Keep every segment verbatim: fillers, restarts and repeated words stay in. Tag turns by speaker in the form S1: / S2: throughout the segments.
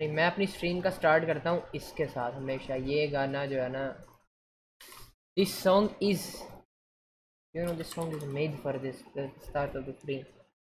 S1: मैं अपनी स्ट्रीम का स्टार्ट करता हूँ इसके साथ हमेशा। ये गाना जो है ना, this song is you know this song is made for this the start of the stream.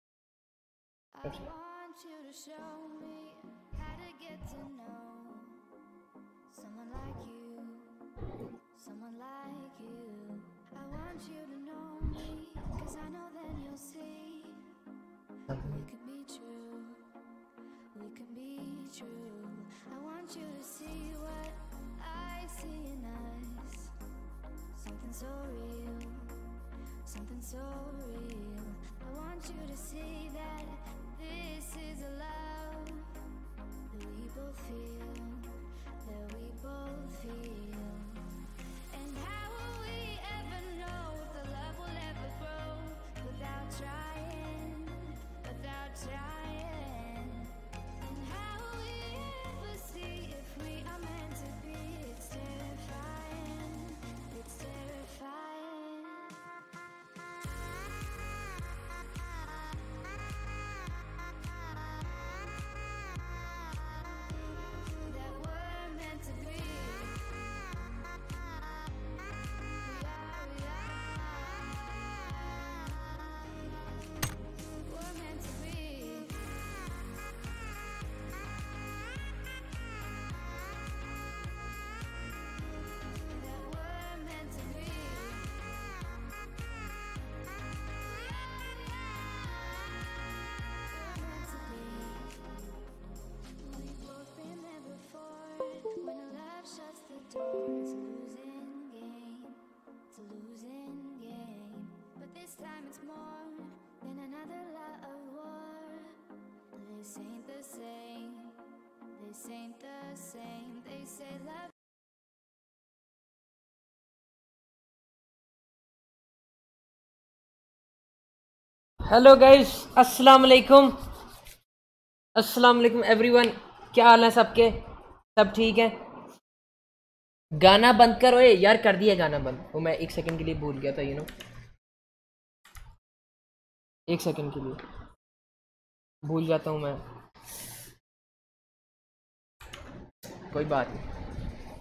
S1: We can be true. I want you to see what I see in us. Something so real, something so real. I want you to see that this is a love that we both feel, that we both feel. And how will we ever know if the love will ever grow without trying, without trying? It's a losing game, it's a losing game. But this time it's more than another love war. This ain't the same, this ain't the same. They say love. Hello guys, अस्सलाम वालेकुम, अस्सलाम वालेकुम everyone. क्या हाल है सबके? सब ठीक है? गाना बंद करो। ये यार कर दिया गाना बंद। वो मैं एक सेकंड के लिए भूल गया था, यू नो एक सेकंड के लिए भूल जाता हूँ मैं, कोई बात नहीं।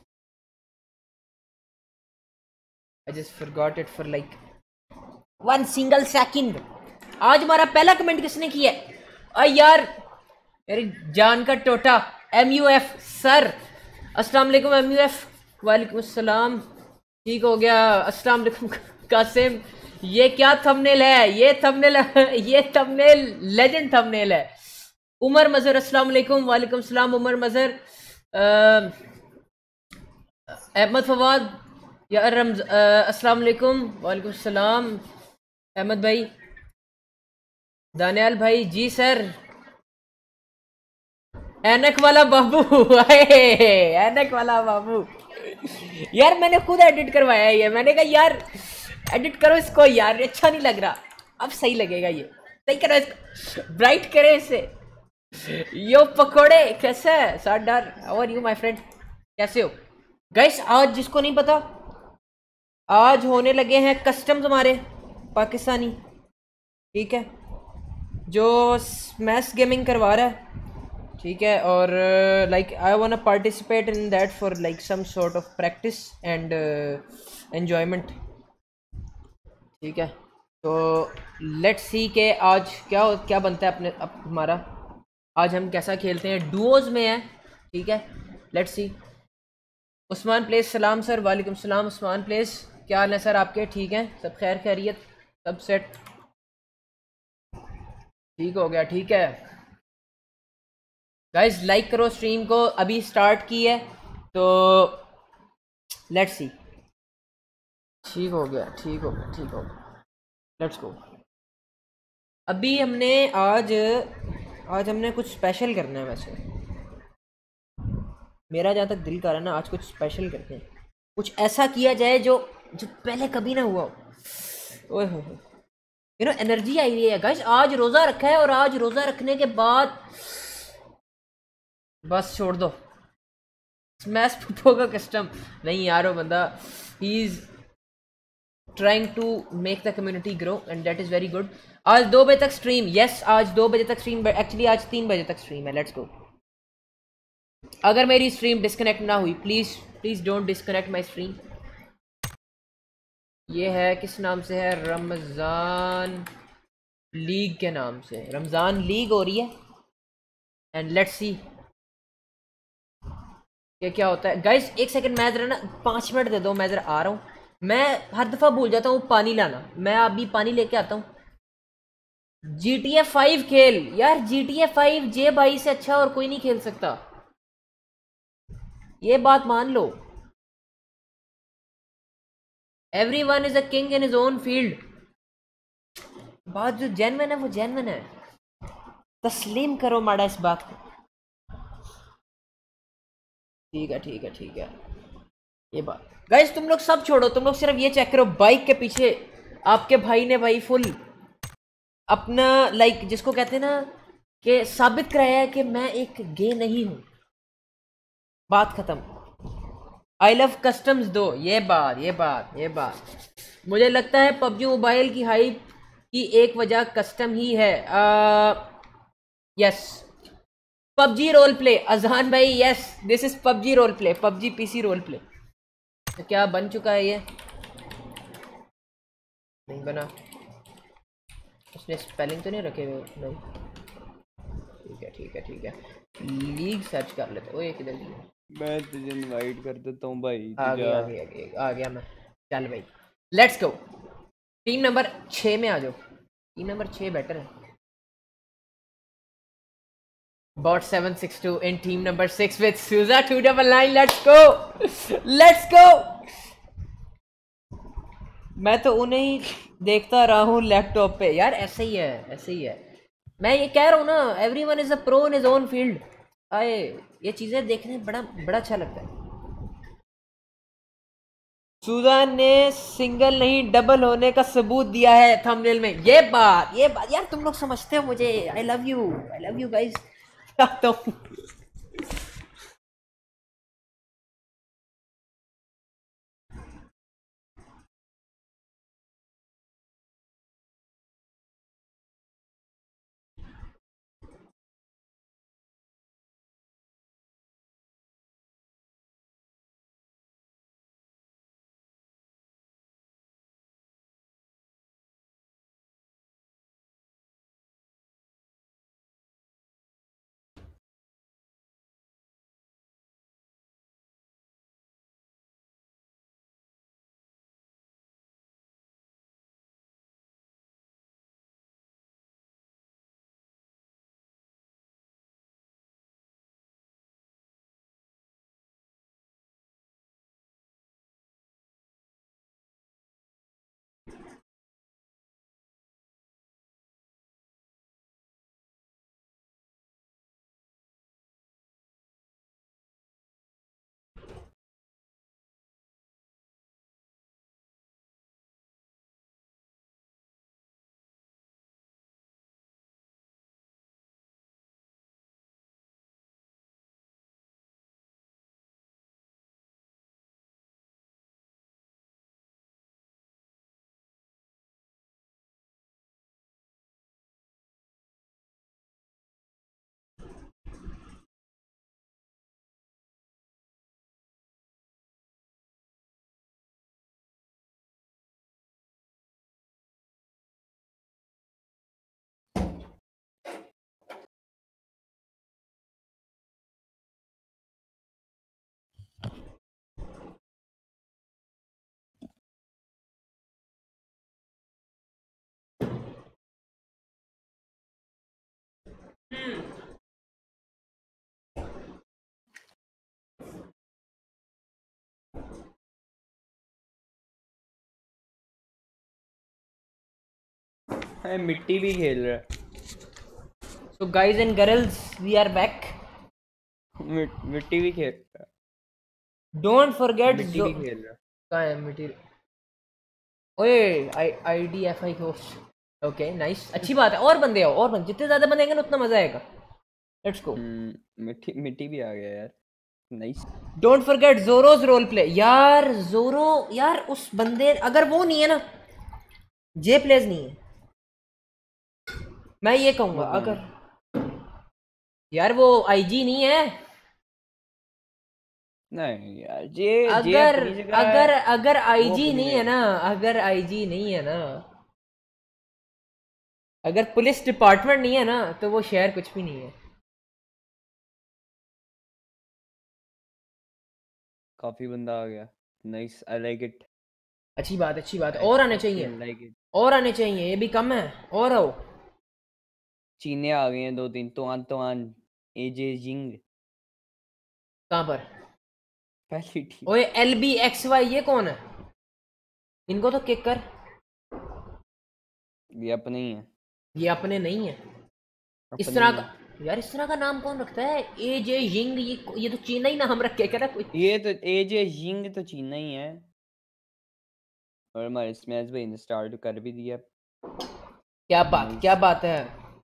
S1: I just forgot it for like one single second. आज हमारा पहला कमेंट किसने किया है? अरे यार मेरी जान का टोटा एम यू एफ सर, अस्सलाम वालेकुम एम यू एफ। वालेकुम अस्सलाम, ठीक हो गया। अस्सलाम वालेकुम कासिम। ये क्या थंबनेल है? ये थंबनेल ये थंबनेल लेजेंड थंबनेल है। उमर मजहर अस्सलाम वालेकुम। वालेकुम सलाम उमर मजहर। अहमद फवाद या रमज अस्सलाम वालेकुम। वालेकुम सलाम अहमद भाई। दानियाल भाई जी सर। ऐनक वाला बाबू ऐनक वाला बाबू यार मैंने खुद एडिट करवाया है ये। मैंने कहा यार एडिट करो इसको यार, अच्छा नहीं लग रहा। अब सही लगेगा, ये सही करो इसको, ब्राइट करे इसे। यो पकोड़े कैसे है सरदार? How are you my friend, कैसे हो गाइस? आज जिसको नहीं पता, आज होने लगे हैं कस्टम्स हमारे पाकिस्तानी, ठीक है, जो स्मैश गेमिंग करवा रहा है, ठीक है। और like I want to participate in that for like some sort of practice and enjoyment, ठीक है। तो लेट्स सी के आज क्या क्या बनता है अपने अब हमारा। आज हम कैसा खेलते हैं, डुओज में है, ठीक है। Let's see. उस्मान प्लेस सलाम सर। वालेकुम सलाम उस्मान प्लेस। क्या हाल है सर आपके? ठीक हैं सब? खैर खैरियत, सब सेट, ठीक हो गया, ठीक है। गाइस लाइक करो स्ट्रीम को, अभी स्टार्ट की है तो लेट्स सी। ठीक हो गया, ठीक हो गया, ठीक हो गया, लेट्स गो। अभी हमने आज आज हमने कुछ स्पेशल करना है। वैसे मेरा जहाँ तक दिल कर रहा है ना, आज कुछ स्पेशल करते हैं, कुछ ऐसा किया जाए जो जो पहले कभी ना हुआ हो। ओए हो यू नो एनर्जी आई हुई है गाइस। आज रोज़ा रखा है और आज रोज़ा रखने के बाद बस छोड़ दो। स्मैश पुप्पो का कस्टम नहीं यार, वो बंदा he is trying to make the community grow and that is very good. आज दो बजे तक स्ट्रीम, यस आज दो बजे तक स्ट्रीम, एक्चुअली आज तीन बजे तक स्ट्रीम है। Let's go. अगर मेरी स्ट्रीम डिस्कनेक्ट ना हुई, please please don't disconnect my stream. ये है किस नाम से है? रमज़ान लीग के नाम से रमज़ान लीग हो रही है। एंड लेट्स सी ये क्या होता है। गाइस एक सेकंड, मैं जरा ना पाँच मिनट दे दो, मैं जरा आ रहा हूँ। मैं हर दफ़ा भूल जाता हूँ पानी लाना, मैं अभी पानी लेके आता हूँ। जी टी ए फाइव खेल यार, जी टी ए फाइव जे भाई से अच्छा और कोई नहीं खेल सकता, ये बात मान लो। Everyone is a king in his own field. बात जो जेन्युइन है वो जेन्युइन है, तस्लीम करो माड़ा इस बात को। ठीक है ठीक है ठीक है। ये बात गाइस तुम लोग सब छोड़ो, तुम लोग सिर्फ ये चेक करो, बाइक के पीछे आपके भाई ने भाई फुल अपना लाइक जिसको कहते हैं ना कि साबित कराया है कि मैं एक गे नहीं हूं। बात खत्म। आई लव कस्टम्स दो, ये बात ये बात ये बात मुझे लगता है पबजी मोबाइल की हाइप की एक वजह कस्टम ही है। Yes PUBG role play, Azhan भाई yes, this is PUBG role play, PUBG PC role play. तो क्या बन चुका है ये? नहीं बना, उसने स्पेलिंग तो नहीं रखे हुए? नहीं। ठीक है ठीक है ठीक है, लीग सर्च कर लेते। ओए किधर गई?
S2: मैं तुझे इनवाइट कर देता हूँ भाई,
S1: आ
S2: तुझे
S1: गया आ गया आ गया आ गया मैं। चल भाई लेट्स गो, टीम नंबर छः में आ जाओ। टीम नंबर छः बेटर है। Bot seven six two in team number six with सूजा two double nine. Let's go let's go. मैं तो उन्हें ही देखता रहा हूँ लैपटॉप पे यार, ऐसे ही है ऐसे ही है। मैं ये कह रहा हूँ ना, everyone is a pro in his own field. आए ये चीज़ें देखने बड़ा बड़ा अच्छा लगता है। सुजान ने सिंगल नहीं डबल होने का सबूत दिया है थंबनेल में। ये बात ये बात यार तुम लोग समझते हो मुझे। I love you I love you guys. तो
S2: है मिट्टी भी खेल रहा है।
S1: So guys and girls we are back.
S2: मिट, मिट्टी भी खेल रहा है।
S1: डोंट फॉरगेट
S2: मिट्टी
S1: जो
S2: भी खेल रहा है।
S1: कहाँ है मटेरियल? ओए I I D F I host. Okay nice, अच्छी बात है। और बंदे आओ और बंदे, जितने ज्यादा बंदे आएंगे ना उतना मजा आएगा। Let's go.
S2: हम्म मिट्टी मिट्टी भी आ गया यार, nice.
S1: Don't forget Zoro's role play यार। जोरो यार उस बंदे, अगर वो नहीं है ना, जे प्लेज नहीं है, मैं ये कहूंगा।
S2: वो कौन
S1: अगर
S2: है?
S1: यार वो आईजी नहीं है,
S2: नहीं यार, ये ये
S1: अगर
S2: अपनी जगह
S1: अगर
S2: है,
S1: अगर
S2: वो
S1: आईजी
S2: अपनी
S1: नहीं है
S2: जगह।
S1: ना, अगर आईजी नहीं है ना, अगर पुलिस डिपार्टमेंट नहीं है ना, तो वो शहर कुछ भी नहीं है।
S2: काफी बंदा आ गया। Nice, I like it.
S1: अच्छी बात, अच्छी बात,
S2: आई
S1: और आने चाहिए,
S2: फकिंग लाइक इट।
S1: और आने चाहिए, ये भी कम है, और आओ।
S2: चीने आ गए हैं दो तीन, तोआन तोआन, एजे जिंग।
S1: कहाँ पर?
S2: पहली टीम।
S1: ओए एल बी एक्स वाई, ये कौन है? इनको तो किक कर।
S2: ये अपने ही है।
S1: ये अपने नहीं है। इस
S2: अपने
S1: तरह
S2: ही है।
S1: का यार, इस तरह का नाम कौन रखता है? ए जे यिंग, ये ये तो चीना ही नाम रखे क्या कोई।
S2: ये तो एजे जिंग तो चीना ही है। और हमारे स्मैश भाई ने स्टार्ट कर भी दिया।
S1: क्या बात, क्या
S2: नाइस।
S1: बात है।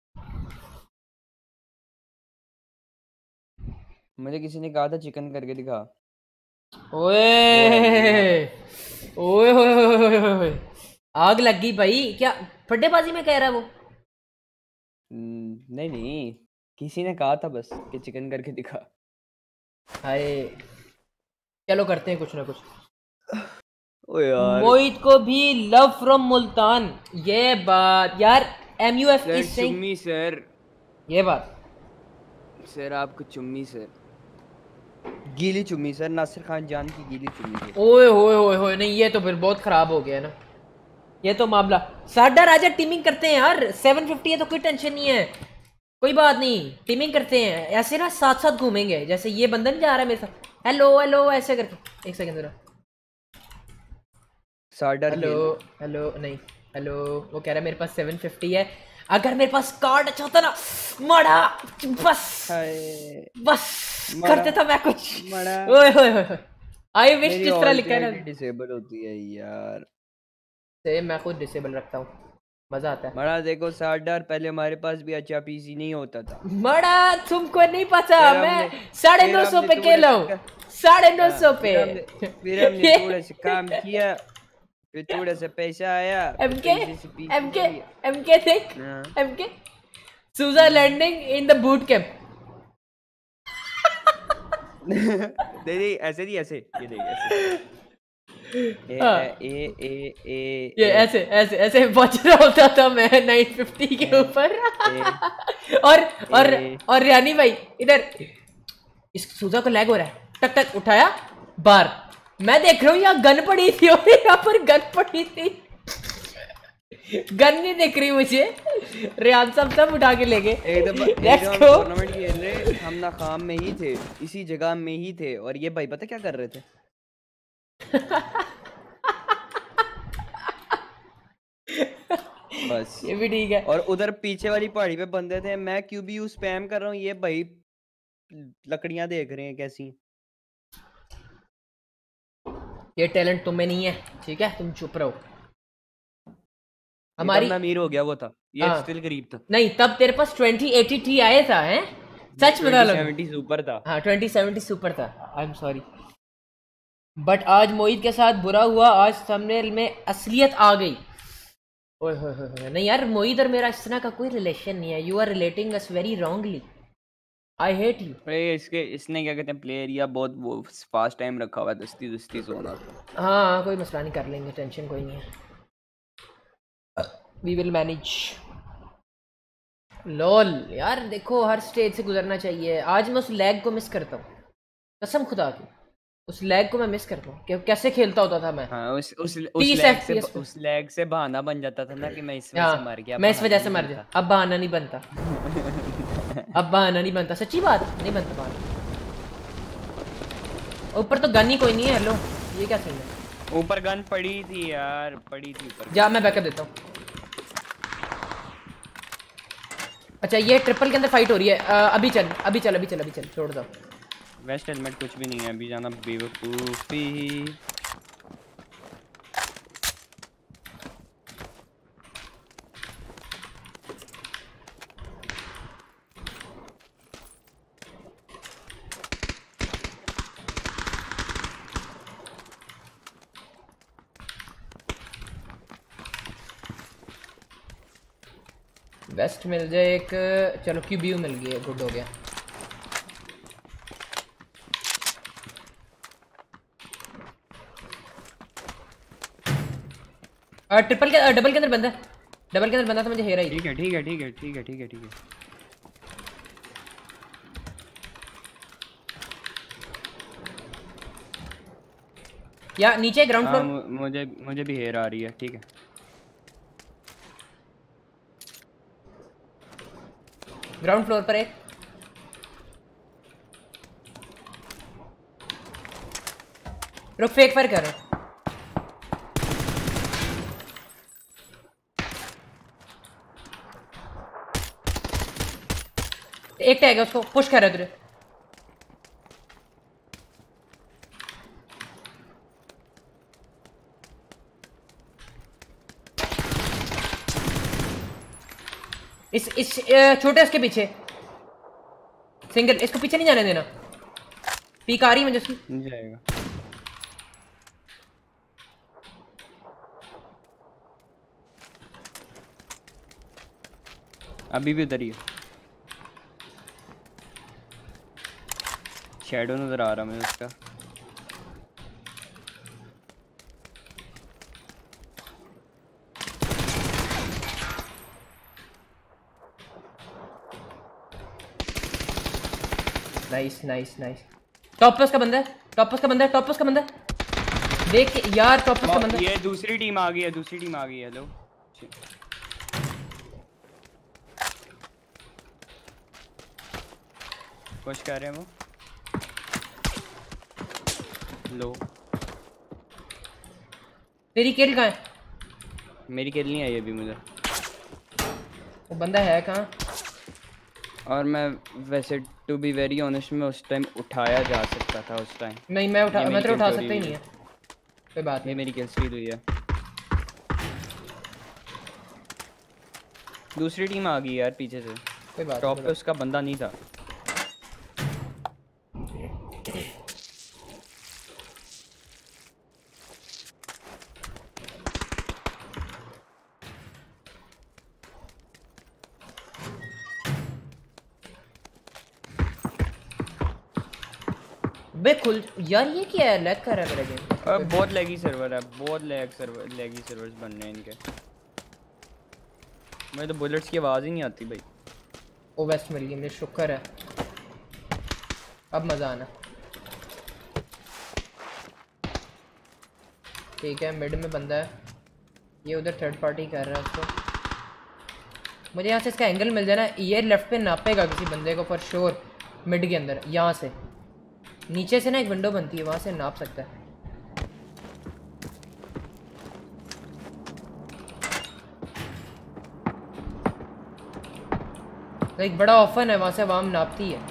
S2: मुझे किसी ने कहा था चिकन करके दिखा।
S1: ओए
S2: वो है ये यहाँ पर।
S1: ओए होए होए होए होए होए। आग लग गई भाई, क्या फड्डेबाजी में कह रहा है वो?
S2: हम्म, नहीं नहीं, किसी ने कहा था बस कि चिकन करके दिखा।
S1: हाय, चलो करते हैं कुछ ना कुछ।
S2: ओ यार।
S1: मोहित को भी लव फ्रॉम मुल्तान, ये बात यार। M U F
S2: sir
S1: is saying
S2: चुम्मी सर।
S1: ये बात।
S2: सर आपको चुम्मी सर। गीली चुम्मी सर, नासिर खान जान की गीली चुम्मी सर।
S1: ओए होए होए होए, नहीं ये तो फिर बहुत खराब हो गया ना, ये तो मामला। साडा राजा टीमिंग करते हैं यार, सेवन फिफ्टी है तो कोई टेंशन नहीं है, कोई बात नहीं, टीमिंग करते हैं ऐसे ना, साथ साथ घूमेंगे, जैसे ये बंदा नहीं जा रहा है मेरे साथ, हेलो हेलो ऐसे करके। एक सेकंड जरा,
S2: सार्डर
S1: हेलो
S2: खेल।
S1: हेलो नहीं, हेलो। वो कह रहा है मेरे पास सेवन फिफ्टी है, अगर मेरे पास कार्ड अच्छा होता ना, मड़ा, बस
S2: हाय।
S1: बस कर
S2: मड़ा
S1: देता मैं कुछ।
S2: मड़ा।
S1: ओए होए होए, आई विश
S2: मेरी
S1: जिस तरह
S2: ऑल्ट
S1: लिखा है ना,
S2: आईडी डिसेबल होती है यार।
S1: से मैं खुद डिसेबल रखता हूँ, मजा आता है।
S2: मड़ा देखो सार्डर, पहले हमारे पास भी अच्छा पीसी नहीं होता था।
S1: मड़ा, तुमको नहीं पता,
S2: फिर
S1: मैं
S2: हमने
S1: साढ़े
S2: फिर
S1: नौ सौ
S2: हमने
S1: पे
S2: थोड़े
S1: खेला
S2: से
S1: हूँ,
S2: क-
S1: साढ़े नौ
S2: हाँ,
S1: सौ पे।
S2: फिर हमने फिर हमने
S1: ये
S2: थोड़े से काम किया। फिर थोड़ा सा पैसा आया, फिर
S1: एमके,
S2: पैसे से पीसी
S1: एमके,
S2: ले लिया।
S1: एमके देख,
S2: हाँ।
S1: एमके, सूजा
S2: hmm.
S1: Landing in the boot camp.
S2: नहीं नहीं, ऐसे नहीं, ऐसे ये देख ऐसे। ए ए
S1: हाँ,
S2: ए ए ए
S1: ये
S2: ए
S1: ऐसे ऐसे ऐसे बच रहा होता था मैं नाइन फिफ्टी के
S2: ए
S1: ऊपर।
S2: ए
S1: और और
S2: ए
S1: और रानी भाई इधर, इस सूजा को लैग हो रहा है, टक टक उठाया, बार, मैं देख रहा हूँ यहाँ गन पड़ी थी, और यहाँ पर गन पड़ी थी, गन नहीं दिख रही मुझे, रियान सब सब उठा के ले गए।
S2: एक दफा एक
S1: लेट्स
S2: दफा हम
S1: गो।
S2: टूर्नामेंट खेल रहे, हम नाकाम में ही थे, इसी जगह में ही थे, और ये भाई पता क्या कर रहे थे? बस।
S1: ये भी ठीक है।
S2: और उधर पीछे वाली पहाड़ी पे बंदे थे, मैं क्यूबी स्पैम कर रहा हूँ, ये भाई लकड़ियां देख रहे हैं कैसी।
S1: ये टैलेंट तुम्हें नहीं है, ठीक है, तुम चुप रहो।
S2: ये तब
S1: हमारी,
S2: मैं अमीर हो गया वो था, ये
S1: हाँ,
S2: स्टिल गरीब था।
S1: नहीं तब तेरे पास ट्वेंटी एटी टी आया था, हैं?
S2: ये
S1: सच बता
S2: ट्वेंटी
S1: लो।
S2: सेवेंटी ऊपर था।
S1: हाँ ट्वेंटी सेवेंटी सुपर था, आई एम सॉरी, बट आज मोहित के साथ बुरा हुआ, आज थंबनेल में असलियत आ गई। ओए होए होए होए, नहीं यार, मोहित और मेरा इस तरह का कोई रिलेशन नहीं है, you are relating us very wrongly, I hate you.
S2: अरे इसके इसने क्या कहते हैं, प्ले एरिया बहुत वो फास्ट टाइम रखा हुआ है, दस्ती दस्ती सोना।
S1: हाँ हाँ, कोई मसला नहीं, कर लेंगे, टेंशन कोई नहीं है, वी विल मैनेज। लॉल यार देखो, हर स्टेज से गुजरना चाहिए, आज मैं उस लैग को मिस करता हूँ, कसम खुदा की, उस लैग को मैं मिस करता हूँ कि कैसे खेलता होता था मैं,
S2: हाँ, उस उस उस
S1: तीस
S2: लैग से
S1: एफपीएस पे।
S2: उस लैग से बहाना बन जाता था ना कि मैं इस वजह से मर
S1: हाँ
S2: गया,
S1: मैं इस
S2: बहाना
S1: वजह से
S2: नहीं
S1: मर
S2: बनता।
S1: गया, अब बहाना नहीं बनता, अब बहाना नहीं बनता, सच्ची बात नहीं बनता बहाना। ऊपर तो गन ही कोई नहीं है, हेलो, ये क्या सीन है?
S2: ऊपर गन पड़ी थी यार, पड़ी थी ऊपर।
S1: जा मैं बैकअप देता हूँ। अच्छा ये ट्रिपल के अंदर फाइट हो रही है, अ, अभी चल अभी चल अभी चल अभी चल छोड़ दो।
S2: वेस्ट हेलमेट कुछ भी नहीं है, अभी जाना बेवकूफी।
S1: वेस्ट मिल जाए एक, चलो क्यूबीयू मिल गई, गुड हो गया। ट्रिपल के डबल के अंदर बंदा है, डबल के अंदर बंदा था, मुझे हेरा ही।
S2: ठीक है ठीक है ठीक है ठीक है ठीक है ठीक है।
S1: या नीचे ग्राउंड
S2: हाँ
S1: फ्लोर।
S2: मुझे मुझे भी हेर आ रही है। ठीक है
S1: ग्राउंड फ्लोर पर एक। रुक फेक फायर कर रहा हूं। एक टैग है, उसको पुश कर रहा है तुझे। इस इस छोटे उसके पीछे सिंगल, इसको पीछे नहीं जाने देना। पीक आ रही है मुझे उसकी।
S2: जाएगा अभी भी उधर ही है। शैडो नजर आ रहा मुझे उसका।
S1: Nice nice nice. टॉप पे उसका बंदा है, टॉप पे उसका बंदा है, टॉप पे उसका बंदा है। देख यार टॉप पे उसका बंदा है।
S2: ये दूसरी टीम आ गई है, दूसरी टीम आ गई है। लो पुश कर रहे हैं वो। लो
S1: तेरी किल कहाँ है?
S2: मेरी किल नहीं आई अभी मुझे।
S1: वो बंदा है कहाँ?
S2: और मैं वैसे टू बी वेरी ऑनेस्ट में उस टाइम उठाया जा सकता था उस टाइम।
S1: नहीं मैं उठा मैं तो उठा सकता ही नहीं है। कोई बात
S2: ये
S1: नहीं।
S2: मेरी किल स्ट्रीक हुई है। दूसरी टीम आ गई यार पीछे से।
S1: कोई बात
S2: टॉप
S1: नहीं।
S2: पे उसका बंदा नहीं था।
S1: बे खुल यार, ये क्या है? लैग कर रहा है मेरा गेम।
S2: अब बहुत लैगी सर्वर है, बहुत लैग सर्वर लैगी सर्वर्स बन रहे हैं इनके। मुझे तो बुलेट्स की आवाज़ ही नहीं आती भाई।
S1: ओ वेस्ट मिल गई मुझे, शुक्र है। अब मज़ा आना। ठीक है मिड में बंदा है, ये उधर थर्ड पार्टी कर रहा है उसको। मुझे यहाँ से इसका एंगल मिल जाए ना, ये लेफ्ट पे नापेगा किसी बंदे को फॉर श्योर। मिड के अंदर यहाँ से नीचे से ना एक विंडो बनती है, वहाँ से नाप सकता है। तो एक बड़ा ऑफन है, वहाँ से आवाम नापती है।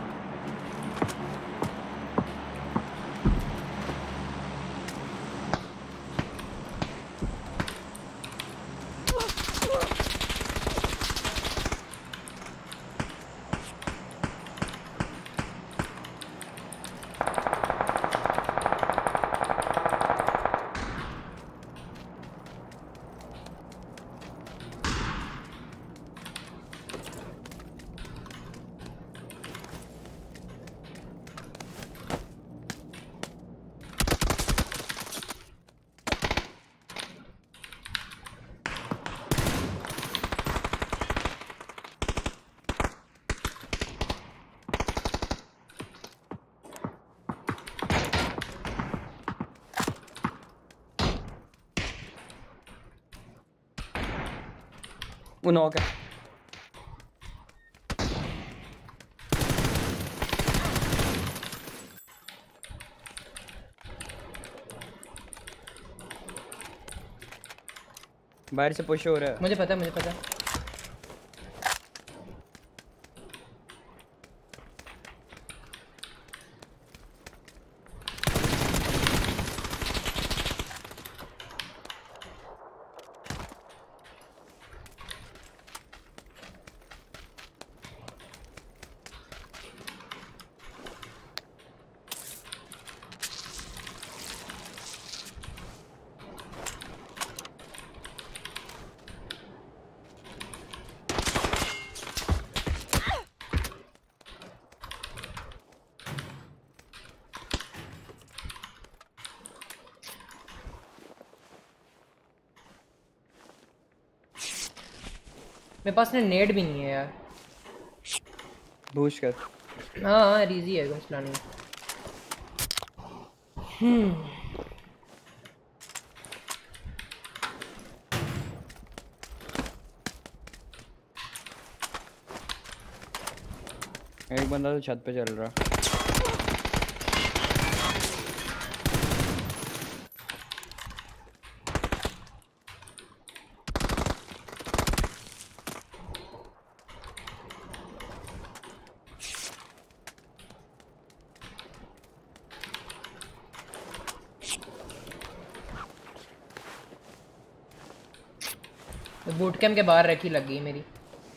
S2: वो नॉक है। बाहर से पुश हो रहा है।
S1: मुझे पता है मुझे पता है। मेरे पास ना नेट भी नहीं है यार।
S2: बूश कर।
S1: हाँ हाँ इजी है, कोई मसला नहीं। हम्म
S2: एक बंदा तो छत पे चल रहा।
S1: तो बूट कैम्प के बाहर रखी लग गई मेरी।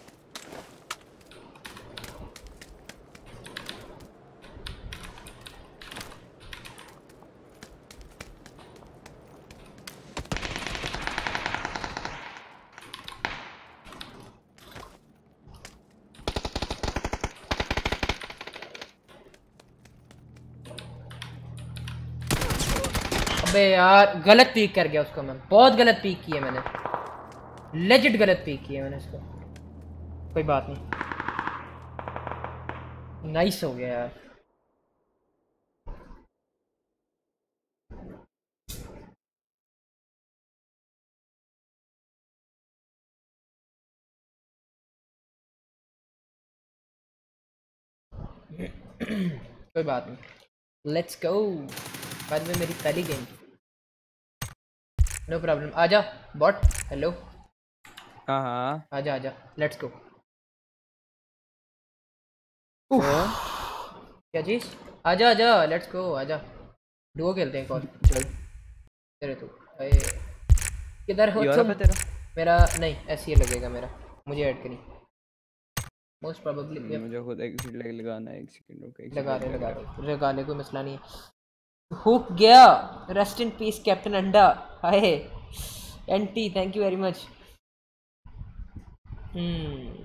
S1: अबे यार गलत पीक कर गया उसको, मैं बहुत गलत पीक की है मैंने, लेजिट गलत पीक की है मैंने उसको। कोई बात नहीं, नाइस हो गया यार। कोई बात नहीं, लेट्स गो। बाद में मेरी पहली गेम, नो प्रॉब्लम। आजा बॉट, हेलो।
S2: हाँ हाँ।
S1: आजा आजा, लेट्स गो।
S2: तो
S1: क्या चीज? आजा आजा, लेट्स गो, आजा। डुओ खेलते हैं कॉल।
S2: चल।
S1: तेरे तो अरे किधर हो
S2: यूरोप
S1: तुम?
S2: है तेरा?
S1: मेरा नहीं, ऐसे ही लगेगा मेरा, मुझे ऐड करी मोस्ट प्रोबेबली।
S2: मुझे खुद एक सीट लग लगाना है, एक सेकंड रुक, एक
S1: लगा
S2: सेकंड
S1: ले
S2: लग
S1: लगा
S2: रहा
S1: ले लगा ले, कोई मसला नहीं है। हुक गया। रेस्ट इन पीस कैप्टन अंडा। हाय एंटी, thank you very much. Hmm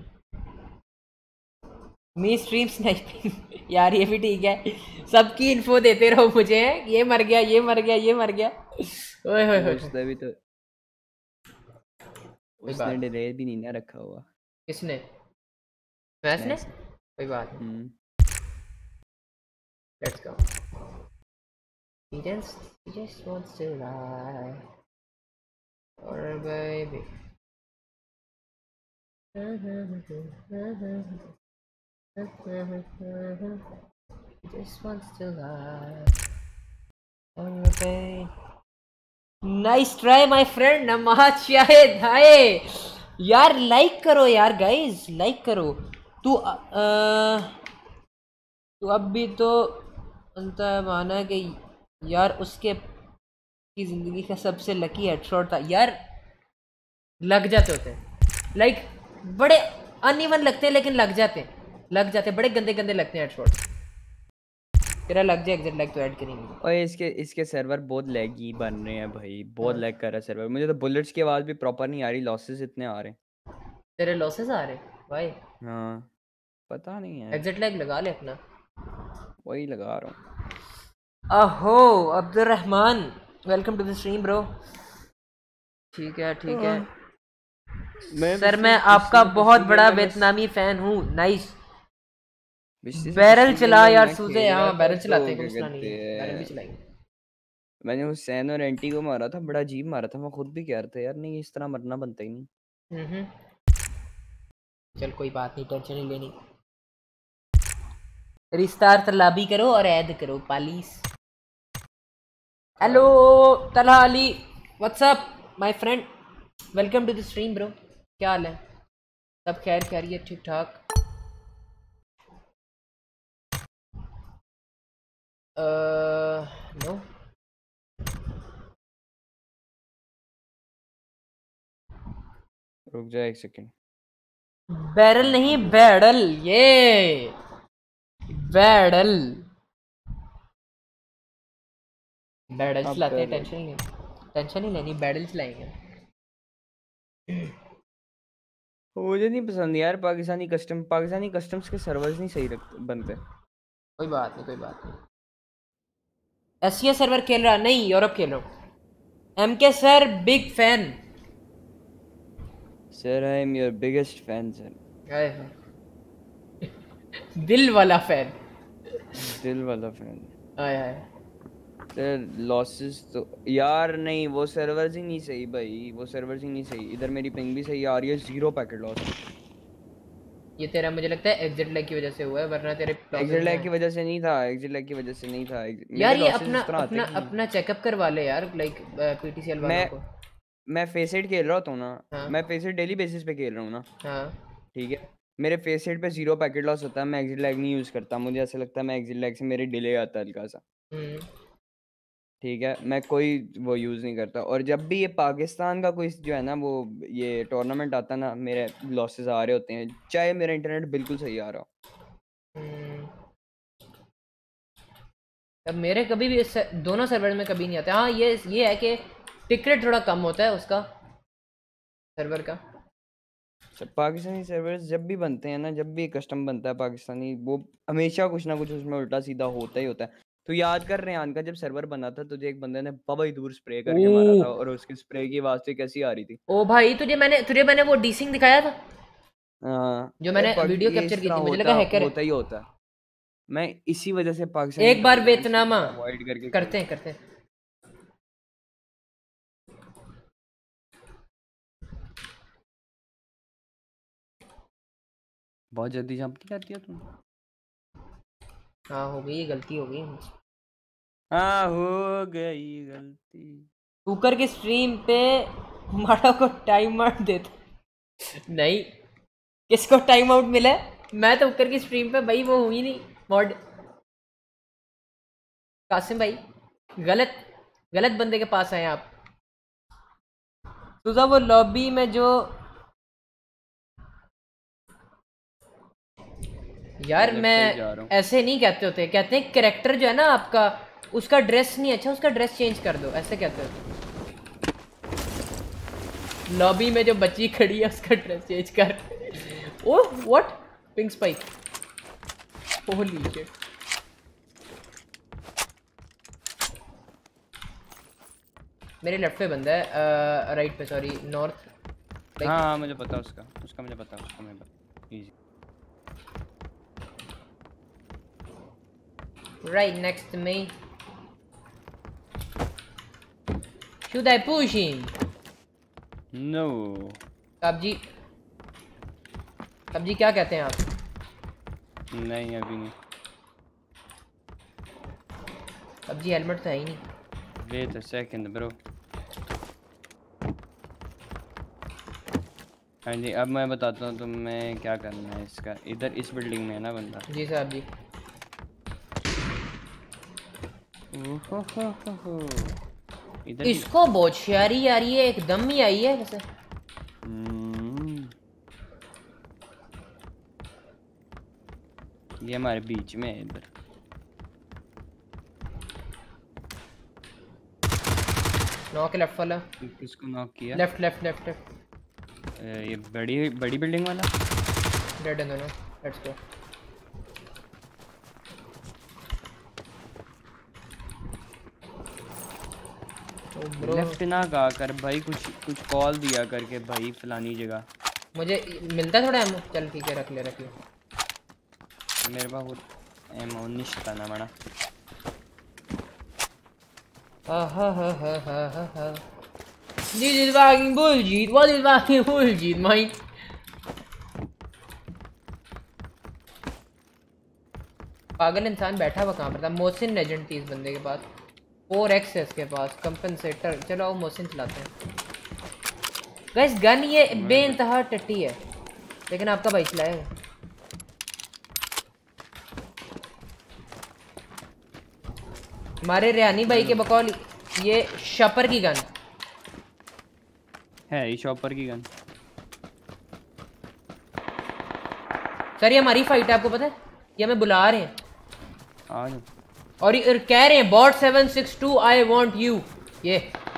S1: me stream sniping यार ये भी ठीक है, सबकी इन्फो देते रहो मुझे, ये मर गया ये मर गया ये मर गया। ओए होए
S2: है।
S1: होए,
S2: उसने भी तो
S1: कोई
S2: उसने
S1: बात।
S2: डिले भी नहीं ना रखा हुआ।
S1: किसने? मैच ने?
S2: मैंने।
S1: कोई बात नहीं,
S2: hmm.
S1: Let's go. He just, he just wants to lie. Or baby. He just wants to lie. Or baby. Nice try my friend नमाज शाहिद। हाय यार, लाइक करो यार गाइस, लाइक करो। तू अ, तू अब भी तो अंता माना कि यार उसके की जिंदगी का सबसे लकी हेडशॉट था यार। लग जाते होते हैं, लाइक बड़े अनइवन लगते हैं लेकिन लग जाते हैं, लग जाते हैं, बड़े गंदे गंदे लगते हैं हेडशॉट। तेरा लग जाए एग्जैक्ट लाइक तो ऐड करेंगे।
S2: और इसके इसके सर्वर बहुत लैगी बन रहे हैं भाई, बहुत लैग कर रहा है सर्वर। मुझे तो बुलेट्स की आवाज़ भी प्रॉपर नहीं आ रही, लॉसेस इतने आ रहे हैं।
S1: तेरे लॉसेस आ रहे भाई?
S2: हाँ पता नहीं यार,
S1: एग्जैक्ट लाइक लगा ले अपना।
S2: वही लगा रहा हूँ।
S1: अहो Abdulrahman, welcome to the stream bro. ठीक है ठीक है
S2: मैं
S1: सर,
S2: पिछली
S1: मैं आपका
S2: पिछली
S1: बहुत
S2: पिछली
S1: बड़ा
S2: गेम में मैं
S1: वियतनामी फैन हूँ। नाइस।
S2: पिछली से
S1: बैरल
S2: पिछली गेम
S1: चला
S2: में
S1: यार
S2: मैं
S1: सूजे,
S2: खेल रहा
S1: हाँ
S2: था
S1: बैरल
S2: तो
S1: चलाते हैं, कोई
S2: क्या
S1: मसला नहीं
S2: कहते
S1: है, बैरल भी
S2: हैं,
S1: चलाएंगे।
S2: मैंने हुसैन और एंटी को मारा था, बड़ा अजीब मारा था। मैं खुद भी कह रहा था यार नहीं इस तरह मरना बनता ही नहीं।
S1: हम्म चल कोई बात नहीं, टेंशन नहीं लेनी। रिश्तार तलाबी करो और ऐद करो पालीस। Hello Talha Ali, what's up my friend, welcome to the stream bro. क्या हाल है? सब खैर खैरियत ठीक ठाक? नो
S2: रुक जा एक सेकंड।
S1: बैरल नहीं बैडल, ये बैडल बैडल
S2: अब
S1: चलाते हैं,
S2: बैरल
S1: टेंशन नहीं, टेंशन नहीं लेनी, बैडल चलाएंगे।
S2: मुझे नहीं पसंद यार पाकिस्तानी कस्टम, पाकिस्तानी कस्टम्स के सर्वर्स नहीं सही रखते बनते।
S1: कोई बात नहीं कोई बात नहीं। एशिया सर्वर खेल रहा नहीं, यूरोप खेल रहा हूँ। M K sir big fan.
S2: Sir I am your biggest fan sir.
S1: आए हाय। दिल वाला फैन।
S2: दिल वाला फैन।
S1: आए हाय।
S2: सर लॉसेस तो यार नहीं, वो सर्वर्स ही नहीं सही भाई, वो सर्वर्स ही नहीं सही। इधर मेरी पिंग भी सही आ रही है, जीरो पैकेट लॉस।
S1: ये तेरा मुझे लगता है एग्जिट लैग की वजह से हुआ है, वरना तेरे लॉसेस
S2: एग्जिट
S1: नहीं
S2: लैग
S1: आए।
S2: की वजह से नहीं था, एग्जिट लैग की वजह से नहीं था। Exit-
S1: यार
S2: मेरे
S1: ये
S2: लॉसेस
S1: अपना
S2: इस तरह आते
S1: अपना
S2: ही नहीं।
S1: अपना चेकअप करवा ले यार, लाइक पीटीसीएल वालों
S2: मैं
S1: को।
S2: मैं फेसेट खेल रहा हूँ ना।
S1: हाँ
S2: मैं फेसेट डेली बेसिस पे खेल रहा हूँ ना।
S1: हाँ।
S2: ठीक है। मेरे फेसेट पे जीरो पैकेट लॉस होता है, मैं एग्जिट लैग नहीं यूज करता। मुझे ऐसा लगता है मैं एग्जिट लैग से मेरे डिले आता है हल्का सा।
S1: हम्म।
S2: ठीक है, मैं कोई वो यूज नहीं करता। और जब भी ये पाकिस्तान का कोई जो है ना वो ये टूर्नामेंट आता ना, मेरे लॉसेस आ रहे होते हैं, चाहे मेरा इंटरनेट बिल्कुल सही आ रहा हो।
S1: हम्म। अब मेरे कभी भी इस दोनों सर्वर में कभी नहीं आते। हाँ ये ये है कि टिक रेट थोड़ा कम होता है उसका, सर्वर का।
S2: सब पाकिस्तानी सर्वर्स जब भी बनते हैं ना, जब भी कस्टम बनता है पाकिस्तानी, वो हमेशा कुछ ना कुछ उसमें उल्टा सीधा होता ही होता है। तो याद कर रेहान का जब सर्वर बना था, तुझे एक बंदे ने बाबा ही दूर स्प्रे करके मारा
S1: ओ
S2: था, और उसकी स्प्रे की आवाज तो कैसी आ रही थी।
S1: ओ भाई, तुझे मैंने तुझे मैंने वो डीसिंग दिखाया था
S2: हाँ
S1: जो
S2: ये
S1: मैंने
S2: पाकि
S1: वीडियो
S2: ये
S1: कैप्चर
S2: इस
S1: की
S2: तरह
S1: थी, मुझे लगा
S2: होता
S1: हैकर
S2: होता
S1: है।
S2: ही होता है। मैं इसी वजह से पाकिस्तानी
S1: एक बार
S2: टूर्नामेंट्स को
S1: वेतनामा
S2: अवॉइड करके
S1: करते
S2: खेलता
S1: हैं
S2: हूँ।
S1: करते हैं।
S2: बहुत जल्दी जंप नहीं करती है तुम।
S1: हाँ हो गई, गलती हो गई।
S2: हाँ हो गई गलती।
S1: कुकर की स्ट्रीम पे माड़ा को टाइम आउट देता नहीं। किसको टाइम आउट मिला है? मैं तो कुकर की स्ट्रीम पे भाई वो हुई नहीं मॉड। कासिम भाई गलत गलत बंदे के पास आए आप। तुझा वो लॉबी में जो यार
S2: मैं लेफ्ट
S1: मैं
S2: साइड जा रहा हूँ।
S1: ऐसे नहीं कहते होते, कहते हैं कैरेक्टर जो है ना आपका, उसका ड्रेस नहीं अच्छा, उसका ड्रेस चेंज कर दो, ऐसे कहते होते। लॉबी में जो बच्ची खड़ी है उसका ड्रेस चेंज कर। Oh what, pink spike, holy shit. मेरे लेफ्ट पे बंदा है, राइट पे, सॉरी नॉर्थ।
S2: हाँ हाँ मुझे पता उसका उसका मुझे पता उसका मुझे पता इजी।
S1: Right next to me. Should I push him?
S2: No.
S1: कब्जी कब्जी क्या कहते हैं आप?
S2: नहीं अभी नहीं।
S1: कब्जी हेलमेट तो है ही नहीं।
S2: Wait a second bro. हाँ जी अब मैं बताता हूँ तुम्हें क्या करना है इसका। इधर इस बिल्डिंग में है ना बंदा।
S1: जी साहब जी।
S2: ओहो इधर
S1: इसको बहुत शायरी आ रही है, एकदम ही आई है वैसे।
S2: हम्म ये हमारे बीच में है इधर।
S1: नॉक लेफ्ट वाला।
S2: किसको नॉक किया?
S1: Left left left left.
S2: ये बड़ी बड़ी बिल्डिंग वाला।
S1: डेड है दोनों। Let's go.
S2: लेफ्ट ना कहा कर भाई, कुछ कुछ कॉल दिया करके भाई फलानी जगह।
S1: मुझे मिलता है थोड़ा एमो, चल ठीक है रख ले रख ले।
S2: मेरे पास एमो निश्ता ना मना।
S1: हा हा हा हा हा हा। This is fucking bullshit. What is fucking bullshit, mate? पागल इंसान बैठा हुआ कहाँ पर था? मोहसिन लेजेंड थी इस बंदे के पास। फोर एक्स है इसके पास, कंपनसेटर। चलो आओ मोहसिन चलाते हैं। गाइस गन ये बेइंतहा टट्टी है, लेकिन आपका भाई चलाएगा। हमारे रेहानी भाई के बकौल ये शपर की गन
S2: है, ये शॉपर की गन।
S1: सर ये हमारी फाइट है, आपको पता है? ये हमें बुला रहे हैं
S2: आ जाओ।
S1: और ये कह रहे हैं bot seven six two I want you. ये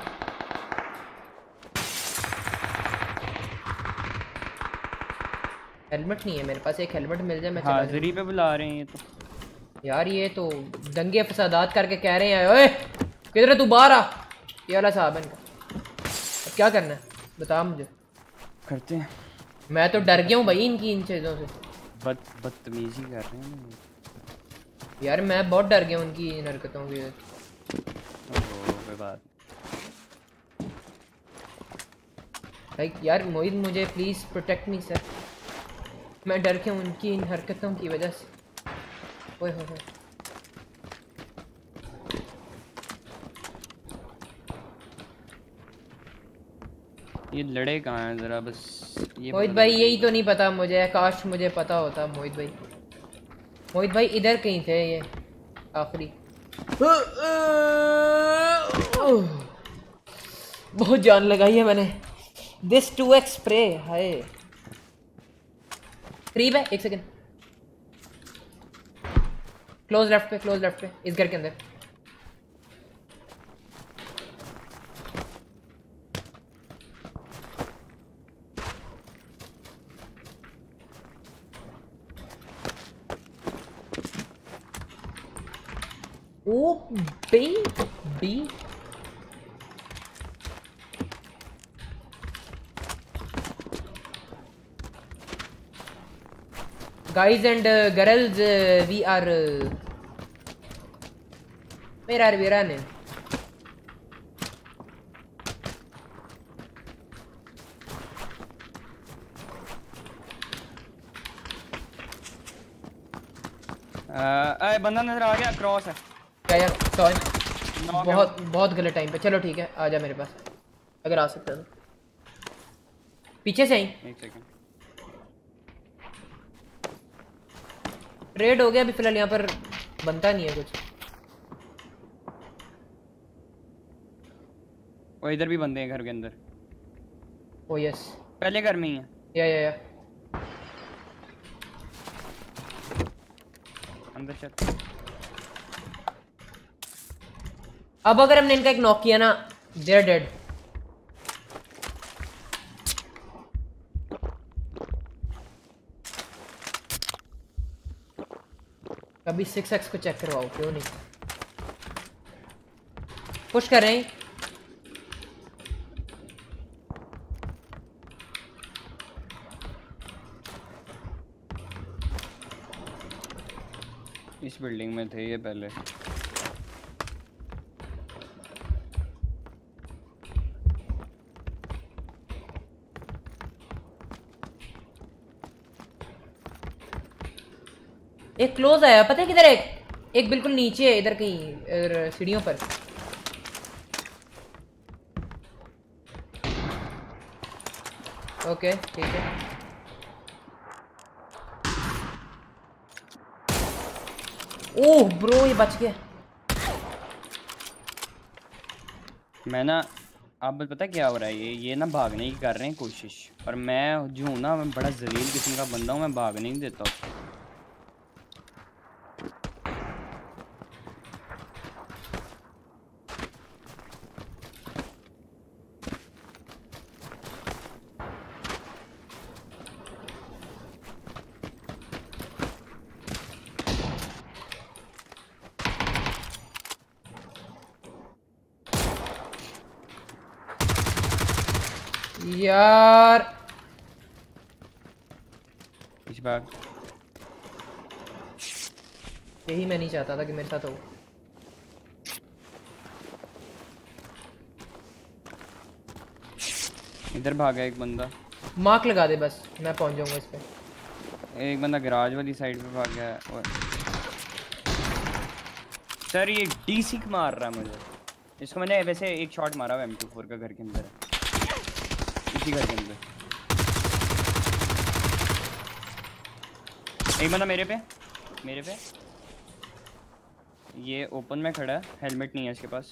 S1: हेलमेट नहीं है मेरे पास, एक हेलमेट मिल जाए मैं चला जाऊं।
S2: हाजिरी पे बुला रहे हैं ये तो।
S1: यार ये तो दंगे फसादात करके कह रहे हैं ओए किधर है तू, बाहर आ। ये वाला साहब है इनका। अब क्या करना है बता मुझे।
S2: करते हैं।
S1: मैं तो डर गया हूँ भाई इनकी इन चीज़ों से।
S2: बद बदतमीजी कर रहे हैं ना
S1: यार मैं बहुत डर गया उनकी इन हरकतों से।
S2: ओहो कोई बात।
S1: भाई यार मोहित मुझे प्लीज प्रोटेक्ट मी सर, मैं डर गया हूँ उनकी इन हरकतों की वजह से। ओए हो हो।
S2: ये लड़े कहाँ हैं जरा बस ये
S1: मोहित भाई यही तो नहीं पता मुझे, काश मुझे पता होता मोहित भाई। मोहित भाई इधर कहीं थे ये आखिरी। बहुत जान लगाई है मैंने। दिस टू एक्स स्प्रे हाय करीब है। एक सेकंड, क्लोज लेफ्ट पे, क्लोज लेफ्ट पे इस घर के अंदर। Oh baby guys and uh, girls uh, we are uh, where are we running?
S2: अरे बंदा नजर आ गया, क्रॉस है
S1: क्या यार सॉरी, बहुत बहुत गलत टाइम पे। चलो ठीक है आ जा मेरे पास अगर आ सकते हो तो। पीछे से ही
S2: एक सेकंड
S1: रेड हो गया अभी फिलहाल, यहाँ पर बनता नहीं है कुछ।
S2: वो इधर भी बंदे हैं घर के अंदर।
S1: ओ यस
S2: पहले घर में ही है।
S1: या या या
S2: अंदर चल।
S1: अब अगर हमने इनका एक नॉक किया ना दे आर डेड। कभी सिक्स एक्स को चेक करवाओ, क्यों नहीं। पुश कर रहे हैं।
S2: इस बिल्डिंग में थे ये पहले।
S1: एक क्लोज आया, पता है किधर है? एक एक बिल्कुल नीचे है इधर कहीं, इधर सीढ़ियों पर। ओके ठीक है। ओह ब्रो ये बच गया।
S2: मैं ना अब पता क्या हो रहा है, ये ये ना भागने की कर रहे हैं कोशिश, और मैं जो हूँ ना मैं बड़ा जलील किस्म का बंदा हूँ, मैं भागने नहीं देता उसको।
S1: यार
S2: इस बार
S1: यही मैं नहीं चाहता था कि मेरे साथ हो।
S2: इधर भागा एक बंदा।
S1: मार्क लगा दे बस, मैं पहुंच जाऊंगा इस पे।
S2: एक बंदा गैराज वाली साइड पे भाग गया है। और सर ये डीसी मार रहा है मुझे। इसको मैंने वैसे एक शॉट मारा एम टू फोर का घर के अंदर है, इसी घर के अंदर। एक बंदा मेरे पे मेरे पे ये ओपन में खड़ा है, हेलमेट नहीं है इसके पास।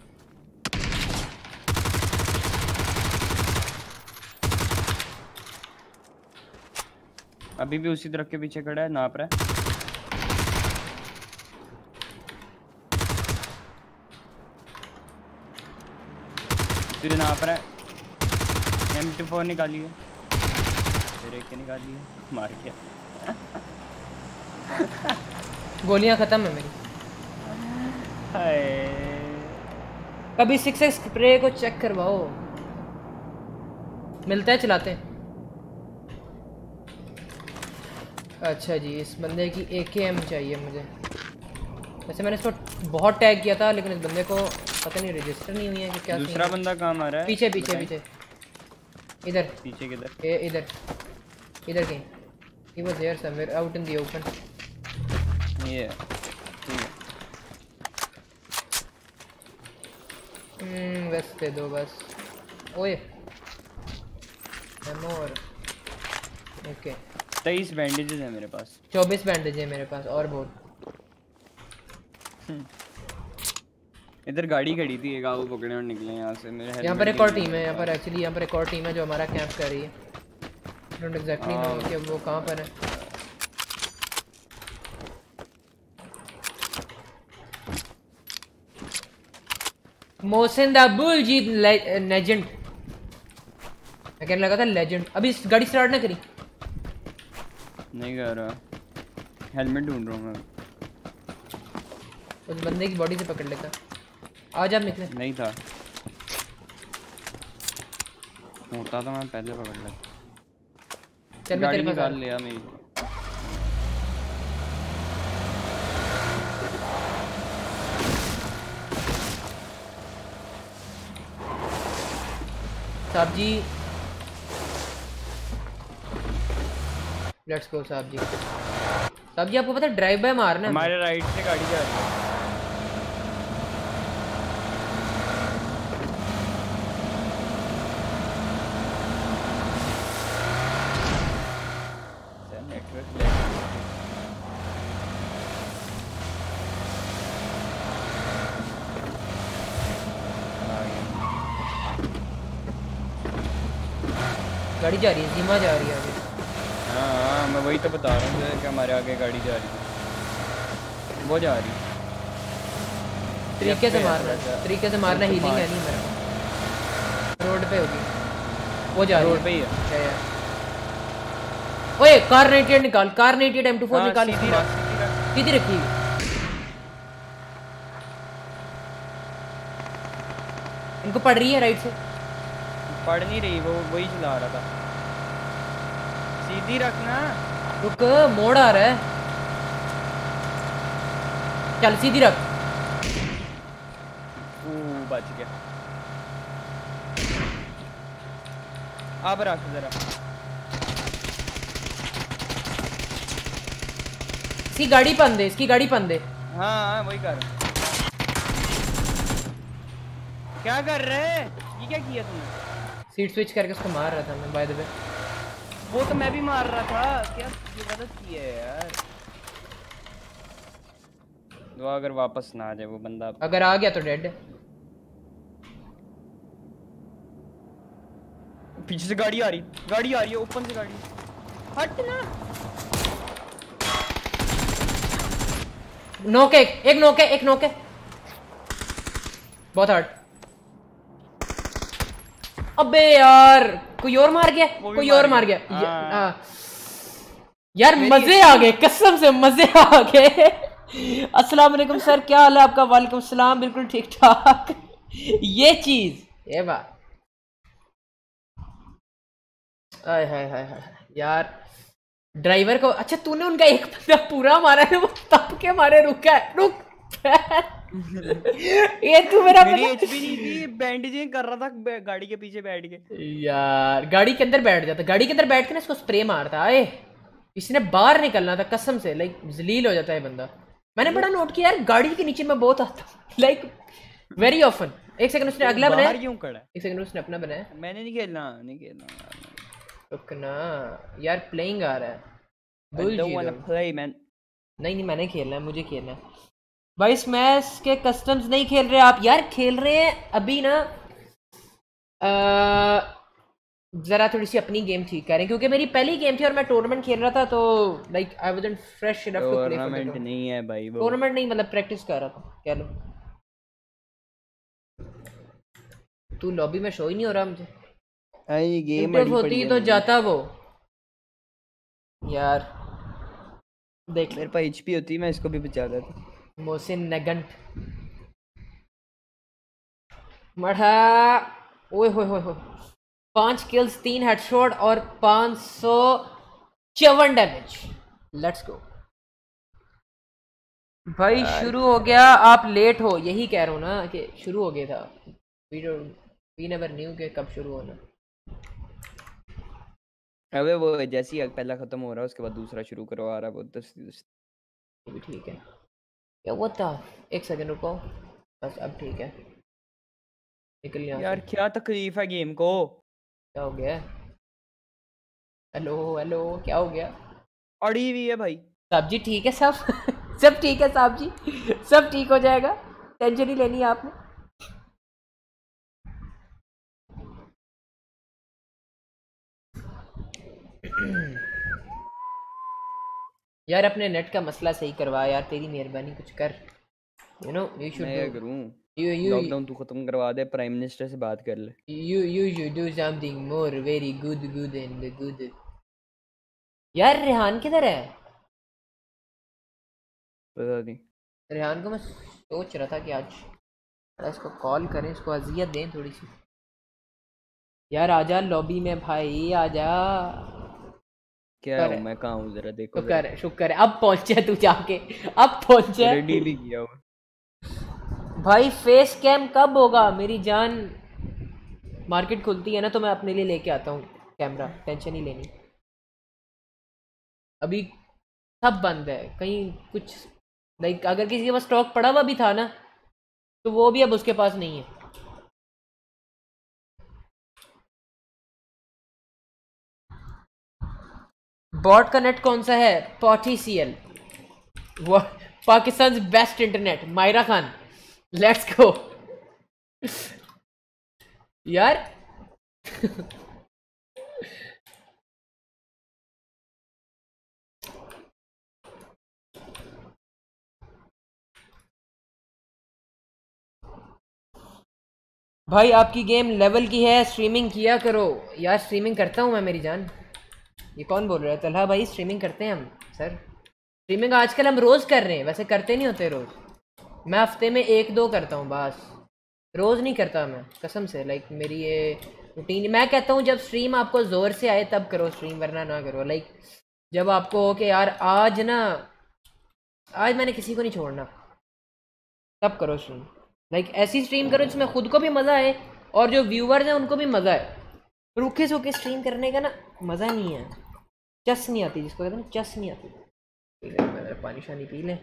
S2: अभी भी उसी तरफ के पीछे खड़ा है, नाप रहा है। फिर नाप रहा है। एम टू फोर निकालिए, फिर एक के निकालिए, मार के।
S1: गोलियां खत्म है मेरी।
S2: हाय
S1: कभी सिक्स एक्स स्प्रे को चेक करवाओ, मिलता है चलाते हैं। अच्छा जी, इस बंदे की ए के एम चाहिए मुझे। वैसे मैंने इसको बहुत टैग किया था लेकिन इस बंदे को पता नहीं रजिस्टर नहीं हुई है कि क्या।
S2: दूसरा बंदा कहाँ मारा है?
S1: पीछे पीछे पीछे इधर।
S2: पीछे किधर?
S1: ए इधर इधर कहीं। He was there somewhere out in the open.
S2: ये
S1: हम्म वेस्ट दे दो बस। ओए एमो और ओके।
S2: तेईस बैंडेजेस है मेरे पास।
S1: चौबीस बैंडेज है मेरे पास और बहुत।
S2: इधर गाड़ी खड़ी थी, एक आओ पकड़े और निकले यहाँ से। मेरे
S1: यहाँ पर एक और टीम है, यहाँ पर एक्चुअली यहाँ पर एक और टीम है जो हमारा कैंप कर रही है। डोंट एग्जैक्टली नो कि वो कहाँ पर है। मोहसिन द बुलजीत लेजेंड। मैं कहने लगा था लेजेंड। अभी इस गाड़ी स्टार्ट ना करी।
S2: नहीं कर रहा, हेलमेट ढूंढ रहा हूँ मैं।
S1: उस बंदे की बॉडी से पकड़ लेता। आज आप निकले।
S2: नहीं था, होता तो मैं पहले पकड़ लेता।
S1: चल मैं
S2: गाड़ी
S1: तेरे पास
S2: निकाल लिया मेरी।
S1: साहब जी लेट्स गो साहब जी। साहब जी आपको पता है ड्राइव बाय मारना है
S2: हमारे राइट से गाड़ी जा रही है।
S1: गाड़ी जा रही है, जीमा जा रही है आगे।
S2: हाँ हाँ मैं वही तो बता रहा हूँ कि हमारे आगे गाड़ी जा रही है, वो जा रही है।
S1: तरीके से मारना, तरीके से मारना। हीलिंग है नहीं मेरा। रोड पे होगी वो, जा रही है।
S2: रोड पे ही है।
S1: क्या यार? ओए कार नाइनटी एट निकाल, Kar ninety eight M two four
S2: हाँ,
S1: निकाल।
S2: सीधी रख, सीधी रख।
S1: सीधी रखी। इनको पड़ रही है राइट से।
S2: पड़ नहीं रही, वो वही चला रहा था। सीधी रखना।
S1: रुक, मोड़ आ रहा है। चल सीधी रख।
S2: ओ बच गया। अब रख जरा।
S1: इसकी गाड़ी पन दे, इसकी गाड़ी पन दे।
S2: हाँ हाँ वही कर। क्या कर रहे? ये क्या किया तुमने?
S1: सीट स्विच करके उसको मार रहा था मैं बाय द वे।
S2: वो तो मैं भी मार रहा था। क्या ये गलत किया है यार। दुआ अगर वापस ना आ जाए वो बंदा।
S1: अगर आ गया तो डेड है।
S2: पीछे से गाड़ी आ रही, गाड़ी आ रही है, ओपन से गाड़ी। हट ना।
S1: नोके, एक नोके, एक नोके। बहुत हार्ड। अबे यार कोई और मार गया, कोई और मार गया। या, आ, यार मजे आ गए, कसम से मजे आ गए। अस्सलाम वालेकुम सर, क्या हाल है आपका? वालेकुम सलाम, बिल्कुल ठीक ठाक। ये चीज, ये बात। हाय हाय हाय हाय यार ड्राइवर को। अच्छा तूने उनका एक बंदा पूरा मारा है, वो तब के मारे रुका है। रुक ये तू मेरा
S2: मेरी एचपी नहीं थी, बैंडेजिंग कर रहा था गाड़ी के पीछे बैठ के।
S1: यार गाड़ी के अंदर बैठ जाता, गाड़ी के अंदर बैठ के ना इसको स्प्रे मारता। आए इसने बाहर निकलना था कसम से। लाइक जलील हो जाता है बंदा। मैंने बड़ा नोट किया यार, गाड़ी के नीचे मैं बहुत आता हूँ लाइक वेरी ऑफन। एक सेकंड उसने अगला बनाया।
S2: क्यों खड़ा है?
S1: एक सेकंड उसने अपना बनाया।
S2: मैंने नहीं खेलना, नहीं खेलना
S1: रुकना यार, प्लेइंग आ रहा है।
S2: I don't wanna play, man.
S1: नहीं नहीं मैंने खेलना है, मुझे खेलना है भाई। स्मैश के कस्टम्स नहीं खेल रहे आप यार? खेल रहे हैं अभी ना। आ, जरा थोड़ी सी अपनी गेम ठीक करें क्योंकि मेरी पहली गेम थी और मैं टूर्नामेंट खेल रहा था, तो like I wasn't fresh enough to play for the
S2: tournament नहीं है भाई वो।
S1: टूर्नामेंट नहीं मतलब प्रैक्टिस कर रहा था कह लो। तू लॉबी में शो ही नहीं हो रहा मुझे।
S2: ये गेम
S1: होती तो जाता वो यार। देख
S2: मेरे पास एचपी होती, मैं इसको भी बचा देता।
S1: मोहसिन नगंट मढ़ा। ओए होए होए होए, पांच किल्स, तीन हेडशॉट और पाँच सौ चौवन डैमेज। लेट्स गो भाई। शुरू हो गया, आप लेट हो, यही कह रहा हूँ ना कि शुरू हो गया था। वी वी नेवर न्यू कि कब शुरू होना।
S2: अबे वो जैसे ही पहला खत्म हो रहा है उसके बाद दूसरा शुरू करवा रहा है वो दस दस
S1: भी ठीक है। क्या हुआ था? एक सेकंड रुको, बस अब ठीक है। निकल यहाँ
S2: यार
S1: से।
S2: क्या तकलीफ है गेम को?
S1: क्या हो गया? हेलो हेलो, क्या हो गया?
S2: अड़ी हुई है भाई।
S1: साहब जी ठीक है सब सब ठीक है साहब जी, सब ठीक हो जाएगा, टेंशन नहीं लेनी है आपने। यार अपने नेट का मसला सही करवा यार, तेरी मेहरबानी कुछ कर। यू नो यू शुड
S2: मैं
S1: डू।
S2: क्या करूं?
S1: यू यू
S2: लॉकडाउन तू खत्म करवा दे, प्राइम मिनिस्टर से बात कर ले।
S1: You you should do something more very good good and good. यार रेहान किधर है?
S2: पता नहीं।
S1: रेहान को मैं सोच रहा था कि आज इसको कॉल करें, इसको अजियत दें थोड़ी सी। यार आजा लॉबी में भाई, आजा।
S2: क्या हूँ मैं, कहाँ हूँ जरा देखो जरा।
S1: शुक्र है शुक्र है, अब पहुंचे तू जाके, अब पहुंचे।
S2: रेडी भी किया हुआ।
S1: भाई फेस कैम कब होगा मेरी जान? मार्केट खुलती है ना तो मैं अपने लिए लेके आता हूँ कैमरा, टेंशन नहीं लेनी। अभी सब बंद है, कहीं कुछ लाइक अगर किसी के पास स्टॉक पड़ा हुआ भी था ना तो वो भी अब उसके पास नहीं है। बॉट का नेट कौन सा है? पॉटी सी एल, वो Pakistan best internet, Myra Khan. Let's go यार भाई आपकी गेम लेवल की है, स्ट्रीमिंग किया करो। यार स्ट्रीमिंग करता हूँ मैं मेरी जान। ये कौन बोल रहा है? तलहा भाई स्ट्रीमिंग करते हैं हम सर। स्ट्रीमिंग आजकल हम रोज़ कर रहे हैं, वैसे करते नहीं होते रोज़। मैं हफ्ते में एक दो करता हूँ बस, रोज़ नहीं करता मैं कसम से। लाइक मेरी ये रूटीन, मैं कहता हूँ जब स्ट्रीम आपको ज़ोर से आए तब करो स्ट्रीम, वरना ना करो। लाइक जब आपको हो कि यार आज ना, आज मैंने किसी को नहीं छोड़ना, तब करो स्ट्रीम। लाइक ऐसी स्ट्रीम करो जिसमें खुद को भी मज़ा आए और जो व्यूवर्स हैं उनको भी मज़ा आए। रूखे सूखे स्ट्रीम करने का ना मज़ा नहीं है, चस नहीं आती, जिसको कहते हैं ना चस नहीं आती। पी ले मेरा पानी शानी पी ले।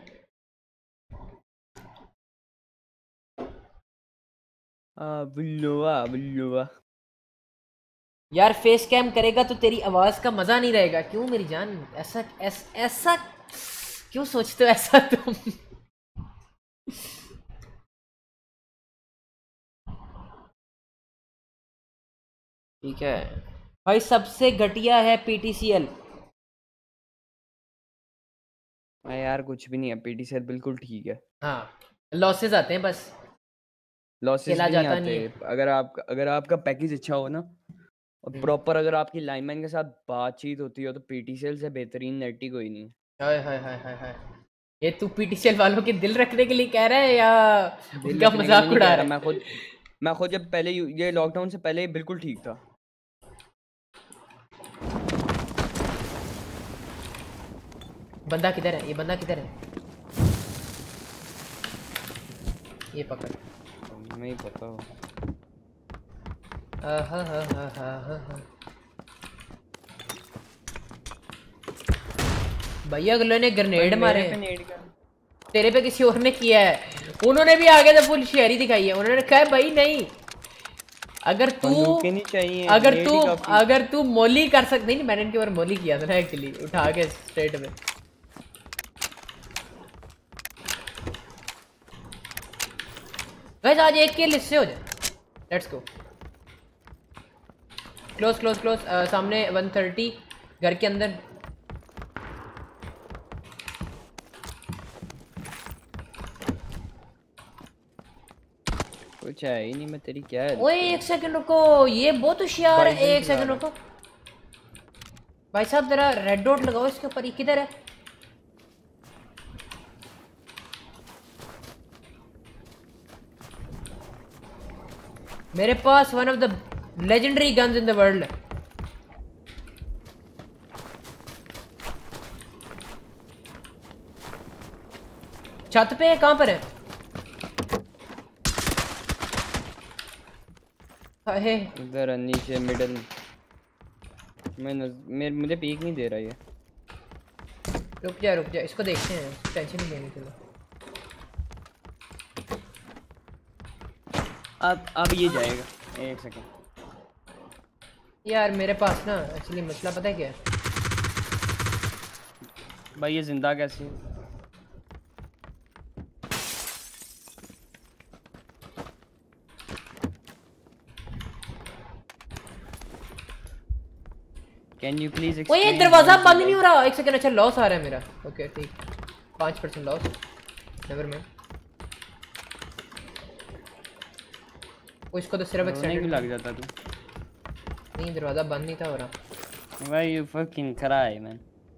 S2: बुल्लुआ बुल्लुआ।
S1: यार फेस कैम करेगा तो तेरी आवाज़ का मज़ा नहीं रहेगा। क्यों मेरी जान? ऐसा ऐस, ऐसा क्यों सोचते हो ऐसा तुम? ठीक है भाई, सबसे घटिया है पीटीसीएल।
S2: यार कुछ भी नहीं है, पीटीसीएल बिल्कुल ठीक है।
S1: हाँ लॉसेस आते हैं बस,
S2: लॉसेस
S1: खेला
S2: भी नहीं
S1: जाता
S2: आते।
S1: नहीं है।
S2: अगर आप अगर आपका पैकेज अच्छा हो ना और
S1: हम्म।
S2: प्रॉपर अगर आपकी लाइनमैन के साथ बातचीत होती हो तो पीटीसीएल से बेहतरीन नेट ही कोई नहीं है।
S1: हाय हाय हाय हाय हाय, ये तू पीटीसीएल वालों के दिल रखने के लिए कह रहा है या
S2: दिल
S1: उनका
S2: रखने के लिए
S1: मजाक
S2: नहीं
S1: उड़ा
S2: कह
S1: रहा
S2: रहा, मैं
S1: है?
S2: खुद मैं खुद जब पहले ये लॉकडाउन से पहले बिल्कुल ठीक था।
S1: बंदा किधर है? ये बंदा किधर है? ये पकड़।
S2: नहीं पता।
S1: आहा हा हा हा हा हा। भैया अगले ने ग्रेनेड मारे हैं। तेरे पे किसी और ने किया है, उन्होंने भी आगे से फुल शेयरी दिखाई है। उन्होंने कहा है भाई नहीं, अगर तू
S2: नहीं चाहिए,
S1: अगर तू अगर तू मोली कर सकती नहीं, नहीं मैंने इनके ऊपर मोली किया था ना एक्चुअली, उठा के स्ट्रेट में। गाइस आज एक किल इससे हो जाए। Let's go. Close close close, सामने वन थर्टी घर के अंदर।
S2: कुछ है ही नहीं, मैं तेरी क्या है।
S1: ओए एक सेकंड रुको, ये बहुत होशियार है। एक सेकंड रुको भाई साहब, जरा रेड डॉट लगाओ इसके ऊपर। ये किधर है? मेरे पास one of the legendary guns in the world. छत पे है, कहाँ पर है? अहे
S2: इधर नीचे मिडल मैं नज... मेरे मुझे पीक नहीं दे रहा ये।
S1: रुक जा रुक जा, इसको देखते हैं, टेंशन नहीं लेनी चलो।
S2: अब अब ये जाएगा, एक सेकंड।
S1: यार मेरे पास ना एक्चुअली मसला पता है क्या है?
S2: भाई ये जिंदा कैसे है? कैन यू प्लीज
S1: वो ये दरवाजा बंद नहीं हो रहा। एक सेकंड, अच्छा लॉस आ रहा है मेरा। ओके ठीक, पाँच परसेंट लॉस, नेवर माइंड। वो इसको तो सिर्फ एक्सटेंडेड
S2: भी लग जाता तू।
S1: नहीं, दरवाजा बंद नहीं था हो रहा।
S2: Why you fucking cry, man?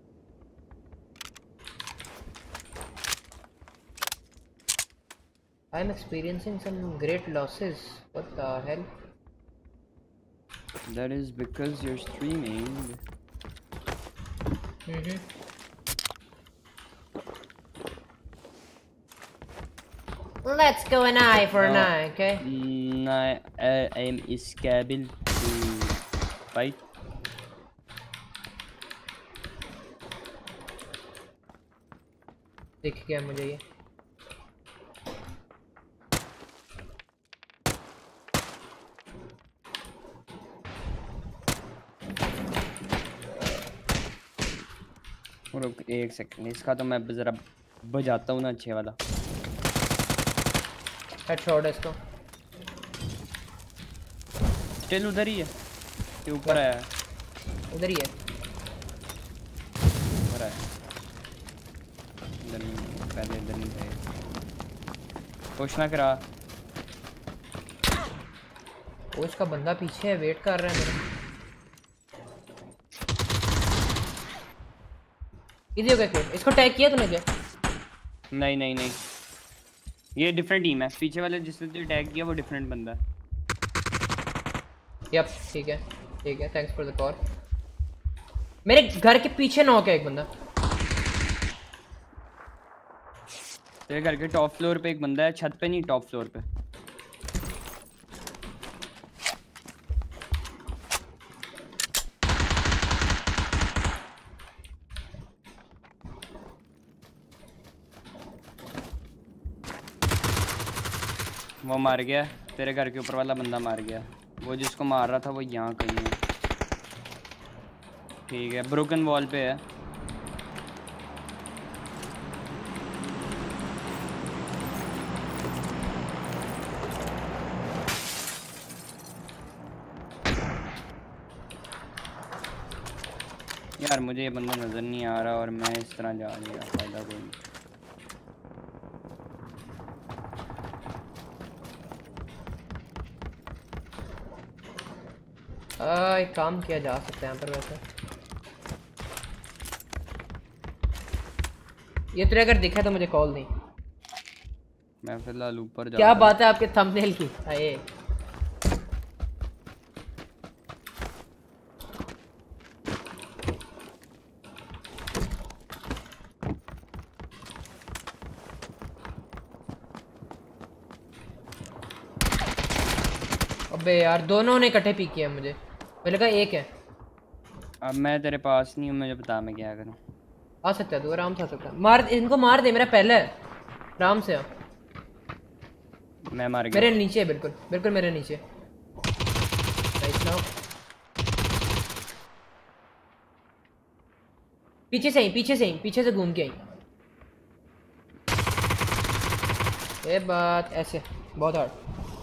S1: I'm experiencing some great losses. What the hell?
S2: That is because you're streaming.
S1: Mm-hmm. Let's go an eye for an eye, okay?
S2: No, I am able to fight.
S1: दिख गया मुझे ये।
S2: रुक एक second, इसका तो मैं जरा बजाता हूँ ना अच्छे वाला।
S1: हेडशॉट है इसको।
S2: स्टिल उधर ही है कि ऊपर आया है?
S1: उधर ही है,
S2: ऊपर आया। इधर नहीं, पहले इधर नहीं था। कुछ ना करा।
S1: वो इसका बंदा पीछे है, वेट कर रहा है मेरा। इधर हो गया, इसको टैग किया तूने क्या?
S2: नहीं नहीं नहीं, ये डिफरेंट टीम है। पीछे वाले जिसने तुझे टैग किया वो डिफरेंट बंदा है।
S1: यप ठीक है ठीक है, थैंक्स फॉर द कॉल। मेरे घर के पीछे नॉक है एक बंदा।
S2: तेरे घर के टॉप फ्लोर पे एक बंदा है, छत पे नहीं, टॉप फ्लोर पे। वो मार गया, तेरे घर के ऊपर वाला बंदा मार गया। वो जिसको मार रहा था वो यहाँ कहीं है। ठीक है, ब्रोकन वॉल पे है। यार मुझे ये बंदा नजर नहीं आ रहा और मैं इस तरह जा रही हूँ, फायदा कोई नहीं।
S1: आ, एक काम किया जा सकता है यहाँ पर वैसे। ये तेरे अगर दिखा तो मुझे कॉल नहीं।
S2: मैं फिलहाल ऊपर जा।
S1: क्या बात है आपके थंबनेल की? आए अबे यार, दोनों ने इकट्ठे पीक किया मुझे। मुझे लगा एक है।
S2: अब मैं तेरे पास नहीं हूँ, मुझे बता मैं क्या करूँ।
S1: आ सकता है तू, आराम से आ सकता है। मार इनको, मार दे, मेरा पहला है। आराम से आ।
S2: मैं मार गया।
S1: मेरे नीचे है, बिल्कुल बिल्कुल मेरे नीचे। Nice now. पीछे से ही पीछे से ही पीछे से घूम के आई। ये बात ऐसे बहुत हार्ड।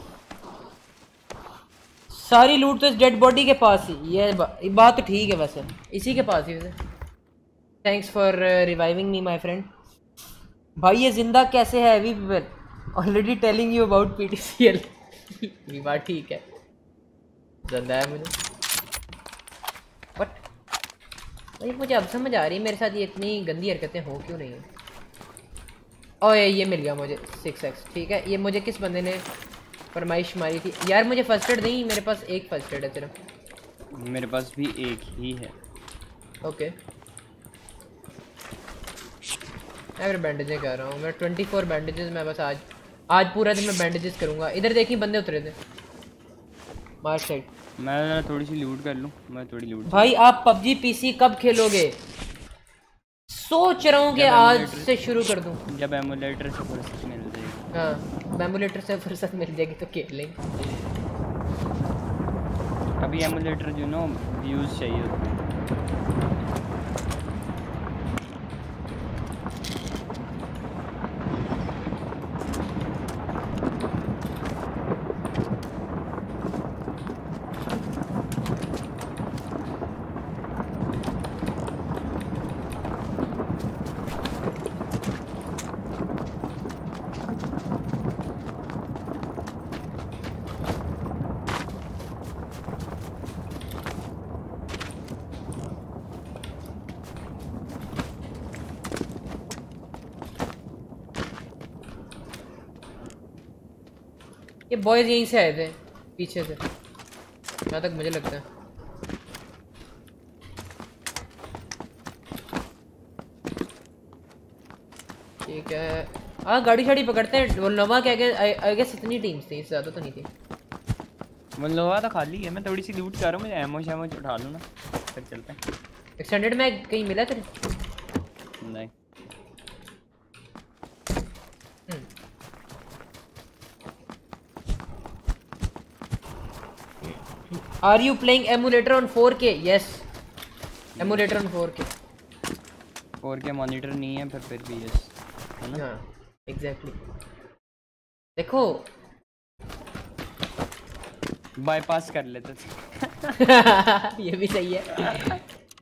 S1: सारी लूट तो इस डेड बॉडी के पास ही। ये बा, बात तो ठीक है वैसे, इसी के पास ही वैसे। Thanks for reviving me my friend. भाई ये जिंदा कैसे है? We people already telling you about PTCL. ये बात ठीक है, जिंदा है मुझे। बट भाई मुझे अब समझ आ रही है मेरे साथ ये इतनी गंदी हरकतें हो क्यों नहीं है। ओए ये मिल गया मुझे सिक्स एक्स। ठीक है, ये मुझे किस बंदे ने फरमाइश मारी थी यार? मुझे फर्स्ट एड नहीं, मेरे पास एक फर्स्ट एड है सिर्फ।
S2: मेरे पास भी एक ही है।
S1: ओके मैं फिर बैंडेजें कर रहा हूँ मैं ट्वेंटी फोर बैंडेजेस मैं बस आज आज पूरा दिन मैं बैंडेजेस करूँगा। इधर देखिए बंदे उतरे थे मार साइड।
S2: मैं थोड़ी सी लूट कर लूँ। मैं थोड़ी लूट
S1: भाई आप पबजी पीसी कब खेलोगे? सोच रहा हूँ कि आज से शुरू कर दूँ।
S2: जब एमुलेटर से फुर्सत मिल जाएगी।
S1: हाँ एमुलेटर से फुर्सत मिल जाएगी तो खेल लेंगे।
S2: अभी एमुलेटर जो नो व्यूज चाहिए होते हैं।
S1: ये बॉयज यहीं से आए थे पीछे से जहाँ तक मुझे लगता है। ठीक है हाँ गाड़ी शाड़ी पकड़ते हैं। वो नवा क्या आई गेस इतनी टीम्स थी, ज़्यादा तो नहीं थी।
S2: वो लोहा तो खाली है। मैं थोड़ी सी लूट कर रहा हूँ। मुझे एमो शैमो उठा लूँ ना फिर चलते हैं।
S1: एक्सटेंडेड में कहीं मिला तेरे?
S2: नहीं
S1: are you playing emulator on four K? Yes emulator on four K.
S2: Four K monitor नहीं है फिर फिर भी यस है ना।
S1: हाँ एग्जैक्टली। देखो
S2: बाईपास कर लेते थे।
S1: ये भी सही है।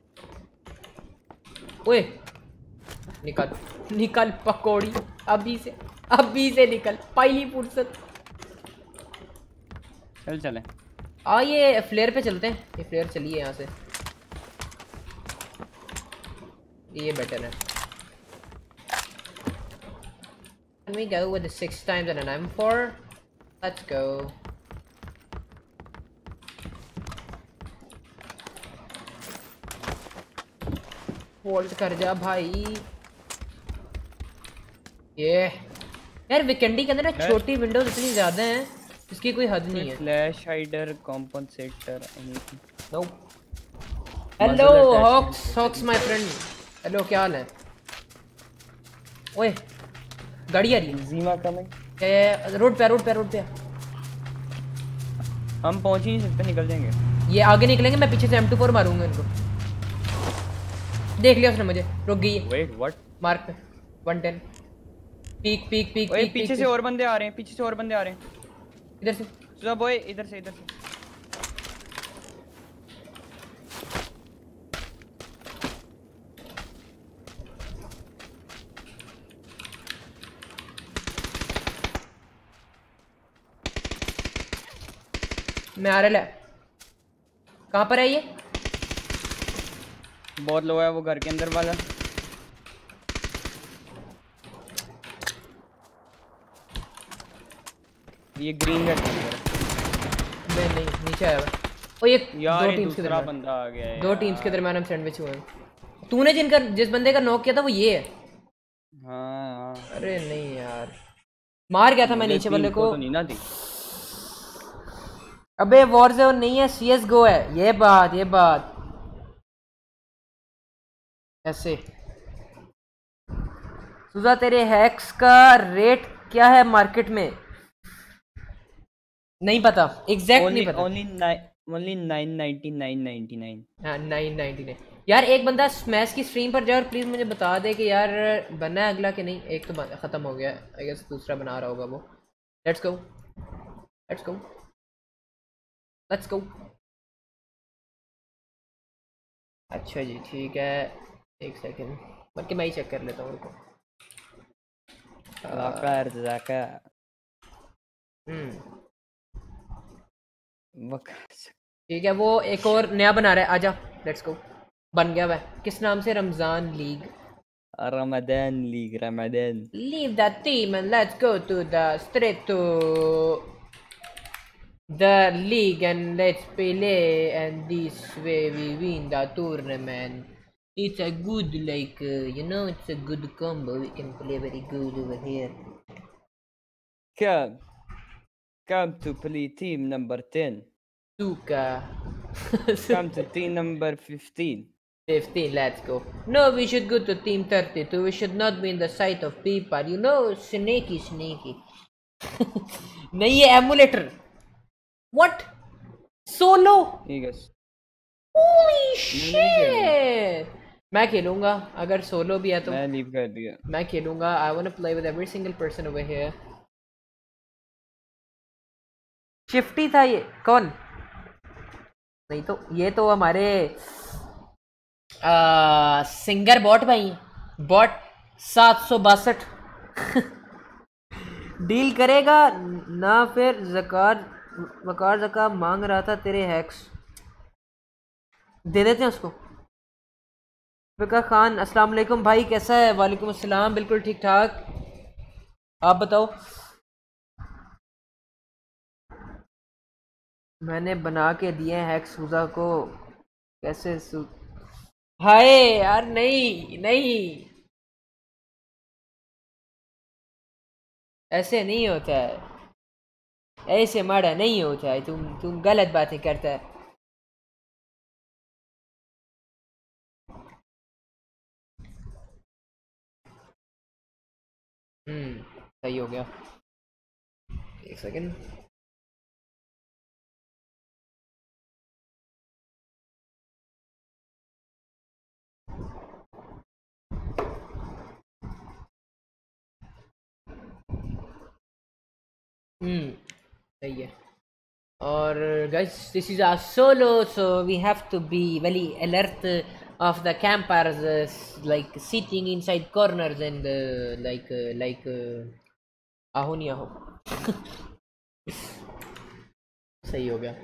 S1: ओए निकल निकल पकौड़ी अभी से अभी से निकल पहली फुर्सत।
S2: चल चले
S1: आ ये फ्लेयर पे चलते हैं। ये फ्लेयर चलिए यहाँ से ये बेटर है। Can we go with the six times and an M four? Let's go. Hold कर जा भाई। ये यार वीकेंडी के अंदर ना छोटी विंडोज इतनी ज्यादा हैं इसकी कोई हद नहीं है।
S2: Flash hider compensator anything
S1: no. Hello hawks hawks my friend. Hello क्या हाल है? ओए गाड़ी आ रही है।
S2: जीमा कमिंग।
S1: रोड पे रोड पे रोड पे
S2: हम पहुंच ही नहीं सकते। निकल जाएंगे।
S1: ये आगे निकलेंगे। मैं पीछे से एम टू फोर मारूंगा इनको। देख लिया उसने मुझे। रुक गई है।
S2: Wait what?
S1: मार्क पे one ten. Peek peek peek
S2: ओए
S1: पीक
S2: पीछे से और बंदे आ रहे हैं। पीछे से और बंदे आ रहे हैं।
S1: इधर से
S2: सुधा बॉय इधर से इधर से।
S1: मैं आ रहा है। कहाँ पर है ये?
S2: बहुत लो है वो घर के अंदर वाला। ये ग्रीन घर के अंदर।
S1: मैं नहीं नीचे आया हुआ। ओ ये
S2: यार
S1: दो
S2: ये
S1: टीम्स के
S2: दूसरा
S1: दरमियान
S2: बंदा आ गया है।
S1: दो टीम्स के दरमियान हम सैंडविच हुए हैं। तूने जिनका जिस बंदे का नॉक किया था वो ये है।
S2: हाँ
S1: अरे नहीं यार मार गया था मैं नीचे वाले को।
S2: तो नहीं ना थी।
S1: अबे वॉरज़ोन नहीं है सी एस गो है। ये बात ये बात ऐसे। सुधा तेरे हैक्स का रेट क्या है मार्केट में? नहीं पता एग्जैक्ट नहीं पता।
S2: Only only nine ninety nine ninety nine.
S1: हाँ नाइन नाइनटी नाइन। यार एक बंदा स्मैश की स्ट्रीम पर जाए और प्लीज मुझे बता दे कि यार बना है अगला कि नहीं। एक तो खत्म हो गया आई गेस दूसरा बना रहा होगा वो। Let's go let's go let's go. अच्छा जी ठीक है एक सेकेंड बल्कि मैं ही चेक कर लेता हूँ उनको। हम्म ठीक है वो एक और नया बना रहा है। आजा लेट्स गो। बन गया वह किस नाम से? Ramzan league.
S2: Ramzan league Ramzan.
S1: Leave that team and let's go to the straight to the league and let's play and this way we win the tournament. It's a good, like, uh, you know, it's a good combo. We can play very good over here.
S2: Come, come to play team number ten.
S1: Suka.
S2: Come to team number fifteen.
S1: fifteen, let's go. No, we should go to team thirty-two. We should not be in the sight of people. You know, sneaky, sneaky. नहीं ये emulator. What? Solo?
S2: ठीक है
S1: Holy
S2: नहीं खेलना।
S1: shit! मैं खेलूंगा अगर solo भी है तो
S2: मैं लीव कर दिया
S1: मैं खेलूंगा. I wanna play with every single person over here. शिफ्टी था ये कौन? नहीं तो ये तो हमारे आ, सिंगर बॉट भाई हैं. बॉट सात सौ बासठ डील करेगा ना फिर ज़कात वकार ज़कात मांग रहा था तेरे हैक्स दे देते हैं उसको. फिका खान अस्सलाम वालेकुम भाई कैसा है? वालेकुम अस्सलाम बिल्कुल ठीक ठाक. आप बताओ. मैंने बना के दिए हैक सूजा को कैसे सू... हाय यार नहीं नहीं ऐसे नहीं होता है. ऐसे माड़ा नहीं होता है. तुम तुम गलत बातें करता है. हम्म सही हो गया. एक सेकंड. हम्म सही है. और guys this is our solo so we have to be very alert of the campers uh, like sitting inside corners and uh, like uh, like uh, आहो नहीं आहो. सही हो गया.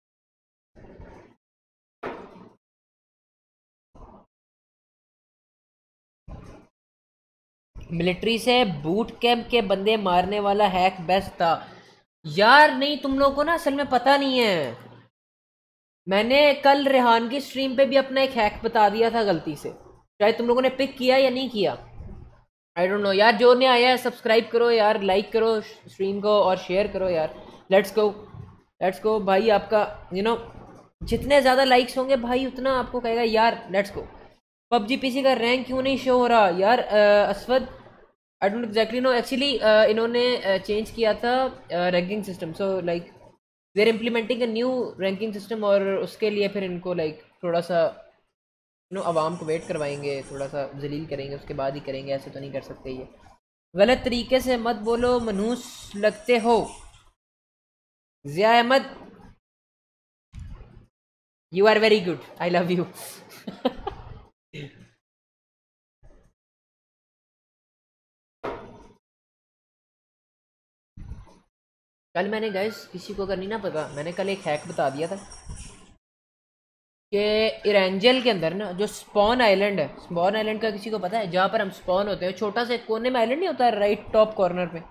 S1: मिलिट्री से बूट कैंप के बंदे मारने वाला हैक बेस्ट था यार. नहीं तुम लोगों को ना असल में पता नहीं है. मैंने कल रेहान की स्ट्रीम पे भी अपना एक हैक बता दिया था गलती से. शायद तुम लोगों ने पिक किया या नहीं किया. आई डोंट नो यार. जो ने आया है सब्सक्राइब करो यार, लाइक करो स्ट्रीम को और शेयर करो यार. लेट्स गो लेट्स गो भाई. आपका यू you नो know, जितने ज़्यादा लाइक्स होंगे भाई उतना आपको कहेगा यार लेट्स गो. पबजी पीसी का रैंक क्यों नहीं शो हो रहा यार? Aswad I don't exactly know. Actually इन्होंने चेंज किया था ranking system. So like they are implementing a new ranking system और उसके लिए फिर इनको लाइक like, थोड़ा सा यू नो आवाम को वेट करवाएंगे, थोड़ा सा जलील करेंगे, उसके बाद ही करेंगे. ऐसे तो नहीं कर सकते. ये गलत तरीके से मत बोलो, मनूस लगते हो. Zia Ahmed you are very good. I love you. कल मैंने गाइस किसी को अगर नहीं ना पता, मैंने कल एक हैक बता दिया था कि इरेंजल के अंदर ना जो स्पॉन आइलैंड है, स्पॉन आइलैंड का किसी को पता है? जहाँ पर हम स्पॉन होते हैं छोटा सा कोने में आइलैंड नहीं होता राइट टॉप कॉर्नर पे,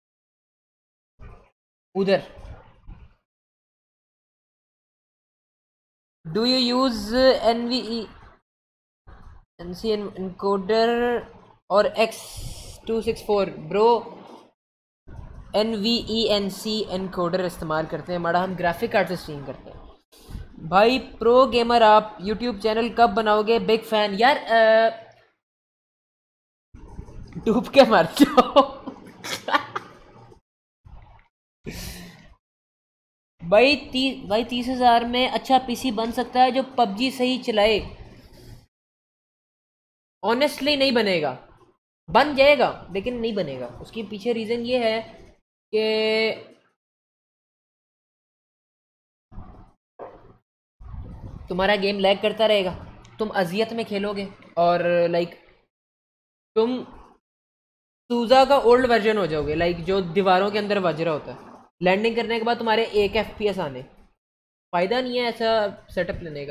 S1: उधर. Do you use N V E N C encoder और x two six four? Bro N V E N C encoder इस्तेमाल करते हैं माड़ा. हम ग्राफिक आर्ट से स्ट्रीम करते हैं भाई. प्रो गेमर आप यूट्यूब चैनल कब बनाओगे? बिग फैन यार. डूब के मर जाओ. भाई ती भाई तीस हजार में अच्छा पीसी बन सकता है जो पबजी सही चलाए? ऑनेस्टली नहीं बनेगा. बन जाएगा लेकिन नहीं बनेगा. उसके पीछे रीज़न ये है कि तुम्हारा गेम लैग करता रहेगा, तुम अजियत में खेलोगे और लाइक तुम सूजा का ओल्ड वर्जन हो जाओगे, लाइक जो दीवारों के अंदर वज रहा होता है. लैंडिंग करने के बाद तुम्हारे एक एफ पी एस आने. फ़ायदा नहीं है ऐसा सेटअप लेने का.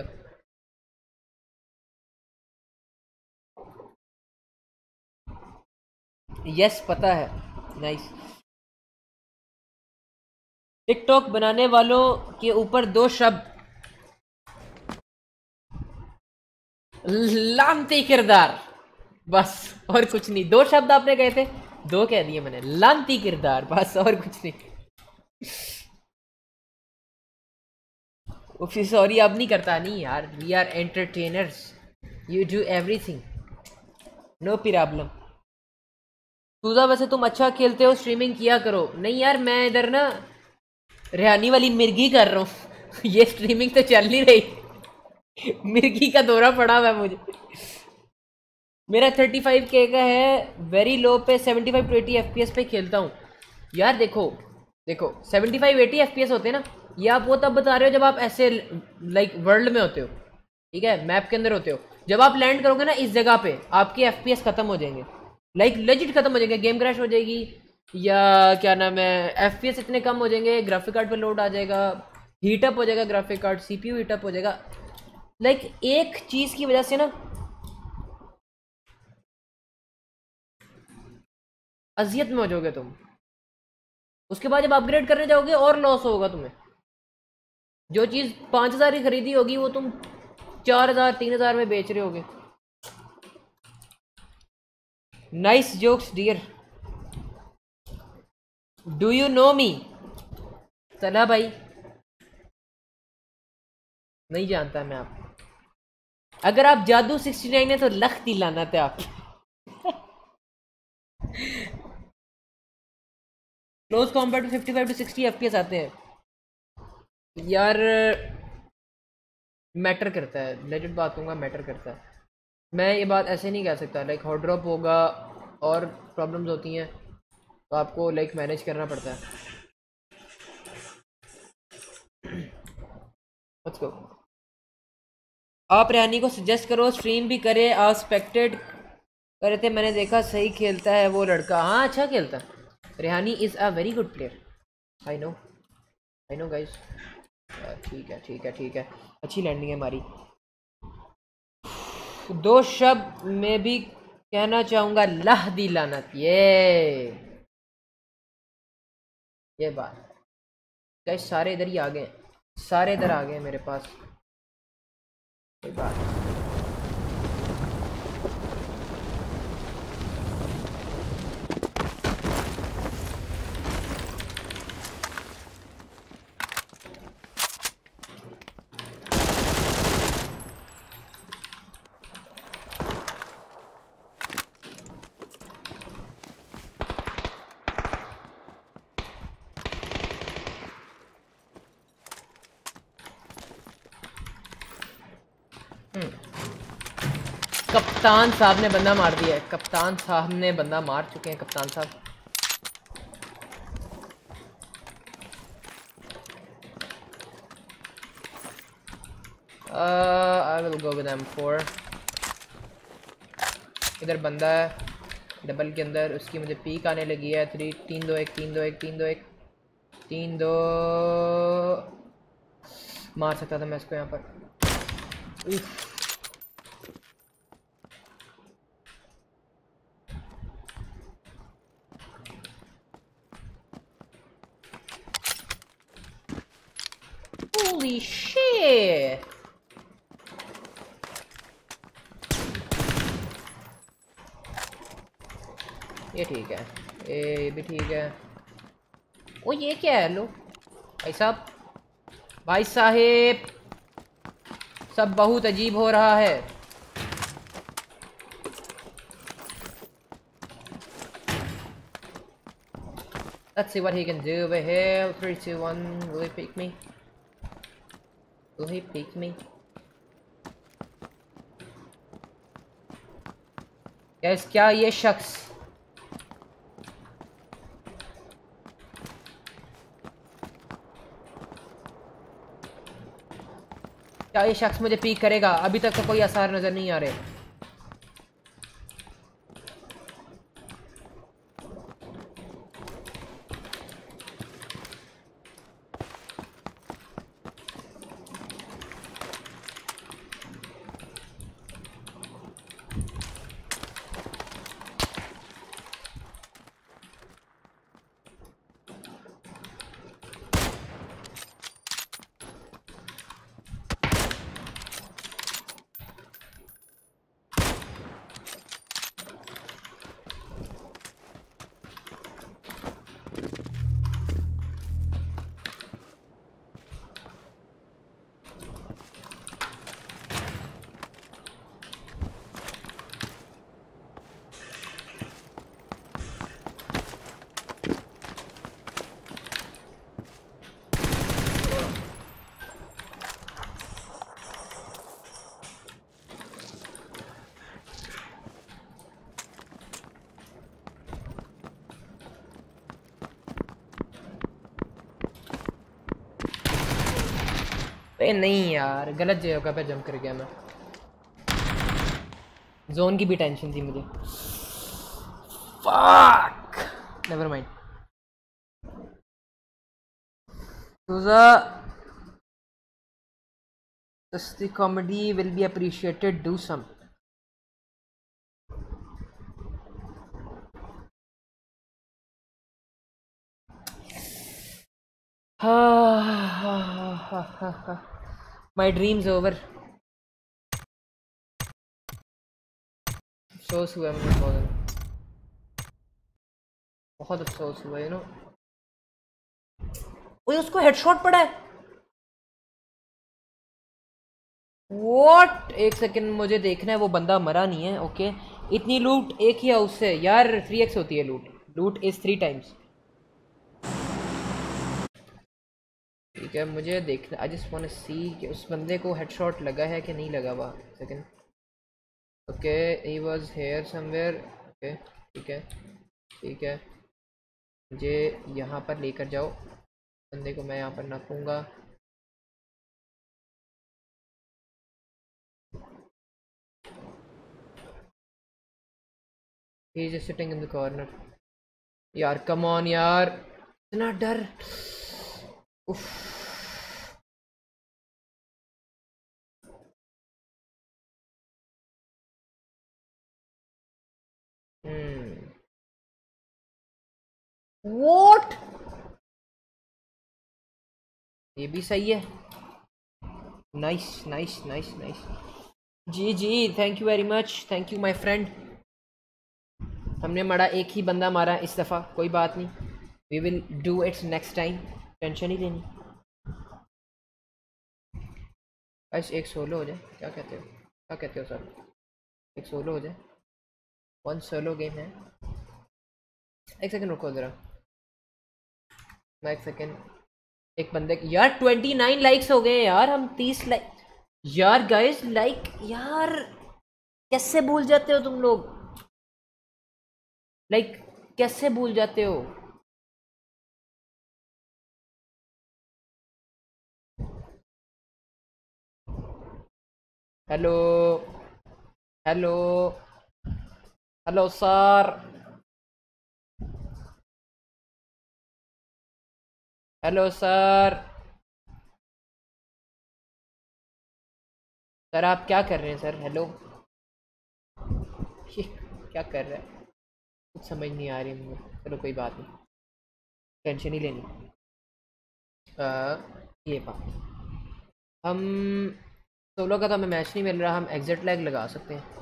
S1: यस पता है. नाइस. टिकटॉक बनाने वालों के ऊपर दो शब्द लानती किरदार, बस और कुछ नहीं। दो शब्द आपने कहे थे, दो कह दिए मैंने, लानती किरदार, बस और कुछ नहीं। सॉरी अब नहीं करता, नहीं यार, we are entertainers, you do everything, no problem. तुझा वैसे तुम अच्छा खेलते हो, स्ट्रीमिंग किया करो। नहीं यार मैं इधर ना रेहानी वाली मिर्गी कर रहा हूँ। ये स्ट्रीमिंग तो चल नहीं रही। मिर्गी का दौरा पड़ा हुआ है मुझे। मेरा थर्टी फाइव के का है, वेरी लो पे seventy five to eighty F P S पे खेलता हूँ। यार देखो देखो seventy five eighty F P S होते हैं ना, ये आप वो तब बता रहे हो जब आप ऐसे लाइक वर्ल्ड में होते हो, ठीक है, मैप के अंदर होते हो। जब आप लैंड करोगे ना इस जगह पे, आपके एफ पी एस खत्म हो जाएंगे, लाइक लेजिट खत्म हो जाएंगे, गेम क्रैश हो जाएगी, या क्या नाम है, एफ पी एस इतने कम हो जाएंगे, ग्राफिक कार्ड पे लोड आ जाएगा, हीटअप हो जाएगा graphic card, C P U heat up हो जाएगा। लाइक एक चीज़ की वजह से ना अजियत में हो जाओगे तुम। उसके बाद जब अपग्रेड करने जाओगे और लॉस होगा तुम्हें। जो चीज़ पाँच हज़ार की खरीदी होगी वो तुम चार हज़ार तीन हज़ार में बेच रहे होगे। Nice jokes dear. Do you know me? Salah भाई, नहीं जानता मैं आप। अगर आप जादू सिक्सटी नाइन है तो लख दिलाना थे आप। Close combat fifty five to sixty FPS आते हैं यार। मैटर करता है, लेजिट बात कहूँगा, मैटर करता है। मैं ये बात ऐसे नहीं कह सकता, लाइक हॉट ड्रॉप होगा और प्रॉब्लम्स होती हैं तो आपको लाइक मैनेज करना पड़ता है। Let's go. आप रेहानी को सजेस्ट करो, स्ट्रीम भी करे, आप स्पेक्टेड करे थे, मैंने देखा सही खेलता है वो लड़का। हाँ अच्छा खेलता है, Rehani is a very good player. I know I know guys. ठीक है ठीक है ठीक है, अच्छी लैंडिंग है हमारी। दो शब्द में भी कहना चाहूँगा, लह दी लानत। ये ये बात गाइस, सारे इधर ही आ गए, सारे इधर आ गए मेरे पास। ये बात कप्तान साहब ने बंदा मार दिया है, कप्तान साहब ने बंदा मार चुके हैं, कप्तान साहब। I will go with M four. इधर बंदा है डबल के अंदर, उसकी मुझे पीक आने लगी है। थ्री तीन दो एक तीन दो एक तीन दो एक तीन दो, मार सकता था मैं इसको यहाँ पर। उफ। Holy shit! ये ठीक है, ये भी ठीक है। ओ ये क्या है? लो भाई साहब, भाई साहेब, सब बहुत अजीब हो रहा है। Let's see what he can do over here. Three, two, one. Will he pick me? Will he pick me? Guys, क्या ये शख्स क्या ये शख्स मुझे पीक करेगा? अभी तक तो कोई आसार नजर नहीं आ रहे। अरे नहीं यार, गलत जगह पे जंप कर गया मैं। जोन की भी टेंशन थी मुझे। Fuck, never mind. तुझा the comedy will be appreciated, do some. My dreams over. अफसोस हुआ मुझे बहुत, बहुत अफसोस हुआ, यू नो। ओए उसको हेडशॉट पड़ा है। What? एक सेकंड मुझे देखना है, वो बंदा मरा नहीं है। ओके, इतनी लूट एक ही हाउस से यार, थ्री एक्स होती है लूट। लूट इज थ्री टाइम्स। ठीक है, मुझे देखना, I just want to see कि उस बंदे को हेडशॉट लगा है कि नहीं लगा हुआ। Second. Okay, he was here somewhere. Okay ठीक है, ठीक है, मुझे यहाँ पर लेकर जाओ, बंदे को मैं यहाँ पर नापूंगा। He is sitting in the corner. यार कम ऑन यार, इतना डर। उफ। Hmm, what? ये भी सही है। Nice nice nice nice. जी जी, thank you very much, thank you my friend. हमने मारा एक ही बंदा मारा इस दफ़ा, कोई बात नहीं, we will do it's next time, tension ही लेनी। बस एक सोलो हो जाए, क्या कहते हो, क्या कहते हो सर? एक सोलो हो जाए, वन सोलो गेम है। एक सेकंड रुको ज़रा, मैं एक सेकंड, एक बंदे यार ट्वेंटी नाइन लाइक्स हो गए यार, हम तीस लाइक। यार गाइस लाइक, यार कैसे भूल जाते हो तुम लोग, लाइक कैसे भूल जाते हो? Hello hello hello sir, hello sir. Sir आप क्या कर रहे हैं सर? हेलो, ये क्या कर रहा है, कुछ समझ नहीं आ रही मुझे। चलो कोई बात नहीं, टेंशन ही लेनी। आ, ये बात, हम सोलो का तो हमें मैच नहीं मिल रहा, हम एग्जिट लैग लगा सकते हैं।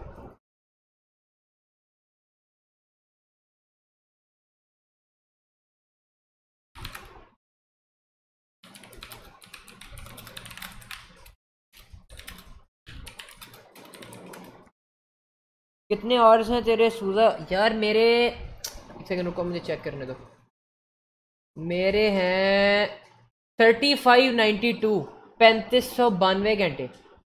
S1: कितने आवर्स हैं तेरे सूजा? यार मेरे, एक सेकंड रुको मुझे चेक करने दो। मेरे हैं थर्टी फाइव नाइन्टी टू, पैंतीस सौ बानवे घंटे।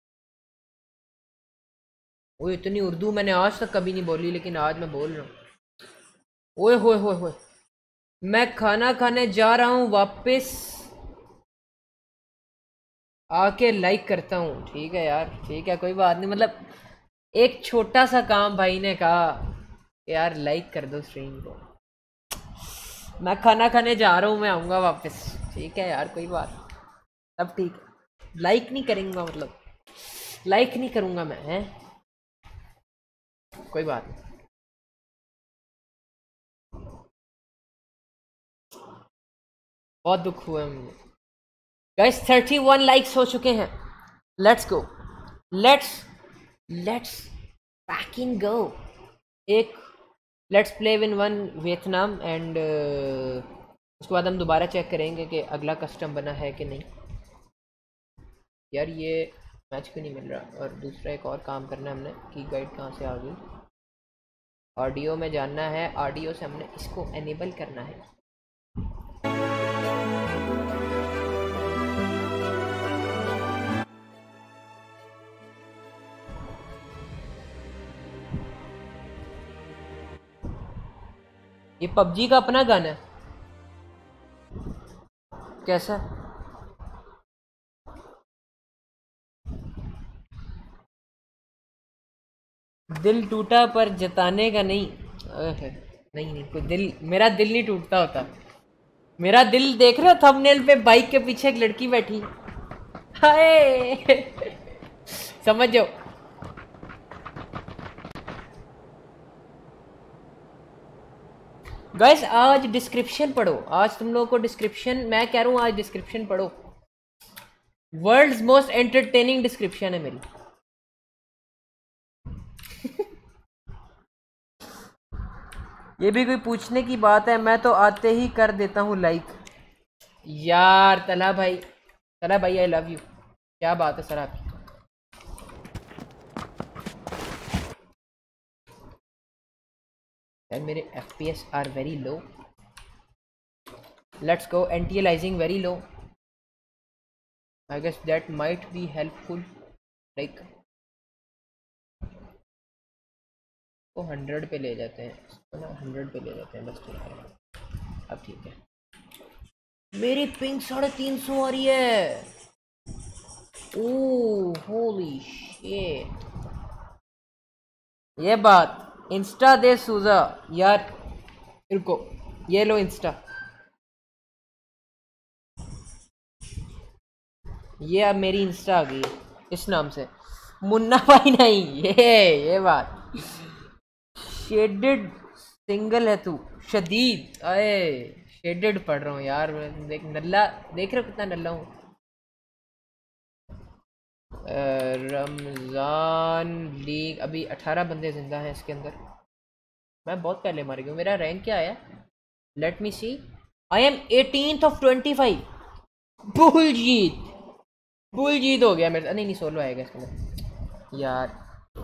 S1: वो इतनी उर्दू मैंने आज तक कभी नहीं बोली, लेकिन आज मैं बोल रहा हूँ। ओए होए होए होए, मैं खाना खाने जा रहा हूँ वापस आके लाइक करता हूँ। ठीक है यार, ठीक है, कोई बात नहीं। मतलब एक छोटा सा काम भाई ने कहा कि यार लाइक कर दो स्ट्रीम को। मैं खाना खाने जा रहा हूँ, मैं आऊँगा वापस। ठीक है यार, कोई बात नहीं, अब ठीक है। लाइक नहीं करूँगा, मतलब लाइक नहीं करूँगा मैं, हैं, कोई बात नहीं। बहुत दुख हुआ मुझे। गाइस थर्टी वन लाइक्स हो चुके हैं। Let's go, let's let's packing go. एक let's play win one Vietnam and उसके बाद हम दोबारा चेक करेंगे कि अगला कस्टम बना है कि नहीं। यार ये मैच क्यों नहीं मिल रहा? और दूसरा एक और काम करना है हमने, की गाइड कहाँ से आ गई? ऑडियो में जानना है, ऑडियो से हमने इसको एनेबल करना है। ये पबजी का अपना गाना है कैसा? दिल टूटा पर जताने का नहीं। अह, नहीं नहीं कोई दिल, मेरा दिल नहीं टूटता होता। मेरा दिल देख रहे हो थंबनेल पे, बाइक के पीछे एक लड़की बैठी। हाय समझ जाओ। गाइस आज डिस्क्रिप्शन पढ़ो, आज तुम लोगों को डिस्क्रिप्शन, मैं कह रहा हूँ आज डिस्क्रिप्शन पढ़ो। वर्ल्ड्स मोस्ट एंटरटेनिंग डिस्क्रिप्शन है मेरी। ये भी कोई पूछने की बात है, मैं तो आते ही कर देता हूँ लाइक। यार तला भाई, तला भाई आई लव यू। क्या बात है सर आपकी। यार मेरे F P S are very low. Let's go, anti aliasing very low. I guess that might be helpful. Like वो हंड्रेड पे ले जाते हैं, इसको ना हंड्रेड पे ले जाते हैं बस। ठीक है अब ठीक है। मेरी पिंक साढ़े तीन सौ आ रही है। Oh holy shit. ये बात इंस्टा दे सूजा यार। रुको, ये लो इंस्टा। ये अब मेरी इंस्टा आ गई है इस नाम से, मुन्ना भाई नहीं। ये ये बात शेडेड सिंगल है तू शदीद। अरे शेडेड पढ़ रहा हूँ यार मैं, देख नल्ला, देख रहे हो कितना नल्ला हूँ। रमजान लीग अभी अठारह बंदे जिंदा हैं इसके अंदर। मैं बहुत पहले मर गया हूँ। मेरा रैंक क्या आया, let me see. I am eighteenth of twenty five. बुल जीत, बुल जीत हो गया मेरे। नहीं नहीं सोलो आएगा इसके अंदर यार।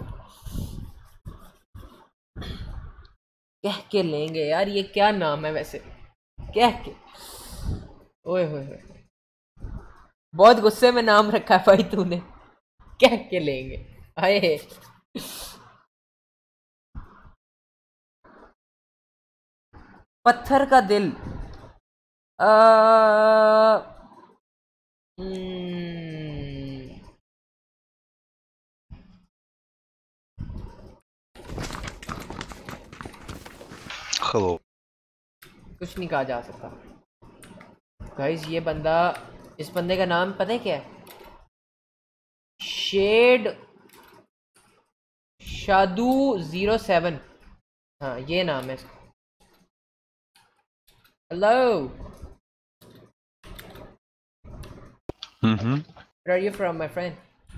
S1: कह के लेंगे यार, ये क्या नाम है वैसे, कह के। ओए होए होए, बहुत गुस्से में नाम रखा है भाई तूने। कह के लेंगे आए। पत्थर का दिल। आ...
S3: हेलो।
S1: कुछ नहीं कहा जा सकता गाइस। ये बंदा, इस बंदे का नाम पता है क्या है? शेड शादू जीरो सेवन। हाँ ये नाम है इसका। Hello.
S3: Mm-hmm.
S1: Where are you from, my friend?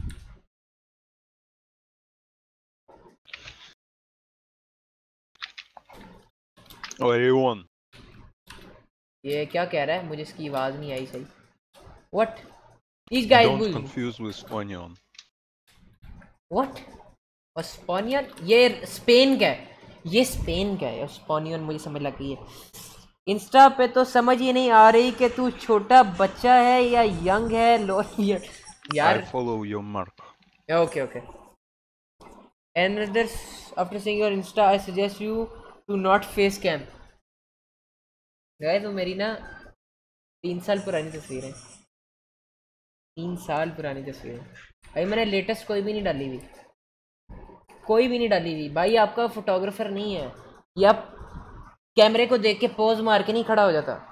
S3: Where you on?
S1: ये क्या कह रहा है, मुझे इसकी आवाज नहीं आई सही। What? These guys
S3: Don't
S1: will.
S3: confuse with Spanion.
S1: What? स्पेनियन? ये स्पेन का है, ये स्पेन का है। स्पेनियन मुझे समझ लग गई है। इंस्टा पे तो समझ ही नहीं आ रही कि तू छोटा बच्चा है या यंग है। लो यार।
S3: I follow your mark.
S1: Okay okay. Another, after seeing your Insta, I suggest you to not face cam. Guys वो मेरी ना तीन साल पुरानी तस्वीर है, तीन साल पुरानी तस्वीर है भाई। मैंने लेटेस्ट कोई भी नहीं डाली हुई, कोई भी नहीं डाली हुई भाई। आपका फोटोग्राफर नहीं है, या आप कैमरे को देख के पोज मार के नहीं खड़ा हो जाता।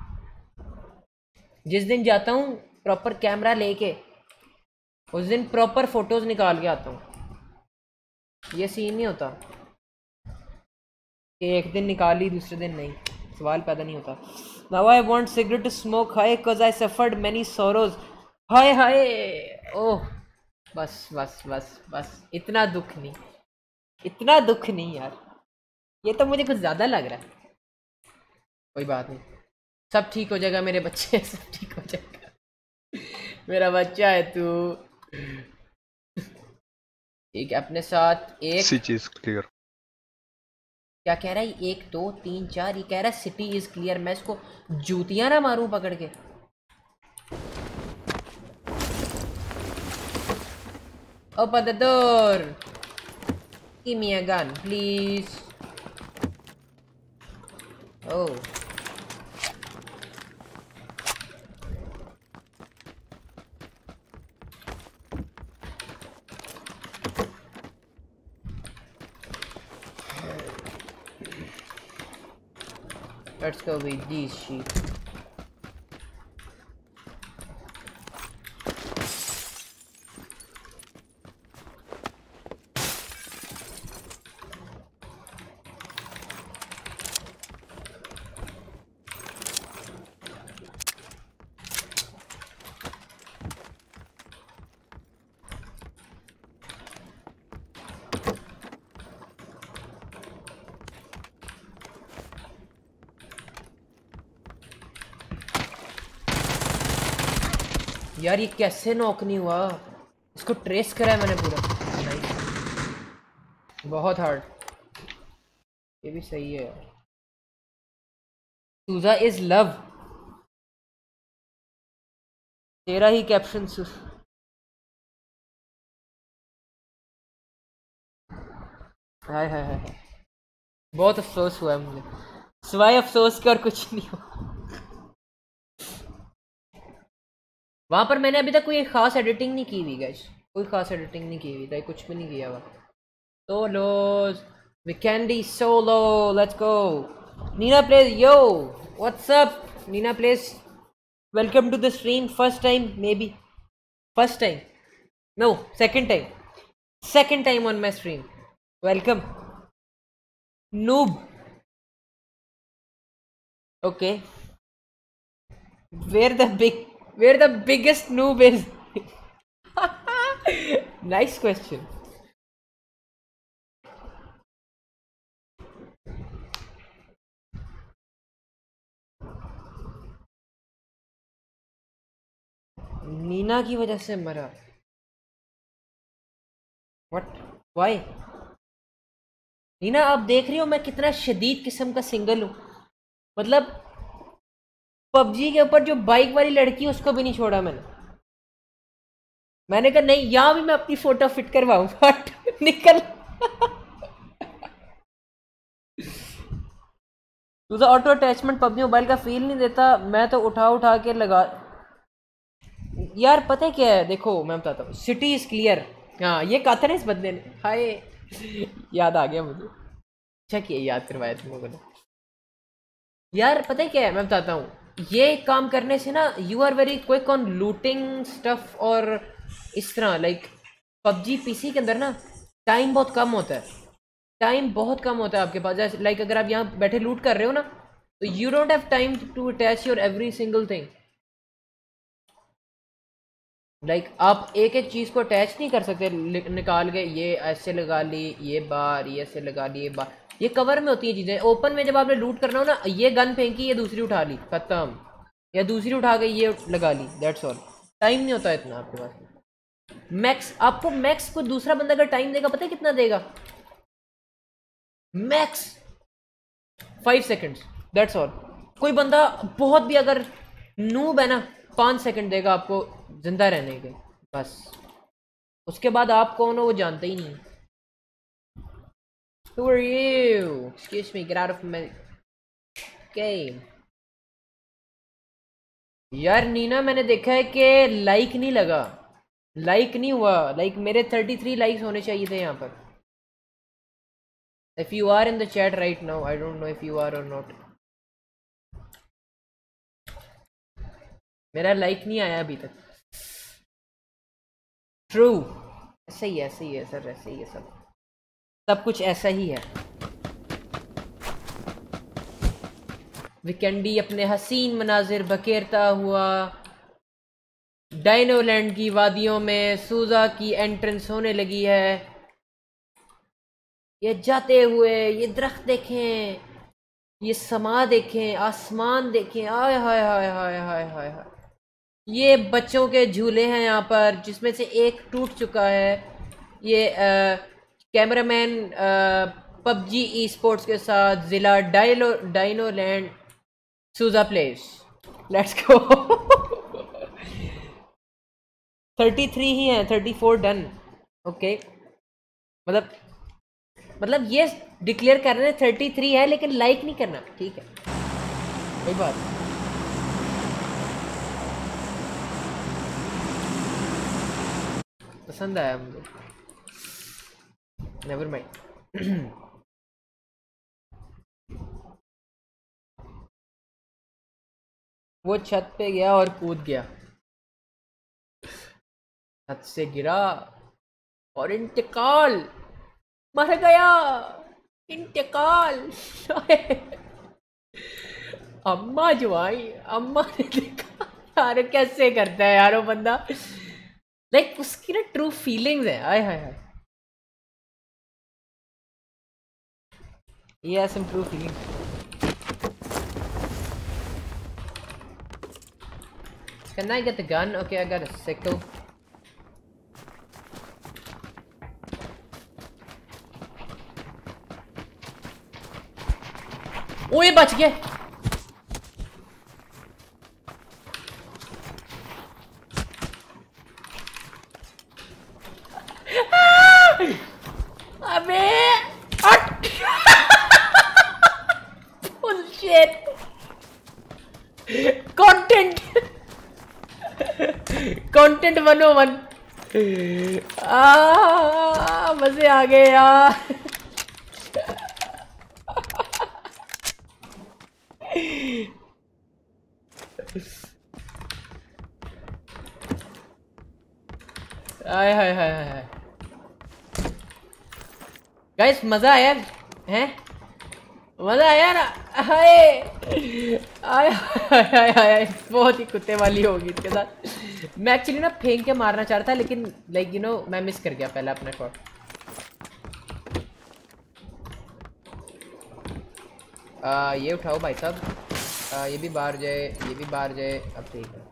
S1: जिस दिन जाता हूँ प्रॉपर कैमरा लेके, उस दिन प्रॉपर फोटोज निकाल के आता हूँ। ये सीन नहीं होता कि एक दिन निकाली दूसरे दिन नहीं, सवाल पैदा नहीं होता। Now I want cigarette to smoke हाय because I suffered many sorrows. हाय हाय ओह बस बस बस बस, इतना दुख नहीं, इतना दुख नहीं यार। ये तो मुझे कुछ ज़्यादा लग रहा है। कोई बात नहीं, सब ठीक हो जाएगा मेरे बच्चे, सब ठीक हो जाएगा। मेरा बच्चा है तू। एक अपने साथ एक
S3: City is clear.
S1: क्या कह रहा है, एक दो तीन चार, ये कह रहा है सिटी इज क्लियर। मैं इसको जूतियां ना मारूं पकड़ के। Open the door, give me a gun please. Oh Let's go with these sheep. यार ये कैसे नॉक नहीं हुआ? इसको ट्रेस करा है मैंने पूरा। नाइस, बहुत हार्ड। ये भी सही है। सूजा इज लव, तेरा ही कैप्शन। हाय हाय हाय, बहुत अफसोस हुआ है मुझे, सिवाय अफसोस का और कुछ नहीं हुआ। वहां पर मैंने अभी तक कोई खास एडिटिंग नहीं की हुई गाइस, कोई खास एडिटिंग नहीं की हुई था, कुछ भी नहीं किया हुआ। सोलोस विकेंडी solo, let's go. Nina plays, yo what's up Nina plays, welcome to the stream. First time maybe, first time, no second time, second time on my stream. Welcome noob. Okay, where the big where the biggest noob is? Nice question. Nina की वजह से मरा? What? Why? Neena, आप देख रही हो मैं कितना शदीद किस्म का सिंगल हूं। मतलब पबजी के ऊपर जो बाइक वाली लड़की है उसको भी नहीं छोड़ा मैंने। मैंने कहा नहीं, यहां भी मैं अपनी फोटो फिट करवाऊं, बट निकल। तुझे ऑटो अटैचमेंट पबजी मोबाइल का फील नहीं देता? मैं तो उठा उठा के लगा। यार पता है क्या है, देखो मैं बताता हूँ, सिटी इज क्लियर। हाँ ये कहा था ना इस बंदे ने, हाय याद आ गया मुझे। अच्छा किया याद करवाया तुम लोगों ने। यार पता है क्या है, मैं बताता हूँ, ये काम करने से ना you are very quick on looting stuff, और इस तरह लाइक पबजी पीसी के अंदर ना टाइम बहुत कम होता है, टाइम बहुत कम होता है आपके पास। जैसे लाइक अगर आप यहाँ बैठे लूट कर रहे हो ना, तो you don't have time to attach your every single thing. Like like, आप एक एक चीज़ को अटैच नहीं कर सकते निकाल के, ये ऐसे लगा ली, ये बार, ये ऐसे लगा ली, ये बार, ये कवर में होती है चीज़ें। ओपन में जब आपने लूट करना हो ना, ये गन फेंकी, ये दूसरी उठा ली, खत्म, या दूसरी उठा के ये लगा ली, दैट्स ऑल। टाइम नहीं होता इतना आपके पास। मैक्स आपको मैक्स को दूसरा बंदा अगर टाइम देगा, पता है कितना देगा? Max five seconds, that's all. कोई बंदा बहुत भी अगर नूब है ना, पाँच सेकंड देगा आपको जिंदा रहने के, बस। उसके बाद आप कौन हो वो जानते ही नहीं। Who are you? Excuse me, get out of my game. यार नीना, मैंने देखा है कि लाइक नहीं लगा, लाइक नहीं हुआ। लाइक मेरे थर्टी थ्री लाइक्स होने चाहिए थे यहाँ पर। If you are in the chat right now, I don't know if you are or not. मेरा लाइक नहीं आया अभी तक। ट्रू, ऐसा ही है, ऐसा ही है सर, ऐसा ही है सब, सब कुछ ऐसा ही है। वीकेंडी अपने हसीन मनाजिर बखेरता हुआ डायनोलैंड की वादियों में, सूजा की एंट्रेंस होने लगी है। ये जाते हुए ये दरख्त देखें, ये समा देखें, आसमान देखें, आय हाय हाय हाय हाय हाय हाय। ये बच्चों के झूले हैं यहाँ पर, जिसमें से एक टूट चुका है। ये कैमरामैन पबजी ई स्पोर्ट्स के साथ जिला डायनो डायनोलैंड सूजा place, let's go. Thirty three ही है, थर्टी फोर डन। ओके, मतलब मतलब ये डिक्लेयर कर रहे हैं थर्टी थ्री है, लेकिन लाइक नहीं करना, ठीक है, कोई बात नहीं। पसंद आया मुझे, नेवर माइंड। वो छत पे गया और कूद गया, छत से गिरा और इंतकाल, मर गया, इंतकाल। अम्मा जो आई, अम्मा ने देखा यार कैसे करता है यार वो बंदा, लाइक like, उसकी ना ट्रू फीलिंग्स है। आय हाय हाय, ये some true feelings. Can I get the gun? Okay, I got a sickle. ओ ये बच गया। अबे bullshit content content one oh one. आ मजे आ गए यार। हाय हाय हाय हाय गाइस, मजा आया हैं, मजा आया ना। हाय हाय हाय हाय, बहुत ही कुत्ते वाली होगी इसके साथ। मैं एक्चुअली ना फेंक के मारना चाह रहा था, लेकिन लाइक यू नो मैं मिस कर गया पहले अपने शॉट। आ, ये उठाओ भाई साहब, आ, ये भी बाहर जाए, ये भी बाहर जाए। अब ठीक है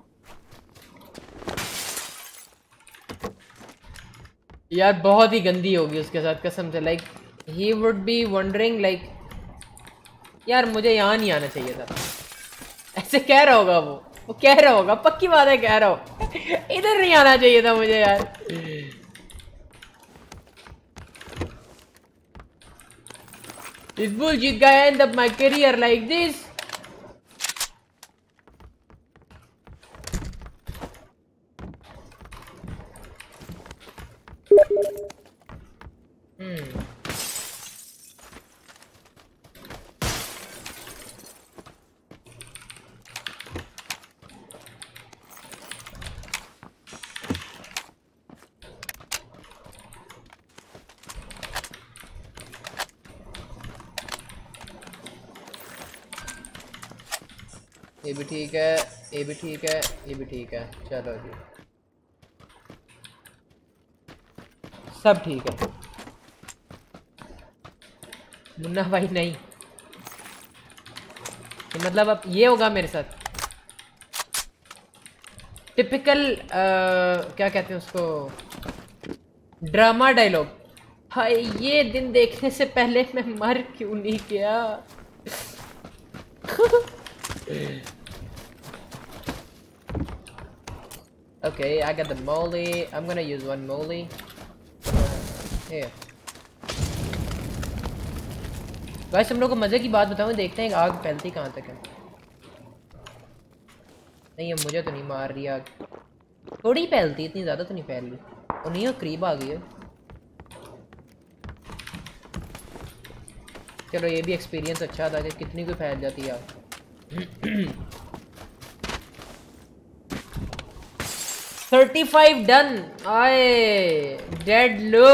S1: यार, बहुत ही गंदी होगी उसके साथ कसम से। Like he would be wondering like यार मुझे यहाँ नहीं आना चाहिए था, ऐसे कह रहा होगा वो वो कह रहा होगा, पक्की बात है कह रहा हो, इधर नहीं आना चाहिए था मुझे यार। This bullshit guy end up my career like this. Hmm. ये भी ठीक है, ये भी ठीक है, ये भी ठीक है, चलो जी सब ठीक है। मुन्ना भाई नहीं, तो मतलब अब ये होगा मेरे साथ टिपिकल क्या कहते हैं उसको, ड्रामा डायलॉग। हाय ये दिन देखने से पहले मैं मर क्यों नहीं गया। Okay, I got the molly. I'm gonna use one molly. Here. Guys हम लोग को मजे की बात बताऊं, देखते हैं आग फैलती कहाँ तक है। नहीं अब मुझे तो नहीं मार रही आग, थोड़ी फैलती, इतनी ज्यादा तो नहीं फैल रही। और नहीं करीब आ गई है। चलो ये भी एक्सपीरियंस अच्छा था कि कितनी कोई फैल जाती है आग। Thirty five done. आए डेड लो।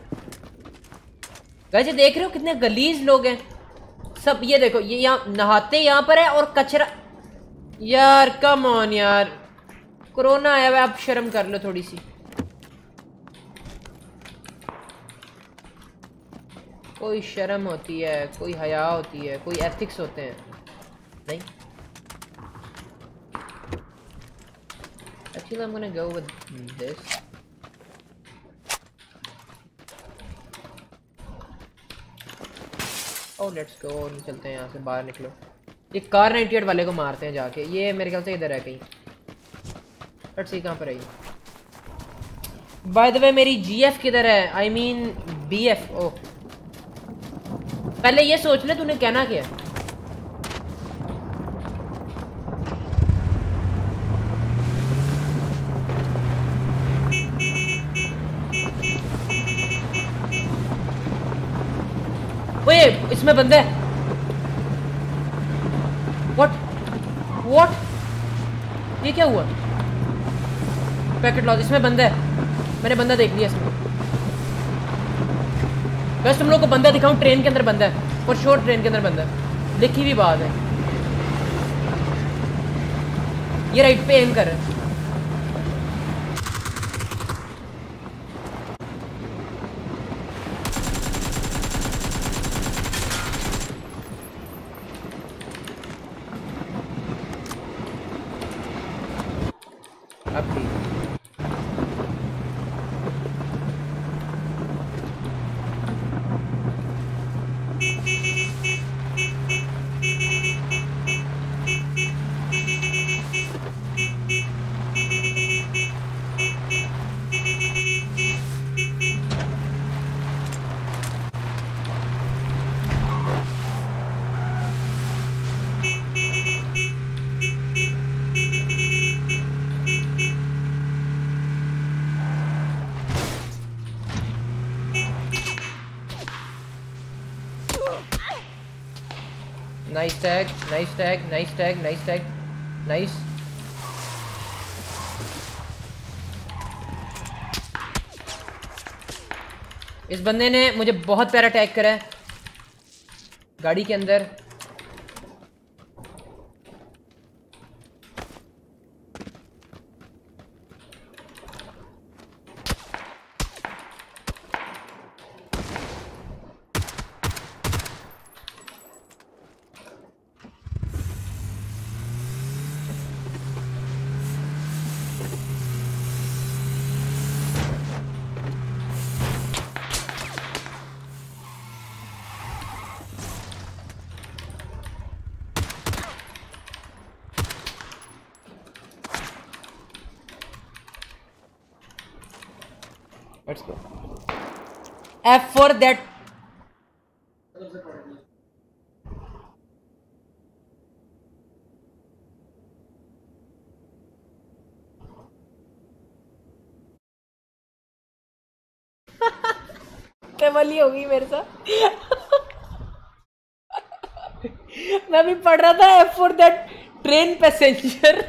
S1: वैसे देख रहे हो कितने गलीज लोग हैं सब। ये देखो ये यहाँ नहाते यहाँ पर है और कचरा। यार कम ऑन यार, कोरोना आया हुआ, आप शर्म कर लो थोड़ी सी। कोई शर्म होती है, कोई हया होती है, कोई एथिक्स होते हैं नहीं। Actually, I'm gonna go with this. Oh, let's go. निकलते हैं यहाँ से, बाहर निकलो। ये कार नाइंटी एट वाले को मारते हैं जाके। ये मेरे ख्याल से इधर है कहीं। Let's see कहाँ पर है ये। By the way, मेरी जी एफ किधर है? I mean B F. Oh, पहले ये सोच ले तूने कहना क्या है। ओए इसमें बंदे। व्हाट व्हाट ये क्या हुआ? पैकेट लॉस, इसमें बंदा है, मैंने बंदा देख लिया इसमें। बस तुम लोग को बंदा दिखाऊं, ट्रेन के अंदर बंदा है, और शोर ट्रेन के अंदर बंदा है, लिखी हुई बात है। ये राइट पे एम कर रहा है। अब ठीक है। Nice tag, nice tag, nice tag, nice tag, nice. इस बंदे ने मुझे बहुत प्यारा टैग करा है गाड़ी के अंदर। Let's go. F for that. केवली होगी मेरे साथ। मैं भी पढ़ रहा था F for that train passenger.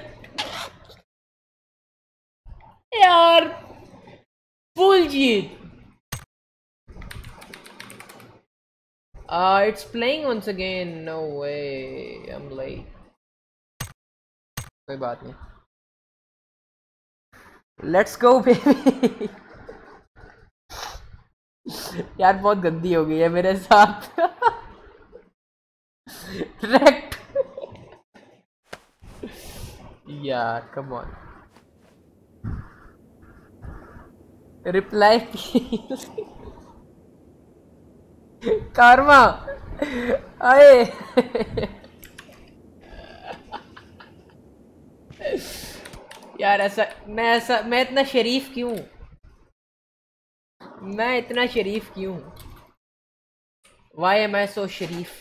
S1: यार bullshit. Uh, it's playing once again. No way. I'm late. कोई बात नहीं। Let's go baby. यार बहुत गंदी हो गई है मेरे साथ। Wrecked. यार come on. रिप्लाई कर्मा आए। यार ऐसा मैं ऐसा मैं इतना शरीफ क्यों मैं इतना शरीफ क्यों वाई एम आई सो शरीफ।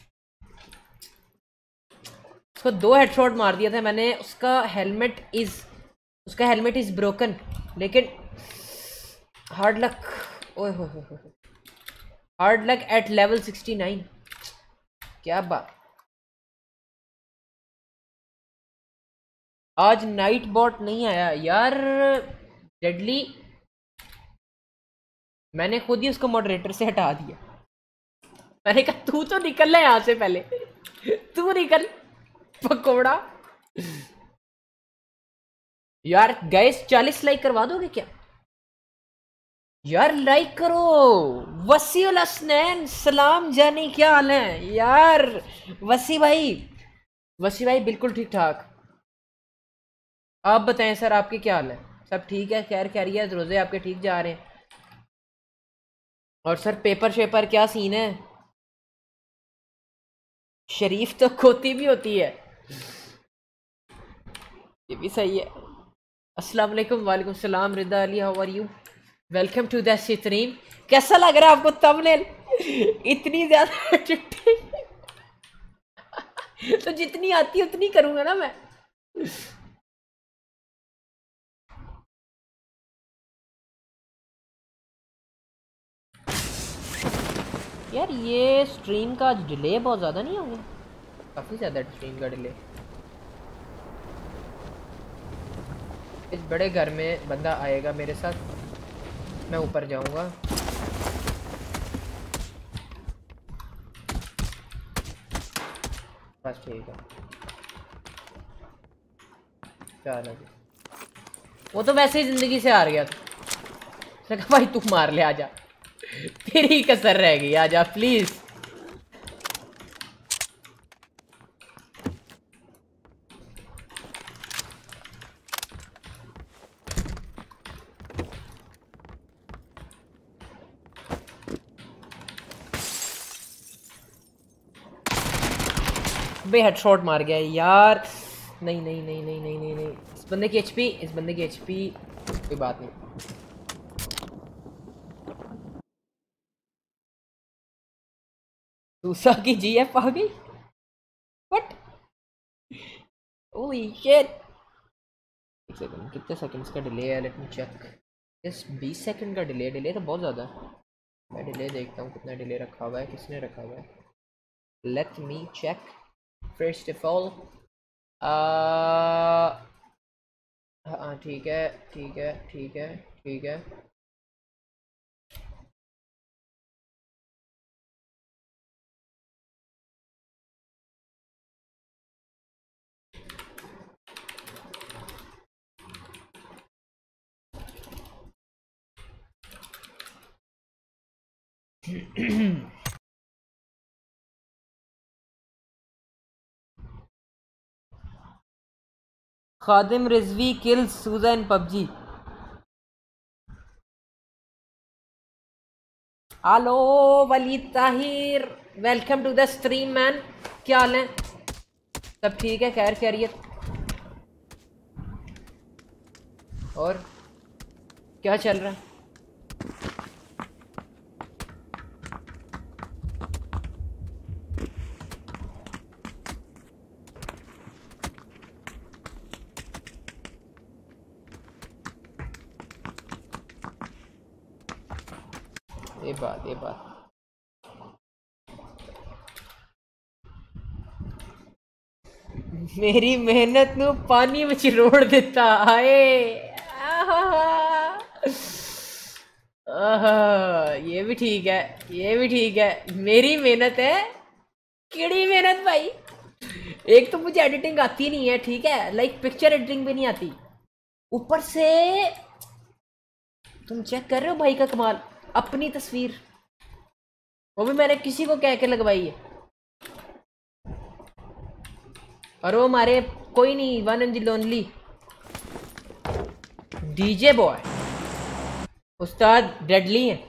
S1: उसको दो हेडशॉट मार दिया था मैंने। उसका हेलमेट इज उसका हेलमेट इज ब्रोकन, लेकिन हार्ड लक। ओए हो हो हो hard luck at level sixty nine. क्या बात। आज नाइट बॉट नहीं आया यार। डेडली मैंने खुद ही उसको मॉडरेटर से हटा दिया। मैंने कहा तू तो निकल ले यहां से, पहले तू निकल पकोड़ा। यार गाइस चालीस लाइक करवा दोगे क्या? यार लाइक करो। वसीउल हसनैन सलाम जानी, क्या हाल है यार? वसी भाई वसी भाई बिल्कुल ठीक ठाक। आप बताएं सर, आपके क्या हाल है? सब ठीक है? खैर खैरियत? रोजे आपके ठीक जा रहे हैं? और सर पेपर शेपर क्या सीन है? शरीफ तो खोती भी होती है, ये भी सही है। अस्सलाम वालेकुम। वालेकुम सलाम Rida Ali, how are you? Welcome to the stream. कैसा लग रहा है आपको थंबनेल? इतनी ज्यादा चिट्ठी तो जितनी आती है उतनी करूंगा ना मैं। यार ये स्ट्रीम का डिले बहुत ज़्यादा नहीं हो गया? काफ़ी ज़्यादा स्ट्रीम का डिले। इस बड़े घर में बंदा आएगा मेरे साथ, मैं ऊपर जाऊंगा। बस ठीक है, चल अभी वो तो वैसे ही जिंदगी से हार गया था। उसने कहा भाई तू मार ले, आजा तेरी कसर रह गई, आजा प्लीज। बे हेडशॉट मार गया यार। नहीं नहीं नहीं नहीं नहीं नहीं नहीं इस बंदे की एचपी, इस बंदे की एचपी कोई बात नहीं। दूसरा की जीएफ आ गई, व्हाट, ओली शिट। एक सेकंड, कितने सेकंड्स का डिले है, लेट मी चेक। इस बीस सेकंड का डिले, डिले तो बहुत ज़्यादा है। मैं डिले देखता हूँ कितना डिले रखा हुआ है, किसने रखा हुआ है। Let me check first of all. हाँ ठीक है ठीक है ठीक है ठीक है। खादिम रिजवी किल्स सूजा in PUBG. Hello Waleed Tahir, welcome to the stream man. क्या हाल है, सब ठीक है, खैर खैरियत? और क्या चल रहा है? ये बात ये बात मेरी मेहनत नू पानी में चिरोड़ देता। आए आहा, ये भी ठीक है, ये भी ठीक है। मेरी मेहनत है, किड़ी मेहनत भाई। एक तो मुझे एडिटिंग आती नहीं है, ठीक है, लाइक पिक्चर एडिटिंग भी नहीं आती, ऊपर से तुम चेक कर रहे हो भाई का कमाल, अपनी तस्वीर वो भी मैंने किसी को कह के लगवाई है। और वो हमारे कोई नहीं, one and the only DJ boy उस्ताद डेडली है।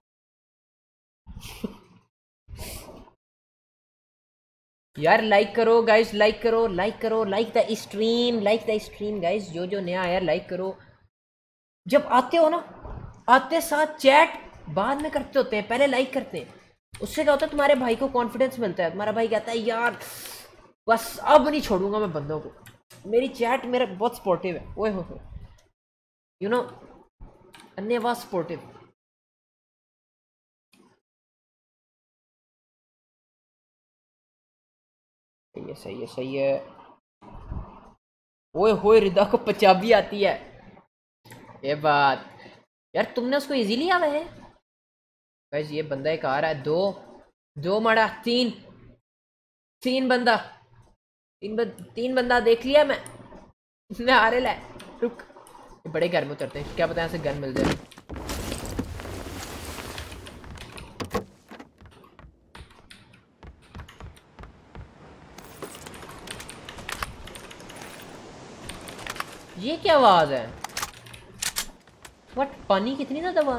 S1: यार लाइक करो गाइस, लाइक करो, लाइक करो, like the stream, like the stream guys. जो जो नया आया लाइक करो। जब आते हो ना, आते साथ चैट बाद में करते होते हैं, पहले लाइक करते हैं। उससे क्या होता है, तुम्हारे भाई को कॉन्फिडेंस मिलता है। तुम्हारा भाई कहता है यार बस अब नहीं छोड़ूंगा मैं बंदों को। मेरी चैट मेरा बहुत सपोर्टिव है, ओए हो यू नो, अन्य वाज सपोर्टिव। सही है सही है सही है। ओए होए रिदा को पंजाबी आती है, ये बात। यार तुमने उसको इजीली आवा है गाइस। ये बंदा एक आ रहा है, दो दो मारा, तीन तीन बंदा, तीन बंद, तीन बंदा देख लिया मैं मैं आ रहे ला। रुक, बड़े घर में उतरते हैं, क्या पता यहाँ से गन मिल जाए। ये क्या आवाज है, व्हाट, पानी कितनी ज्यादा आवाज।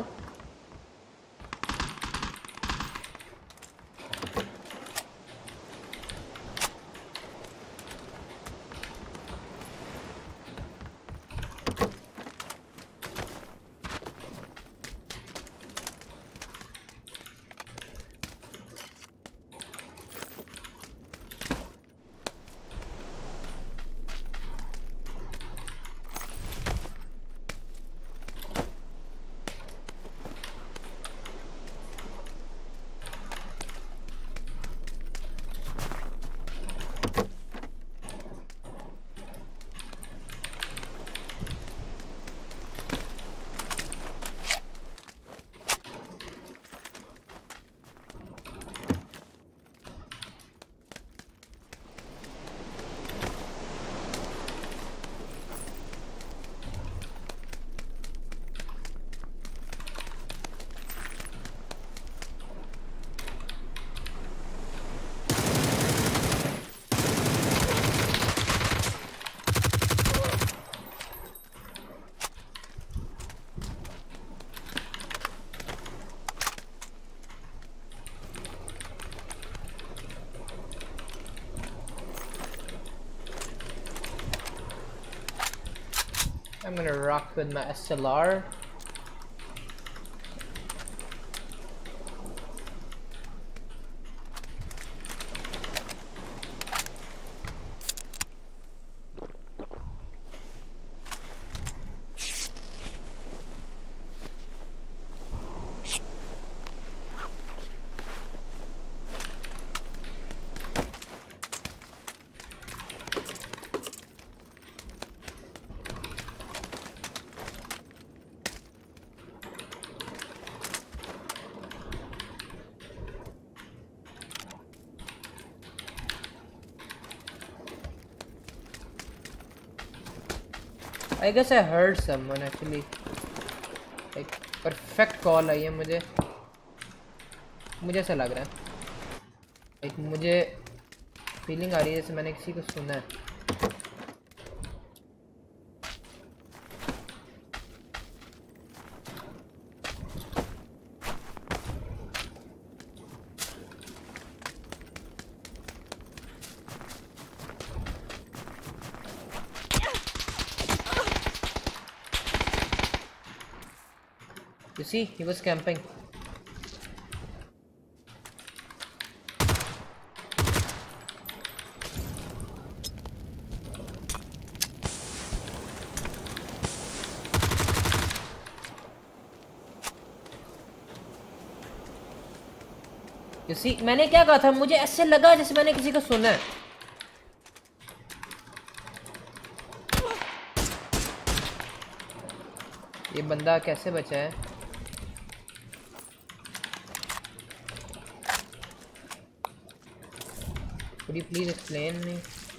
S1: I'm gonna rock with my S L R. I guess I heard someone actually. Like perfect call आई है मुझे मुझे ऐसा लग रहा है like मुझे फीलिंग आ रही है जैसे मैंने किसी को सुना है. You see, he was camping. You see, मैंने क्या कहा था मुझे ऐसे लगा जैसे मैंने किसी को सुना है. ये बंदा कैसे बचा है? Could you please explain me?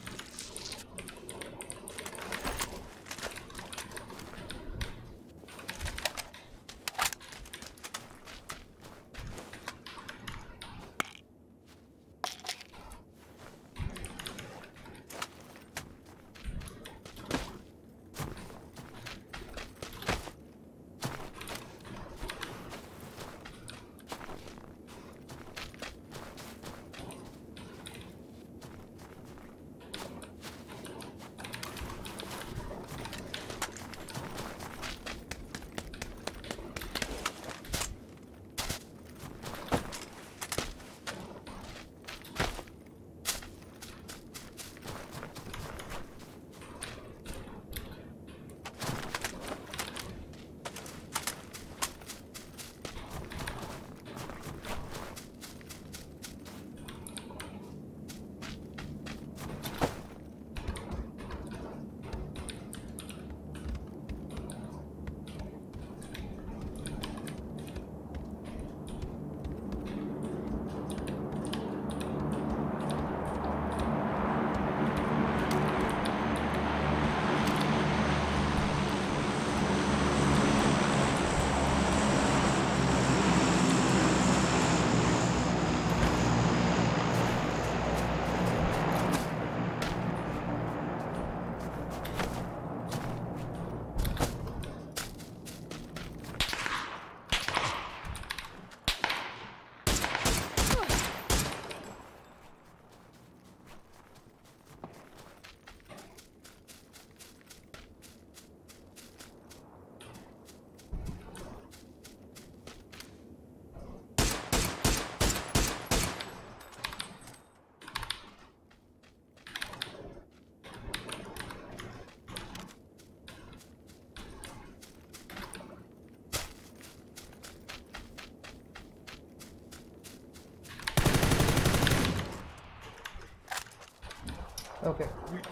S1: Okay.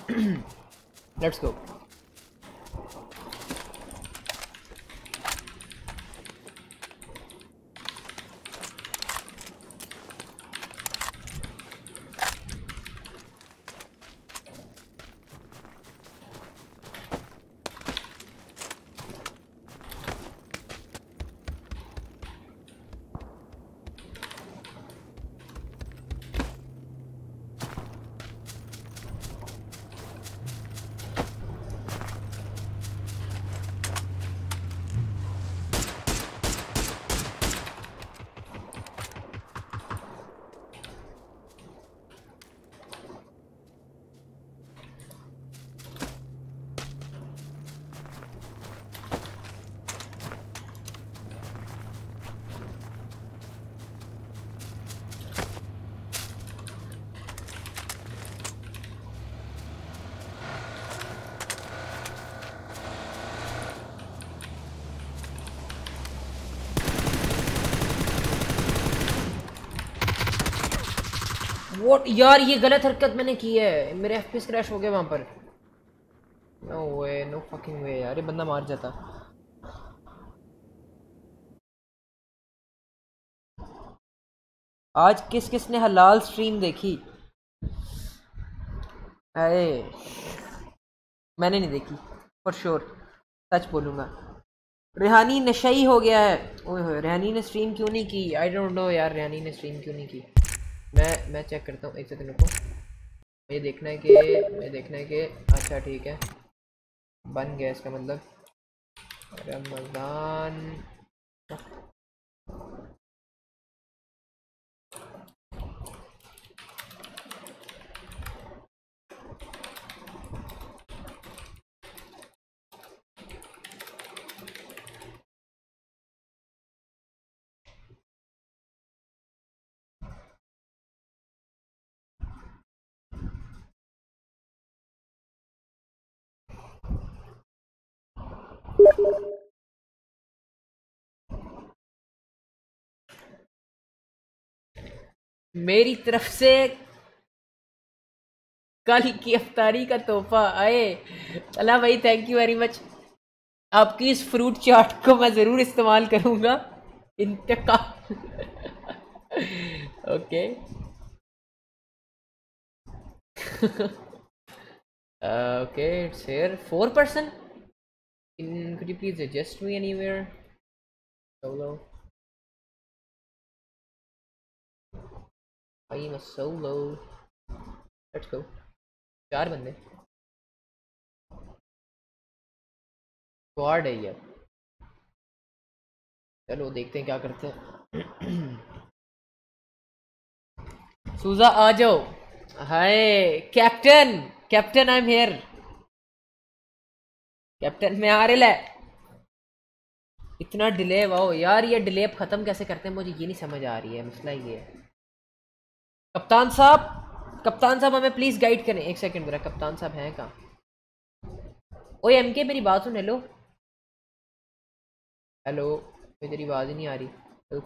S1: Let's go. What यार, ये गलत हरकत मैंने की है, मेरे एफपीएस क्रैश हो गए वहां पर। No way, no fucking way यार, ये बंदा मार जाता। आज किस किस ने हलाल स्ट्रीम देखी? अरे मैंने नहीं देखी फॉर श्योर, सच बोलूंगा। रेहानी नशई हो गया है। ओए होए, रेहानी ने स्ट्रीम क्यों नहीं की? आई डोंट नो यार, रेहानी ने स्ट्रीम क्यों नहीं की। मैं मैं चेक करता हूँ, एक सेकंड रुको। मुझे देखना है कि मुझे देखना है कि अच्छा ठीक है, बन गया इसका मतलब। रमजान मेरी तरफ से कल की अफ्तारी का तोहफा आए। अल्लाह भाई, थैंक यू वेरी मच। आपकी इस फ्रूट चाट को मैं ज़रूर इस्तेमाल करूँगा। इंतकाम। Okay okay, it's here four person. could you please adjust me anywhere? Solo. I am a solo. Let's go. चार बंदे स्क्वाड है ये। चलो देखते हैं क्या करते हैं। सूजा आ जाओ। Hi captain, captain I am here. Captain मैं आ रहा है। इतना डिले, वाओ यार, ये डिले अब खत्म कैसे करते हैं मुझे ये नहीं समझ आ रही है, मसला ये है। कप्तान साहब, कप्तान साहब हमें प्लीज गाइड करें। एक सेकंड मेरा, कप्तान साहब हैं कहाँ? ओए एमके मेरी बात सुन। हेलो हेलो, तेरी आवाज ही नहीं आ रही।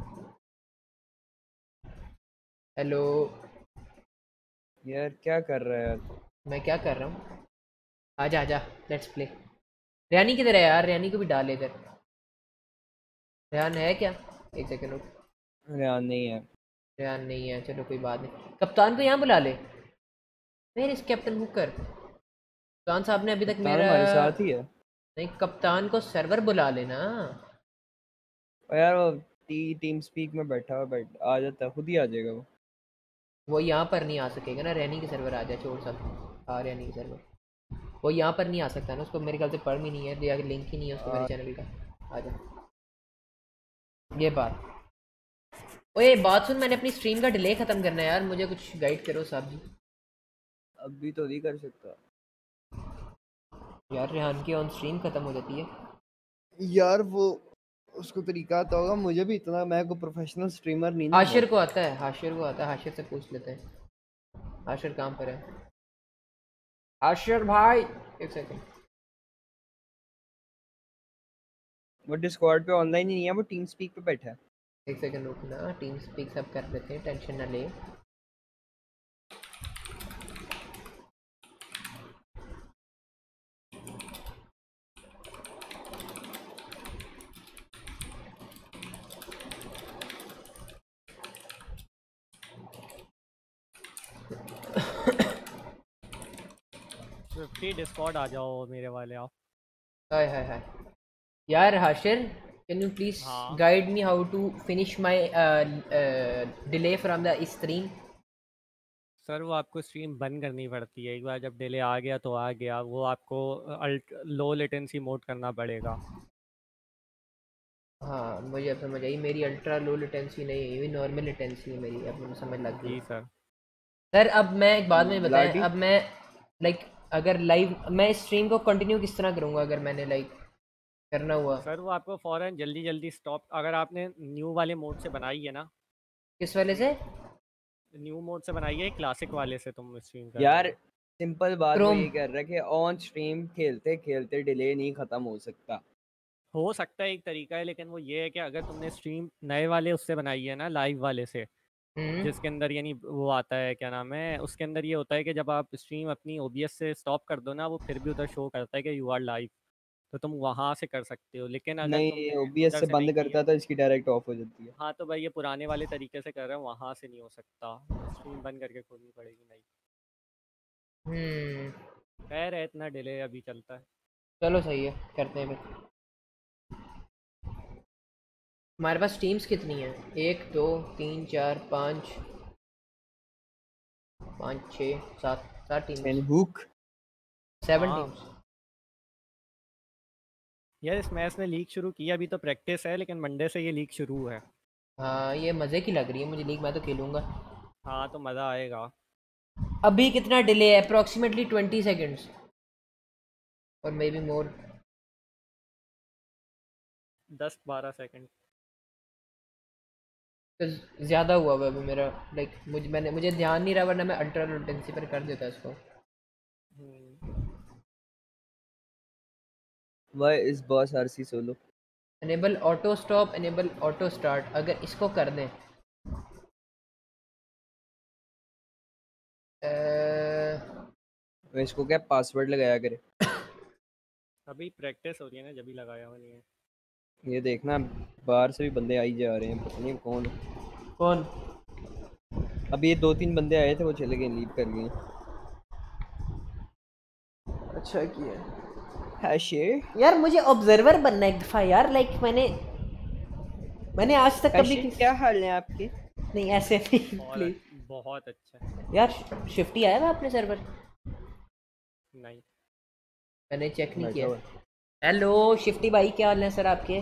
S1: हेलो
S2: यार क्या कर रहा है यार?
S1: मैं क्या कर रहा हूँ? आजा आजा, लेट्स प्ले। रेहानी किधर है यार? रेहानी को भी डाल इधर। रेहान है क्या? एक सेकंड रुक।
S2: रेहान नहीं है।
S1: रेहान नहीं है, चलो कोई बात नहीं। कप्तान को यहाँ बुला ले। मेरे इस कैप्टन हुकर कप्तान साहब ने अभी तक
S2: कप्तान
S1: मेरा
S2: हमारे साथ ही है।
S1: नहीं, कप्तान को सर्वर बुला लेना।
S2: और यार वो टी टीम स्पीक में बैठा हुआ, बैठ आ जाता है, खुद ही आ जाएगा वो।
S1: वो यहाँ पर नहीं आ सकेगा ना, रैनी के सर्वर आ जाए। छोड़ सब, आ रैनी के सर्वर। वो यहाँ पर नहीं आ सकता ना, उसको मेरे ख्याल से पर्म ही नहीं है, या लिंक ही नहीं है उसको मेरे चैनल का। आ जा, ये बात। ओए बात सुन, मैंने अपनी स्ट्रीम का डिले खत्म करना है यार, मुझे कुछ गाइड करो साहब जी।
S2: अभी तो नहीं कर सकता
S1: यार रेहान की ऑन स्ट्रीम खत्म हो जाती है
S2: यार, वो उसको तरीका आता होगा, मुझे भी इतना, मैं को प्रोफेशनल स्ट्रीमर नहीं ना हूँ।
S1: हाशिर को आता है, हाशिर को आता है, हाशिर से पूछ लेते हैं। हाशिर कहाँ पर है? हाशिर भाई एक सेकंड।
S2: वो डिस्कॉर्ड पे ऑनलाइन ही नहीं है, वो टीम स्पीक पे बैठा है।
S1: एक सेकंड रुकना, टीम स्पीक सब कर लेते हैं, टेंशन ना ले।
S4: फिफ्टी डिस्कॉर्ड आ जाओ मेरे वाले आप।
S1: हाय हाय हाय यार हाशिर, कैन यू प्लीज
S4: हाँ
S1: guide me how to finish my delay from the stream?
S4: Sir, वो आपको स्ट्रीम बंद करनी पड़ती है। एक बार जब डिले आ गया तो आ गया, वो आपको अल्ट लो लेटेंसी मोड करना पड़ेगा।
S1: हाँ मुझे अब समझ आई, मेरी अल्ट्रा लो लेटेंसी नहीं है, ये नॉर्मल लेटेंसी है मेरी, अब मुझे समझ लग गई।
S4: जी सर।
S1: सर अब मैं एक बात में बताएं,
S2: लाडी
S1: अब मैं लाइक अगर लाइव मैं इस स्ट्रीम को कंटिन्यू किस तरह करूँगा अगर मैंने लाइक करना हुआ?
S4: सर वो आपको फ़ौरन जल्दी जल्दी स्टॉप, अगर आपने न्यू वाले मोड से बनाई है ना,
S1: किस वाले से?
S4: न्यू मोड से बनाई है, क्लासिक वाले से तुम स्ट्रीम कर रहे
S2: यार
S4: हो।
S2: सिंपल बात वो
S1: क्रोम।
S2: ये कर रहा है कि ऑन स्ट्रीम खेलते खेलते डिले नहीं खत्म हो सकता।
S4: हो सकता है एक तरीका है, लेकिन वो ये है कि अगर तुमने स्ट्रीम नए वाले उससे बनाई है ना, लाइव वाले से,
S1: हम्म
S4: जिसके अंदर यानी वो आता है, क्या नाम है उसके अंदर, ये होता है कि जब आप स्ट्रीम अपनी ओबीएस से स्टॉप कर दो ना, वो फिर भी उधर शो करता है कि यू आर लाइव, तो तुम वहां से कर सकते हो। लेकिन अगर
S2: नहीं,
S4: तुमने
S2: ओबीएस
S4: उधर
S2: से
S4: से
S2: बंद
S4: नहीं
S2: करता
S4: किया,
S2: है तो इसकी डायरेक्ट ऑफ हो जाती है।
S4: हाँ तो भाई ये पुराने वाले तरीके से कर रहे हैं, वहां से नहीं हो सकता, स्ट्रीम बंद करके खोलनी पड़ेगी। नहीं
S1: हम्म
S4: खैर है, इतना डिले अभी चलता है।
S1: चलो सही है, करते हैं फिर। हमारे पास टीम्स कितनी हैं? एक दो तीन चार पाँच पाँच छः सात सात टीम्स,
S2: एंड हुक
S1: सेवन
S4: हाँ
S1: टीम्स।
S4: यार इस मैच ने लीग शुरू की, अभी तो प्रैक्टिस है, लेकिन मंडे से ये लीग शुरू है।
S1: हाँ ये मज़े की लग रही है मुझे लीग, मैं तो खेलूंगा।
S4: हाँ तो मज़ा आएगा।
S1: अभी कितना डिले है? अप्रोक्सीमेटली ट्वेंटी सेकेंड्स और मे बी मोर।
S4: दस बारह सेकंड।
S1: ज़्यादा हुआ हुआ अभी मेरा, लाइक मुझे मैंने मुझे ध्यान नहीं रहा, वरना मैं अल्ट्रा लेटेंसी पर कर देता इसको।
S2: Why is boss RC solo?
S1: Enable auto stop, enable auto start, अगर इसको कर दें अ,
S2: इसको क्या पासवर्ड लगाया करे?
S4: अभी प्रैक्टिस हो रही है ना, जब भी लगाया हुआ नहीं है।
S2: ये देखना बाहर से भी बंदे आई जा रहे हैं, पता नहीं कौन।
S1: कौन?
S2: अभी ये दो तीन बंदे आए थे, वो चले गए, लीव कर गए।
S1: अच्छा किया
S2: है शेर।
S1: यार, मुझे ऑब्जर्वर बनना है एक दफ़ा यार, लाइक मैंने मैंने आज तक कभी
S2: शेर,
S1: किस...
S2: क्या हाल है आपके?
S1: नहीं ऐसे नहीं
S4: बहुत
S1: प्लीज
S4: अच्छा- बहुत अच्छा।
S1: यार। शिफ्टी आया था अपने सर्वर?
S4: नहीं
S1: मैंने चेक नहीं
S2: बैठा
S1: किया।
S2: हुआ है।
S1: हेलो शिफ्टी भाई, क्या हाल है सर आपके?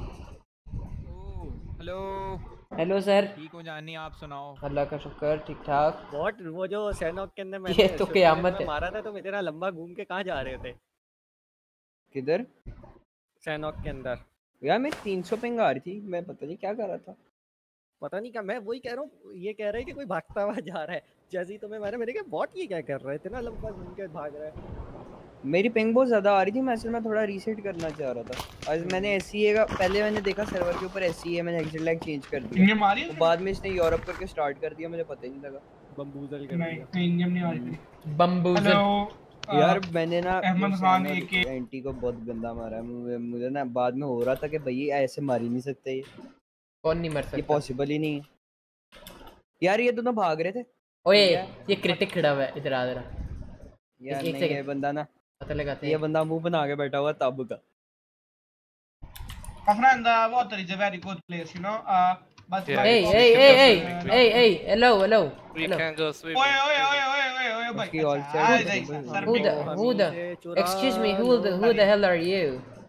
S5: हेलो।
S1: Hello sir.
S5: ठीक हो जानी, आप सुनाओ।
S1: अल्लाह का शुक्र, ठीक ठाक।
S4: बहुत वो जो सैनॉक के अंदर
S1: ये
S4: मैंने
S1: तो
S4: शुरू
S1: क़यामत है।
S4: में मारा था, तो इतना लंबा घूम के कहाँ जा रहे थे?
S2: किधर?
S4: सैनॉक के अंदर।
S2: यार मैं तीन सौ पिंग आ रही थी, मैं पता नहीं क्या कर रहा था।
S4: पता नहीं क्या, मैं वही कह रहा हूँ, ये कह रहा है कि कोई भागता हुआ जा रहा है, जैसे ही तुम्हें मारा मैंने कहा बॉट ये क्या कर रहा है, इतना लंबा घूम के भाग रहा है।
S2: मेरी पिंग बहुत ज्यादा आ रही थी, मैं असल में थोड़ा रीसेट करना चाह रहा था। आज मैंने एससीए का पहले मैंने देखा सर्वर के ऊपर एससीए, मैंने एग्जिट लैग चेंज कर दिया।
S6: इंडियम आ रही
S2: तो
S6: है?
S2: बाद में इसने यूरोप करके स्टार्ट कर दिया, मुझे पता ही नहीं लगा।
S4: बम्बूजल कर
S6: नहीं
S4: दिया।
S6: नहीं, इंडियम नहीं आ रही।
S1: बम्बूजल।
S6: हेलो
S2: यार मैंने ना
S6: अहमद खान ए के
S2: एंटी को बहुत गंदा मारा है। मुझे, मुझे ना बाद में हो रहा था कि भाई ऐसे मार ही नहीं सकते, ये
S1: कौन नहीं मर
S2: ये
S1: सकता?
S2: पॉसिबल ही नहीं है। यार ये दोनों भाग रहे थे।
S1: ओए
S2: ठीक है?
S1: ये क्रिटिक खड़ा हुआ है, इधर आ जरा।
S2: यार
S1: एक
S2: नहीं, ये
S1: सेकंड
S2: बंदा ना,
S1: पता लगाते
S2: ये
S1: हैं।
S2: बंदा मुंह बना के बैठा हुआ ताबू का।
S6: My friend, uh, water is a very good place, you know. Uh, but
S7: Yeah,
S6: but
S1: Hey,
S7: we
S1: hey,
S7: can
S1: hey,
S7: go
S1: hey,
S7: swimming. We
S1: hey,
S7: can,
S1: hey, hello, hello,
S7: we
S1: hello.
S7: can go
S6: ओए
S7: swimming.
S6: ओए ओए
S7: swimming.
S6: ओए ओए ओए भाई,
S2: उसकी all
S6: अच्छा,
S2: chat
S6: आ
S2: है,
S6: जाइए
S2: बिल्कुल।
S6: सर
S1: Who the,
S6: पे।
S1: who the,
S4: हमें से चुरा
S1: excuse me, who the, who the hell are you?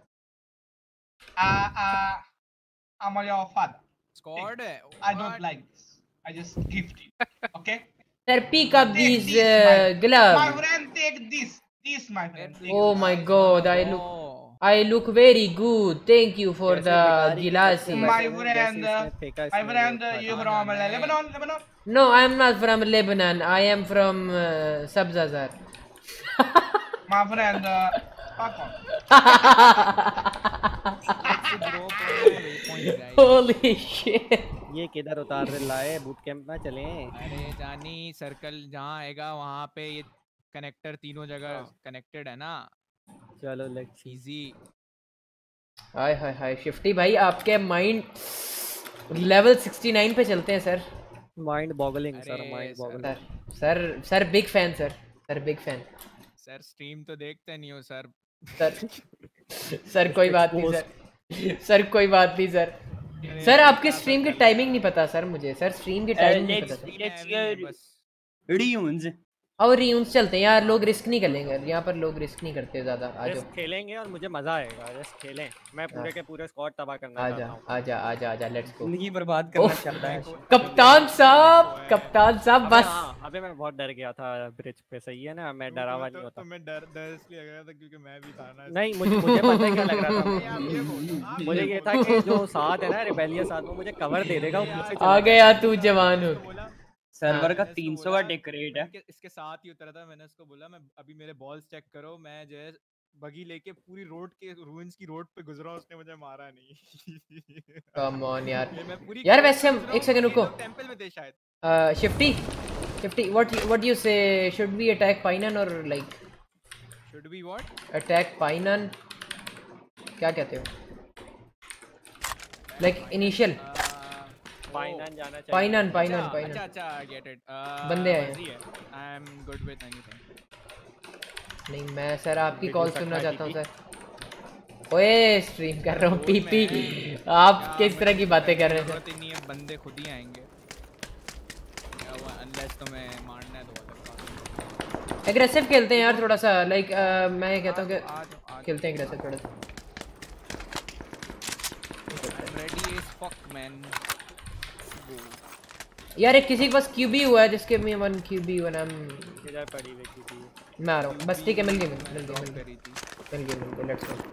S6: Uh, uh, I'm your father.
S5: Squad है।
S6: I don't like this. I just gift it. Okay?
S1: Sir, pick up
S6: Take
S1: these
S6: this,
S1: uh,
S6: my, my
S1: gloves.
S6: friend. Take this. This, my friend. Take
S1: Oh
S6: this.
S1: my God, I look, I look very good. Thank you for
S4: कैसे
S1: the
S4: भिखारी की तरह से
S1: glasses.
S6: My
S4: बैठे हुए हैं,
S6: friend,
S4: जैसे
S6: uh,
S4: इसने फेंका
S6: my
S4: इसने
S6: friend,
S4: वो
S6: uh, you
S4: उठा
S6: from
S5: जाना है।
S6: Lebanon, Lebanon?
S1: No, I'm not from Lebanon. I am from uh, Sabzazar.
S6: My friend, uh, fuck off.
S5: Let's drop on the waypoint, guys.
S1: Holy shit.
S4: ये किधर उतार रहे लाए, बूट कैंप में चले।
S5: अरे जानी, सर्कल जहाँ आएगा वहाँ पे ये कनेक्टर तीनों जगह कनेक्टेड है ना,
S4: चलो लेट्स
S5: इजी।
S1: हाय हाय हाय शिफ्टी भाई, आपके माइंड लेवल सिक्सटी नाइन पे चलते हैं सर।
S4: माइंड बॉगलिंग सर,
S5: अरे
S4: mind
S5: sir,
S4: boggling.
S1: Sir sir sir big fan sir, sir big fan.
S5: Sir stream तो देखते नहीं हो सर।
S1: सर सर कोई बात नहीं सर, सर कोई बात नहीं सर। सर आपके स्ट्रीम की टाइमिंग नहीं पता सर मुझे, सर स्ट्रीम की टाइमिंग नहीं पता सर।
S2: let's
S5: Heavy है
S2: go
S5: बस।
S2: रियून्स।
S1: और रियून्स चलते हैं यार, लोग रिस्क नहीं करेंगे यहाँ पर, लोग रिस्क नहीं करते ज्यादा। आ जाओ
S4: रेस्ट खेलेंगे और मुझे मजा आएगा, रेस्ट खेलें। मैं पूरे के पूरे स्क्वाड तबाह करना
S1: आ
S4: चाहता
S1: जा
S4: हूँ।
S1: आ जा आ जा आ जा, लेट्स गो।
S2: जिंदगी बर्बाद
S1: ओह,
S2: करना चाहता है।
S1: कप्तान साहब, कप्तान साहब
S4: अबे
S1: बस।
S4: हाँ, अबे मैं बहुत डर गया था ब्रिज पे, सही है ना, मैं डरा हुआ नहीं होता।
S5: तुम्हें डर डर इसलिए लग रहा था क्योंकि मैं भी था ना।
S4: नहीं मुझे मुझे पता है क्या लग रहा
S5: नहीं, आप ये
S4: था।
S5: बोलो, आप
S4: मुझे
S5: ये
S4: ये
S5: बोलो।
S4: था कि जो साथ है ना रिबेलियस साथ, वो मुझे कवर दे देगा, वो
S5: अरे
S4: मुझसे
S5: यार,
S1: आ
S4: चला
S1: गया तू जवान हो।
S5: मैंने उसको बोला,
S2: सर्वर का
S5: मैंने उसको
S2: तीन सौ का
S5: बोला,
S2: डेकोरेट है।
S5: मैंने कि इसके साथ ही उतरा था। मैंने उसको बोला मैं अभी मेरे बॉल्स चेक करो, मैं जो है बगी लेके पूरी रोड के रूइंस की रोड पे गुजरा, उसने मुझे मारा नहीं।
S1: कम ऑन यार
S5: ये मैं पूरी
S1: यार
S5: कोर्ट
S1: वैसे
S5: पे
S1: हम
S5: गुजरा
S1: एक
S5: हूँ,
S1: सेकंड
S5: ये
S1: रुको
S5: लोग टेंपल में थे शायद।
S1: uh, Shifty Shifty what what do you say should we attack Painan or like
S5: Should we what?
S1: attack Painan क्या कहते हो like initial
S4: फाइनल जाना चाहिए।
S1: Painan
S5: अच्छा
S1: Painan
S5: अच्छा
S1: Painan
S5: अच्छा गेट इट।
S1: बंदे आए
S5: मर्जी है, I am good with anything.
S1: नहीं मैं सर आपकी
S4: वीडियो
S1: कॉल
S4: सकता
S1: सुनना
S4: है
S1: चाहता हूँ
S4: टीपी।
S1: सर ओए स्ट्रीम कर रहा हूँ
S5: रोड
S1: पीपी
S5: में
S1: आप
S5: क्या
S1: किस तरह
S5: मुझे
S1: की
S5: कुछ
S1: बातें
S5: करने
S1: कर
S5: की
S1: रहे हैं
S5: जरूरत ही नहीं है, बंदे खुद ही आएंगे। अनलेस तुम्हें मारना है तो अलग।
S1: एग्रेसिव खेलते हैं यार थोड़ा सा लाइक मैं कहता हूँ कि
S5: आज आज
S1: खेलते हैं एग्रेसिव थोड़ा सा
S5: रेडी एज फक मैन।
S1: यार एक किसी के पास क्यूबी हुआ है जिसके में वन क्यूबी वन हम
S4: इधर पड़ी हुई थी।
S1: मैं आ रहा हूँ बस ठीक है मिल गई मिल गई मिल
S5: ड्रॉप
S1: गई
S5: करी थी।
S1: मिल गई मिल गई लेट्स गो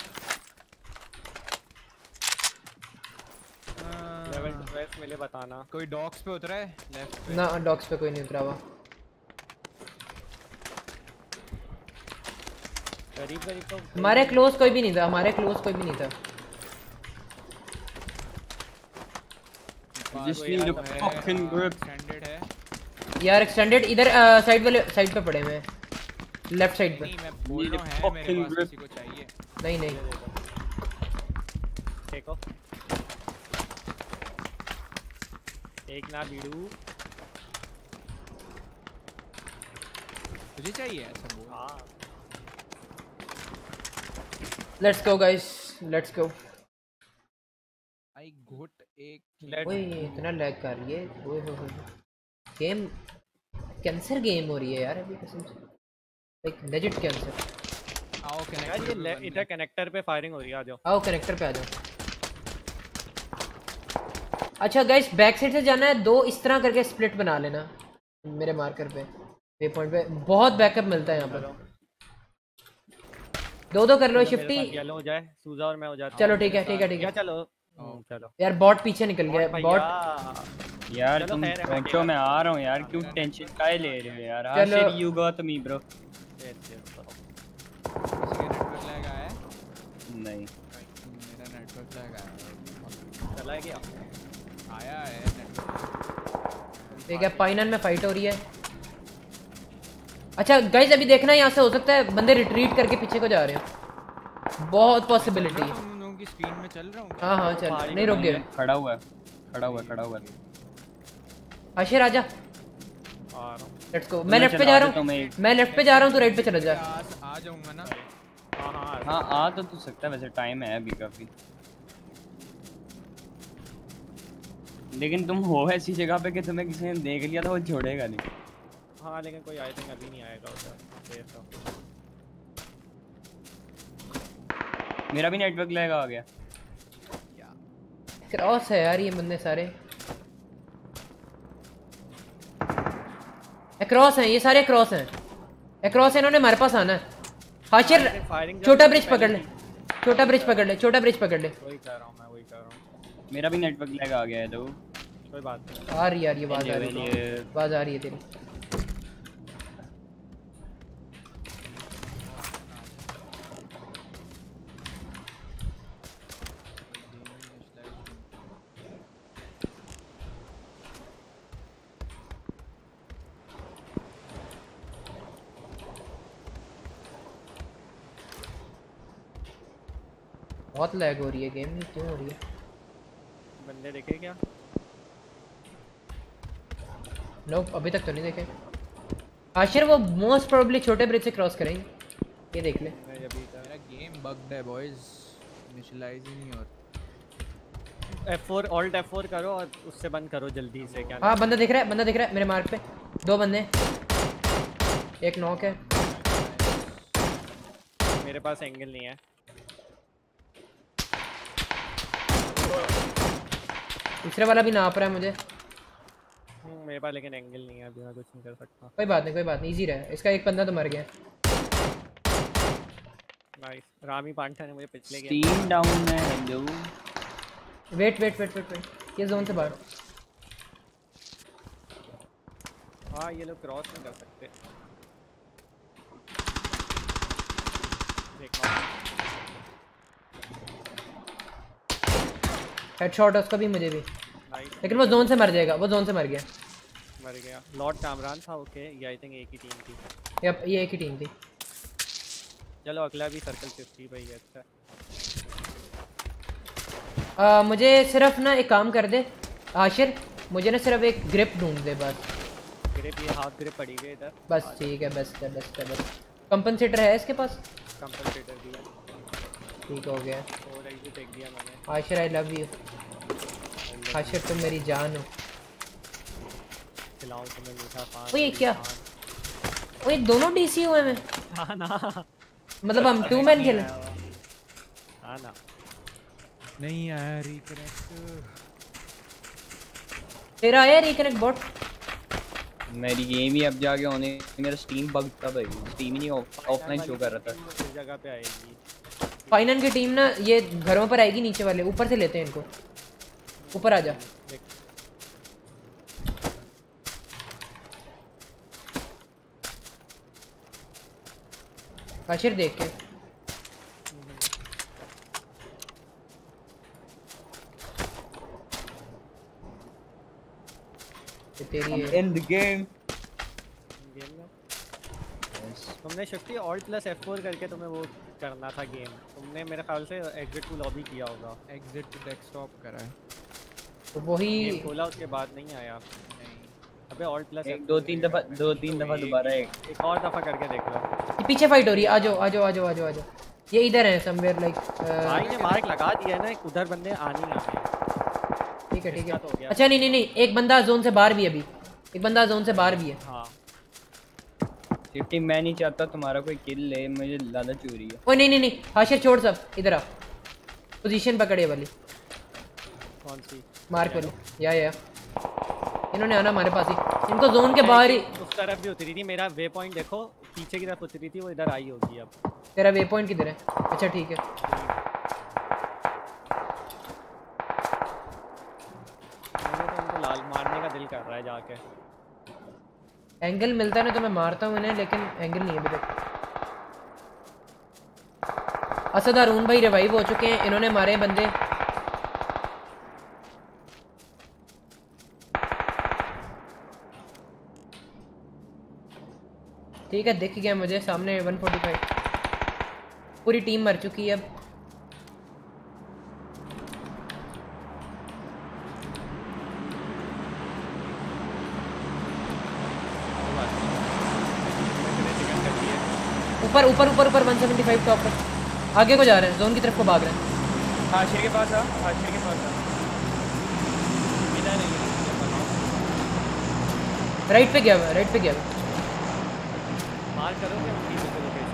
S4: लेवल ट्वेल्व मिले बताना।
S5: कोई डॉग्स पे उतरा है लेफ्ट पे?
S1: ना डॉग्स पे कोई नहीं उतरा हुआ
S4: करीब करीब तो
S1: हमारे क्लोज कोई भी नहीं था हमारे क्लोज कोई भी नहीं था
S2: Just need a fucking grip.
S5: Standard है।
S1: यार एक्सटेंडेड इधर साइड वाले साइड पे पड़े हुए हैं लेफ्ट साइड पे
S5: नहीं मैं बोल
S2: Need a
S5: रहा हूँ है मेरे
S2: fucking
S5: पास,
S2: grip.
S5: किसी को चाहिए।
S1: नहीं नहीं
S4: देखो एक ना बीड़ू।
S5: तुझे चाहिए ऐसा बोल।
S4: हाँ
S1: let's go guys let's go
S5: I घुट एक
S4: Let's
S1: ओए इतना लैग कर रही है ओए हो हो गेम कैंसर गेम हो रही है यार अभी कसम से लाइक लेजिट कैंसर
S5: आओ
S4: यार
S5: कनेक्ट
S4: ये ले- इधर कनेक्टर पे फायरिंग हो रही है। आ जाओ।
S1: आओ कनेक्टर पे आ जाओ अच्छा गाइस बैक साइड से जाना है दो इस तरह करके स्प्लिट बना लेना मेरे मार्कर पे वे पॉइंट पे बहुत बैकअप मिलता है यहाँ पर दो दो कर लो शिफ्टी
S4: येलो हो जाए सूजा और मैं हो जाता
S1: चलो ठीक है ठीक है ठीक
S4: या
S1: है
S4: चलो हम्म, चलो
S1: यार बॉट पीछे निकल गया
S4: भैया।
S1: बॉट
S2: यार
S4: चलो
S2: तुम
S4: खैर है, मैं
S2: पहुंचो
S4: अकेला।
S2: मैं आ रहा हूँ यार क्यों टेंशन काहे ले रहे हो यार
S1: चलो।
S2: Ashir you got me bro
S4: Yes, yes, चलो।
S5: किसी का नेटवर्क लैग आया है?
S2: नहीं
S5: मेरा नेटवर्क लैग आया
S4: चला गया।
S5: है। आया है नेटवर्क।
S1: ठीक है पाइनन में फाइट हो रही है अच्छा गाइस अभी देखना यहाँ से हो सकता है बंदे रिट्रीट करके पीछे को जा रहे हैं बहुत पॉसिबिलिटी है
S5: तुम लोगों की स्क्रीन में चल रहा हूँ।
S1: हाँ हाँ चल नहीं रुक गया
S2: खड़ा हुआ है खड़ा हुआ है खड़ा हुआ है
S1: आशिर आजा
S4: आ रहा हूँ।
S1: लेट्स गो मैं लेफ्ट पे जा रहा
S2: तो
S1: हूँ
S2: मैं
S1: मैं लेफ्ट पे जा रहा हूँ तू राइट पे चला जा
S5: आ आ जाऊंगा ना।
S4: हाँ हाँ
S2: हाँ आ तो तू सकता है वैसे टाइम है अभी काफी लेकिन तुम हो ऐसी जगह पे कि तुम्हें किसी ने देख लिया तो वो छोड़ेगा नहीं
S4: हाँ लेकिन कोई आई थिंक अभी नहीं आएगा उधर सेफ रहो।
S2: मेरा भी नेटवर्क लैग आ गया
S1: क्रॉस है यार ये बंदे सारे क्रॉस हैं ये सारे क्रॉस हैं क्रॉस है इन्होंने हमारे पास आना है आशिर
S4: फायरिंग
S1: छोटा ब्रिज पकड़ ले छोटा ब्रिज पकड़ ले छोटा ब्रिज पकड़ ले
S4: वही कह रहा हूँ मैं वही कह रहा हूँ।
S2: मेरा भी नेटवर्क लैग आ गया है तो
S4: कोई बात नहीं।
S1: आ रही यार ये आवाज आ रही है
S2: ये
S1: आवाज आ रही है तेरी बहुत लैग हो रही है गेम में क्यों हो रही है
S4: बंदे देखे क्या?
S1: नो अभी तक तो नहीं देखे आशिर वो मोस्ट प्रोबेबली छोटे ब्रिज से क्रॉस करेंगे ये देख ले
S4: मैं अभी कर
S5: मेरा गेम बग्ड है बॉयज, इनिशियलाइज ही नहीं हो रहा।
S4: F four alt F four करो और उससे बंद करो जल्दी से। क्या
S1: हाँ बंदा दिख रहा है बंदा दिख रहा है मेरे मार्क पे दो बंदे एक नॉक है
S4: मेरे पास एंगल नहीं है।
S1: तीसरे वाला भी नाप रहा है मुझे
S4: हम्म, मेरे पास लेकिन एंगल नहीं है अभी मैं कुछ नहीं कर सकता।
S1: कोई बात नहीं कोई बात नहीं इजी रहा इसका एक बंदा तो मर गया
S4: नाइस रामी पांठा ने मुझे पिछले गेम
S2: स्टीम डाउन में hello
S1: wait wait wait wait wait ये जोन से बाहर
S4: हाँ ये लोग क्रॉस नहीं कर सकते।
S1: हेडशॉट है उसका भी, मुझे भी।
S4: नाइस
S1: लेकिन वो जोन से मर जाएगा, वो जोन से मर गया।
S4: मर गया। लॉर्ड कामरान था। ओके ये आई थिंक एक ही टीम थी।
S1: यप ये एक ही टीम थी।
S4: चलो अगला भी सर्कल फिफ्टी पे ही है। अच्छा
S1: आ, मुझे सिर्फ ना एक काम कर दे आशिर, मुझे ना सिर्फ एक ग्रिप ढूंढ दे बस।
S4: ग्रिप ये हाथ ग्रिप पड़ी हुई है इधर।
S1: बस ठीक है, बेस्ट है बेस्ट है बस। कंपनसेटर है इसके पास?
S4: कंपनसेटर भी है।
S1: ठीक हो गया।
S4: और एक भी फेंक दिया मैंने।
S1: Ashir I love you. Ashir तुम मेरी जान हो।
S4: खिलाऊं तुम्हें मीठा पान।
S1: ओए क्या, ओए दोनों डीसी हुए में?
S4: हां ना
S1: मतलब हम टू मैन खेले?
S4: हां ना
S5: नहीं आया रिकनेक्ट।
S1: तेरा आया रिकनेक्ट बॉट?
S2: मेरी गेम ही अब जाके होने, मेरा स्टीम बग था भाई, स्टीम ही नहीं ऑफलाइन शो कर रहा था।
S4: इस जगह पे आएगी
S1: फाइनल की टीम ना, ये घरों पर आएगी, नीचे वाले ऊपर से लेते हैं इनको। ऊपर आ जा। आशिर देख के तेरी
S2: इन द गेम।
S4: गेम में तुमने Shifty alt plus F four करके तुम्हें वो करना था गेम। तुमने मेरे ख्याल से एग्जिट टू लॉबी किया होगा।
S5: एग्जिट टू डेस्कटॉप करा है
S1: तो वही
S4: गेम खोला उसके बाद नहीं आया। अबे ऑल्ट प्लस
S2: एक दो तीन दफा दो तीन दफा दोबारा एक
S4: एक और दफा करके देख लो।
S1: ये पीछे फाइट हो रही है, आ जाओ आ जाओ आ जाओ आ जाओ आ जाओ। ये इधर है समवेयर लाइक।
S4: भाई ने मार्क लगा दिया है ना, उधर बंदे आने ही आने।
S1: ठीक है ठीक है।
S4: इसका तो हो गया।
S1: अच्छा नहीं नहीं नहीं, एक बंदा जोन से बाहर भी है अभी, एक बंदा जोन से बाहर भी है।
S4: हाँ
S2: फिफ्टी मैं नहीं चाहता तुम्हारा कोई किल ले, मुझे लालच हो रही है।
S1: ओए नहीं नहीं नहीं हाशिर छोड़ सब, इधर आ। पोजीशन पकड़े वाली
S4: कौन सी?
S1: मार्क वाली। या या इन्होंने आना हमारे पास ही, इनको जोन के बाहर ही।
S4: उस तरफ भी उतरी थी। मेरा वे पॉइंट देखो पीछे की तरफ उतरी थी, वो इधर आई होगी अब।
S1: तेरा वे पॉइंट किधर है? अच्छा ठीक है।
S4: मुझे तो उनको लाल मारने का दिल कर रहा है जाके।
S1: एंगल मिलता है ना तो मैं मारता हूँ इन्हें, लेकिन एंगल नहीं है अभी तक। असद अरुण भाई रिवाइव हो चुके हैं, इन्होंने मारे बंदे। ठीक है दिख गया मुझे सामने वन फोर्टी फाइव। पूरी टीम मर चुकी है अब। ऊपर ऊपर ऊपर ऊपर वन सेवेंटी फाइव टॉप पर। आगे को जा रहे हैं, जोन की तरफ को भाग रहे हैं।
S2: हाशिर के पास आ, हाशिर के पास आ।
S4: इधर है।
S1: राइट पे गया हुआ है, राइट पे गया हुआ है।
S4: मार करोगे उनकी लोकेशन।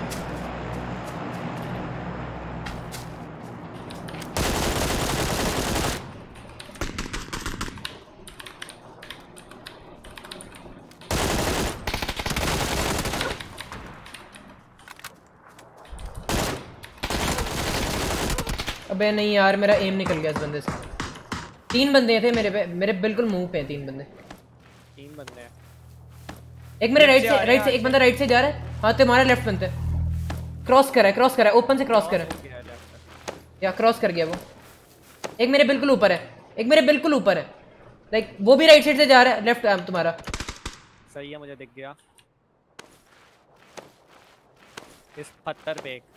S1: अबे नहीं यार, मेरा एम निकल गया इस बंदे से। तीन बंदे थे मेरे पे, मेरे बिल्कुल मुंह पे हैं तीन बंदे।
S4: तीन बंदे हैं।
S1: एक मेरे राइट से, राइट से एक बंदा राइट से जा रहा है। हाँ तुम्हारा लेफ्ट बनते क्रॉस कर रहा है, क्रॉस कर रहा है, ओपन से क्रॉस कर रहा है। या क्रॉस कर गया वो। एक मेरे बिल्कुल ऊपर है, एक मेरे बिल्कुल ऊपर है। लाइक वो भी राइट साइड से जा रहा है, लेफ्ट तुम्हारा।
S4: सही है, मुझे दिख गया इस पत्थर पे एक।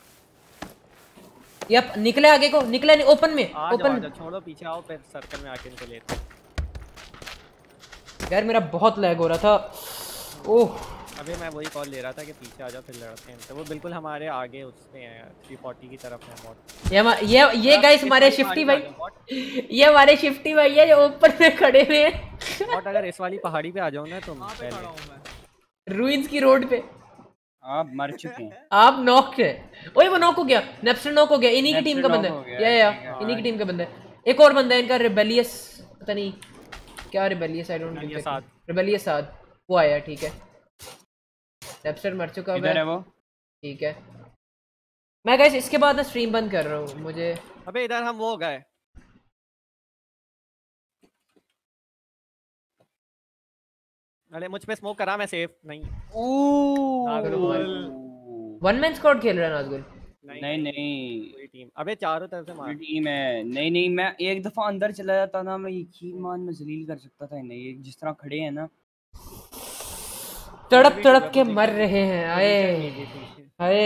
S1: यप निकले आगे को, निकले नहीं ओपन में।
S4: आ जाओ,
S1: ओपन
S4: आ जाओ, छोड़ो पीछे आओ, फिर सर्कल में आके इनको लेते हैं।
S1: यार मेरा बहुत लैग हो रहा था। ओह
S4: अभी मैं वही कॉल ले रहा था कि पीछे आ जाओ फिर लड़ते हैं। तो वो बिल्कुल हमारे आगे उसमें है, थ्री फोर्टी की तरफ है बॉट।
S1: ये हमा- ये ये गाइस हमारे शिफ्टी भाई, ये हमारे शिफ्टी भाई है जो ऊपर में खड़े हुए हैं।
S4: बॉट अगर इस वाली पहाड़ी पे आ जाओ ना तुम
S5: वहां पे खड़ा हूं मैं।
S1: रूइंस की रोड पे
S2: आप मर चुके हैं।
S1: आप नॉक है। ओए वो नॉक हो गया, नेप्स्टर नॉक हो गया। इन्हीं की टीम का
S2: नेप्स्टर
S1: बंदा
S2: knock हो
S1: है।
S2: गया,
S1: या या
S2: ठीक है।
S1: इन्हीं की टीम का बंदा है। एक और बंदा है इनका रिबेलियस, पता नहीं क्या रिबेलियस, आई डोंट
S4: Rebellious साद।
S1: रिबेलियस साद वो आया। ठीक है नेप्स्टर मर चुका
S2: इधर है
S1: है।
S2: वो।
S1: ठीक है मैं गाइस इसके बाद ना स्ट्रीम बंद कर रहा हूँ मुझे।
S4: अबे इधर हम वो हो गए। अरे मुझ पे स्मोक करा, मैं सेफ नहीं। नाज़ुल।
S1: वन मैन स्क्वाड खेल रहा है नाज़ुल।
S2: नहीं नहीं
S4: वही टीम। अबे चारों तरफ से मार।
S2: टीम है। नहीं नहीं मैं एक दफा अंदर चला जाता ना, मैं यकीन मान मैं जलील कर सकता था इन्हें। ये जिस तरह खड़े हैं ना,
S1: तड़प तड़प के मर रहे हैं। आए आए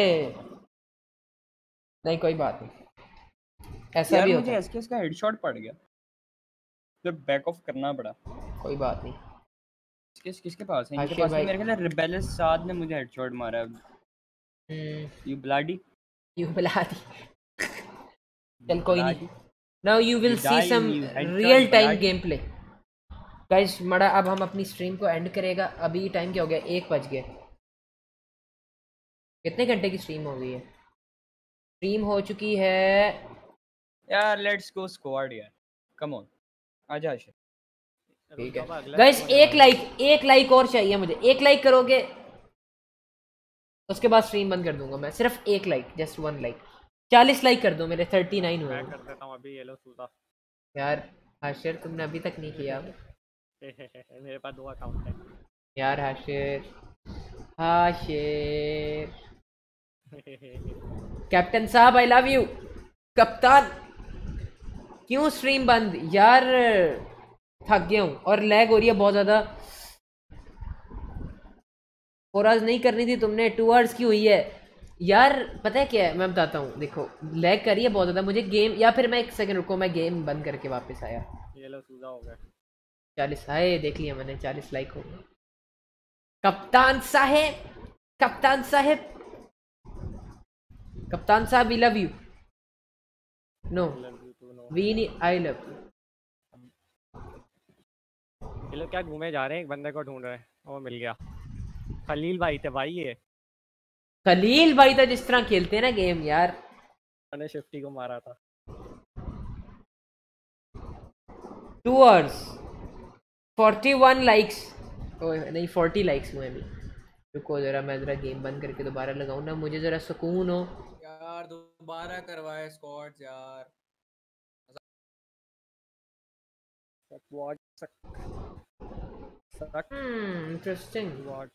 S1: नहीं कोई बात नहीं, ऐसा
S2: यार
S1: भी
S2: मुझे
S1: होता है।
S2: एसकेएस का हेडशॉट पड़ गया, फिर बैक ऑफ करना पड़ा।
S1: कोई बात नहीं।
S2: किस किसके पास है? इनके
S1: हाशिर
S2: पास है
S1: भाई।
S2: मेरे ख्याल है। रिबेलस साद ने मुझे हेडशॉट मारा है।
S1: हम्म,
S2: यू ब्लडी
S1: यू बुला दी। चल कोई नहीं।
S2: bloody.
S1: Now you will
S2: You
S1: see
S2: die,
S1: some
S2: you headshot,
S1: real time
S2: bloody.
S1: Game play. Guys मड़ा अब हम अपनी स्ट्रीम को एंड करेगा। अभी टाइम क्या हो गया? एक बज गए। कितने घंटे की स्ट्रीम हो गई है? स्ट्रीम हो चुकी है।
S2: यार लेट्स गो स्क्वाड यार, कम ऑन आजा आशा।
S1: ठीक है
S4: अब अगला
S1: गाइस,
S4: game होने
S1: एक
S4: वाला है।
S1: लाइक एक लाइक और चाहिए मुझे। एक लाइक करोगे उसके बाद स्ट्रीम बंद कर दूंगा मैं। सिर्फ एक लाइक, जस्ट वन लाइक। चालीस लाइक कर दो, मेरे थर्टी नाइन हुए
S4: मैं
S1: हैं।
S4: कर देता हूँ अभी। ये लो सूदा।
S1: यार हाशिर तुमने अभी तक नहीं किया।
S4: मेरे पास दो अकाउंट है।
S1: यार हाशिर हाशिर कैप्टन साहब आई लव यू। कप्तान क्यों स्ट्रीम बंद यार? थक गया हूँ और लैग हो रही है बहुत ज़्यादा। फोर आवर्स नहीं करनी थी तुमने, टू आवर्स की हुई है यार। पता है क्या है, मैं बताता हूँ। देखो लैग करी है बहुत ज़्यादा मुझे गेम, या फिर मैं एक सेकंड रुको, मैं गेम बंद करके वापस आया।
S4: ये लो सूदा हो गया।
S1: चालीस हाय देख लिया मैंने, चालीस लाइक हो गए। कप्तान साहेब, कप्तान साहेब, कप्तान साहब we love you. No
S4: Love you too, no.
S1: We नी आई लव यू।
S4: ये लोग क्या घूमे जा रहे हैं? एक बंदे को ढूंढ रहे हैं। वो मिल गया। खलील भाई थे भाई ये।
S1: खलील भाई तो जिस तरह खेलते हैं ना गेम यार।
S4: मैंने शिफ्टी को मारा था।
S1: Two hours forty one likes. नहीं फोर्टी लाइक्स हुए अभी। रुको जरा, मैं जरा गेम बंद करके दोबारा लगाऊं ना, मुझे जरा सुकून हो।
S7: यार दोबारा करवाए स्क्वाड्स यार।
S4: What? Suck. Suck.
S1: Hmm interesting.
S4: What?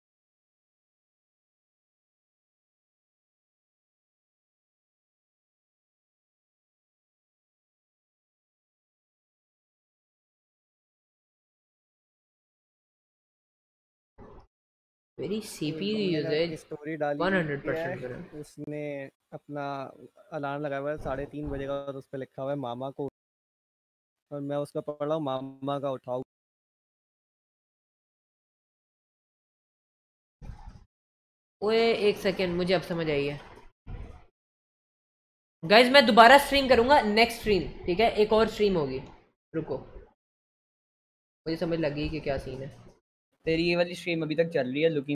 S1: Very CPU
S4: बंदे ने अपनी
S1: यूजेज
S4: स्टोरी डाली
S1: वन
S4: हुई
S1: हंड्रेड परसेंट
S4: है। उसने अपना अलार्म लगाया हुआ है साढ़े तीन बजे का, और उस पर लिखा हुआ है मामा को। और मैं उसका पढ़ रहा हूँ मामा का उठाओ।
S1: ओए एक सेकेंड, मुझे अब समझ आई है। गाइज मैं दोबारा स्ट्रीम करूंगा नेक्स्ट स्ट्रीम, ठीक है? एक और स्ट्रीम होगी, रुको मुझे समझ लगी कि क्या सीन है।
S2: तेरी ये वाली स्ट्रीम अभी तक चल रही है लुकिंग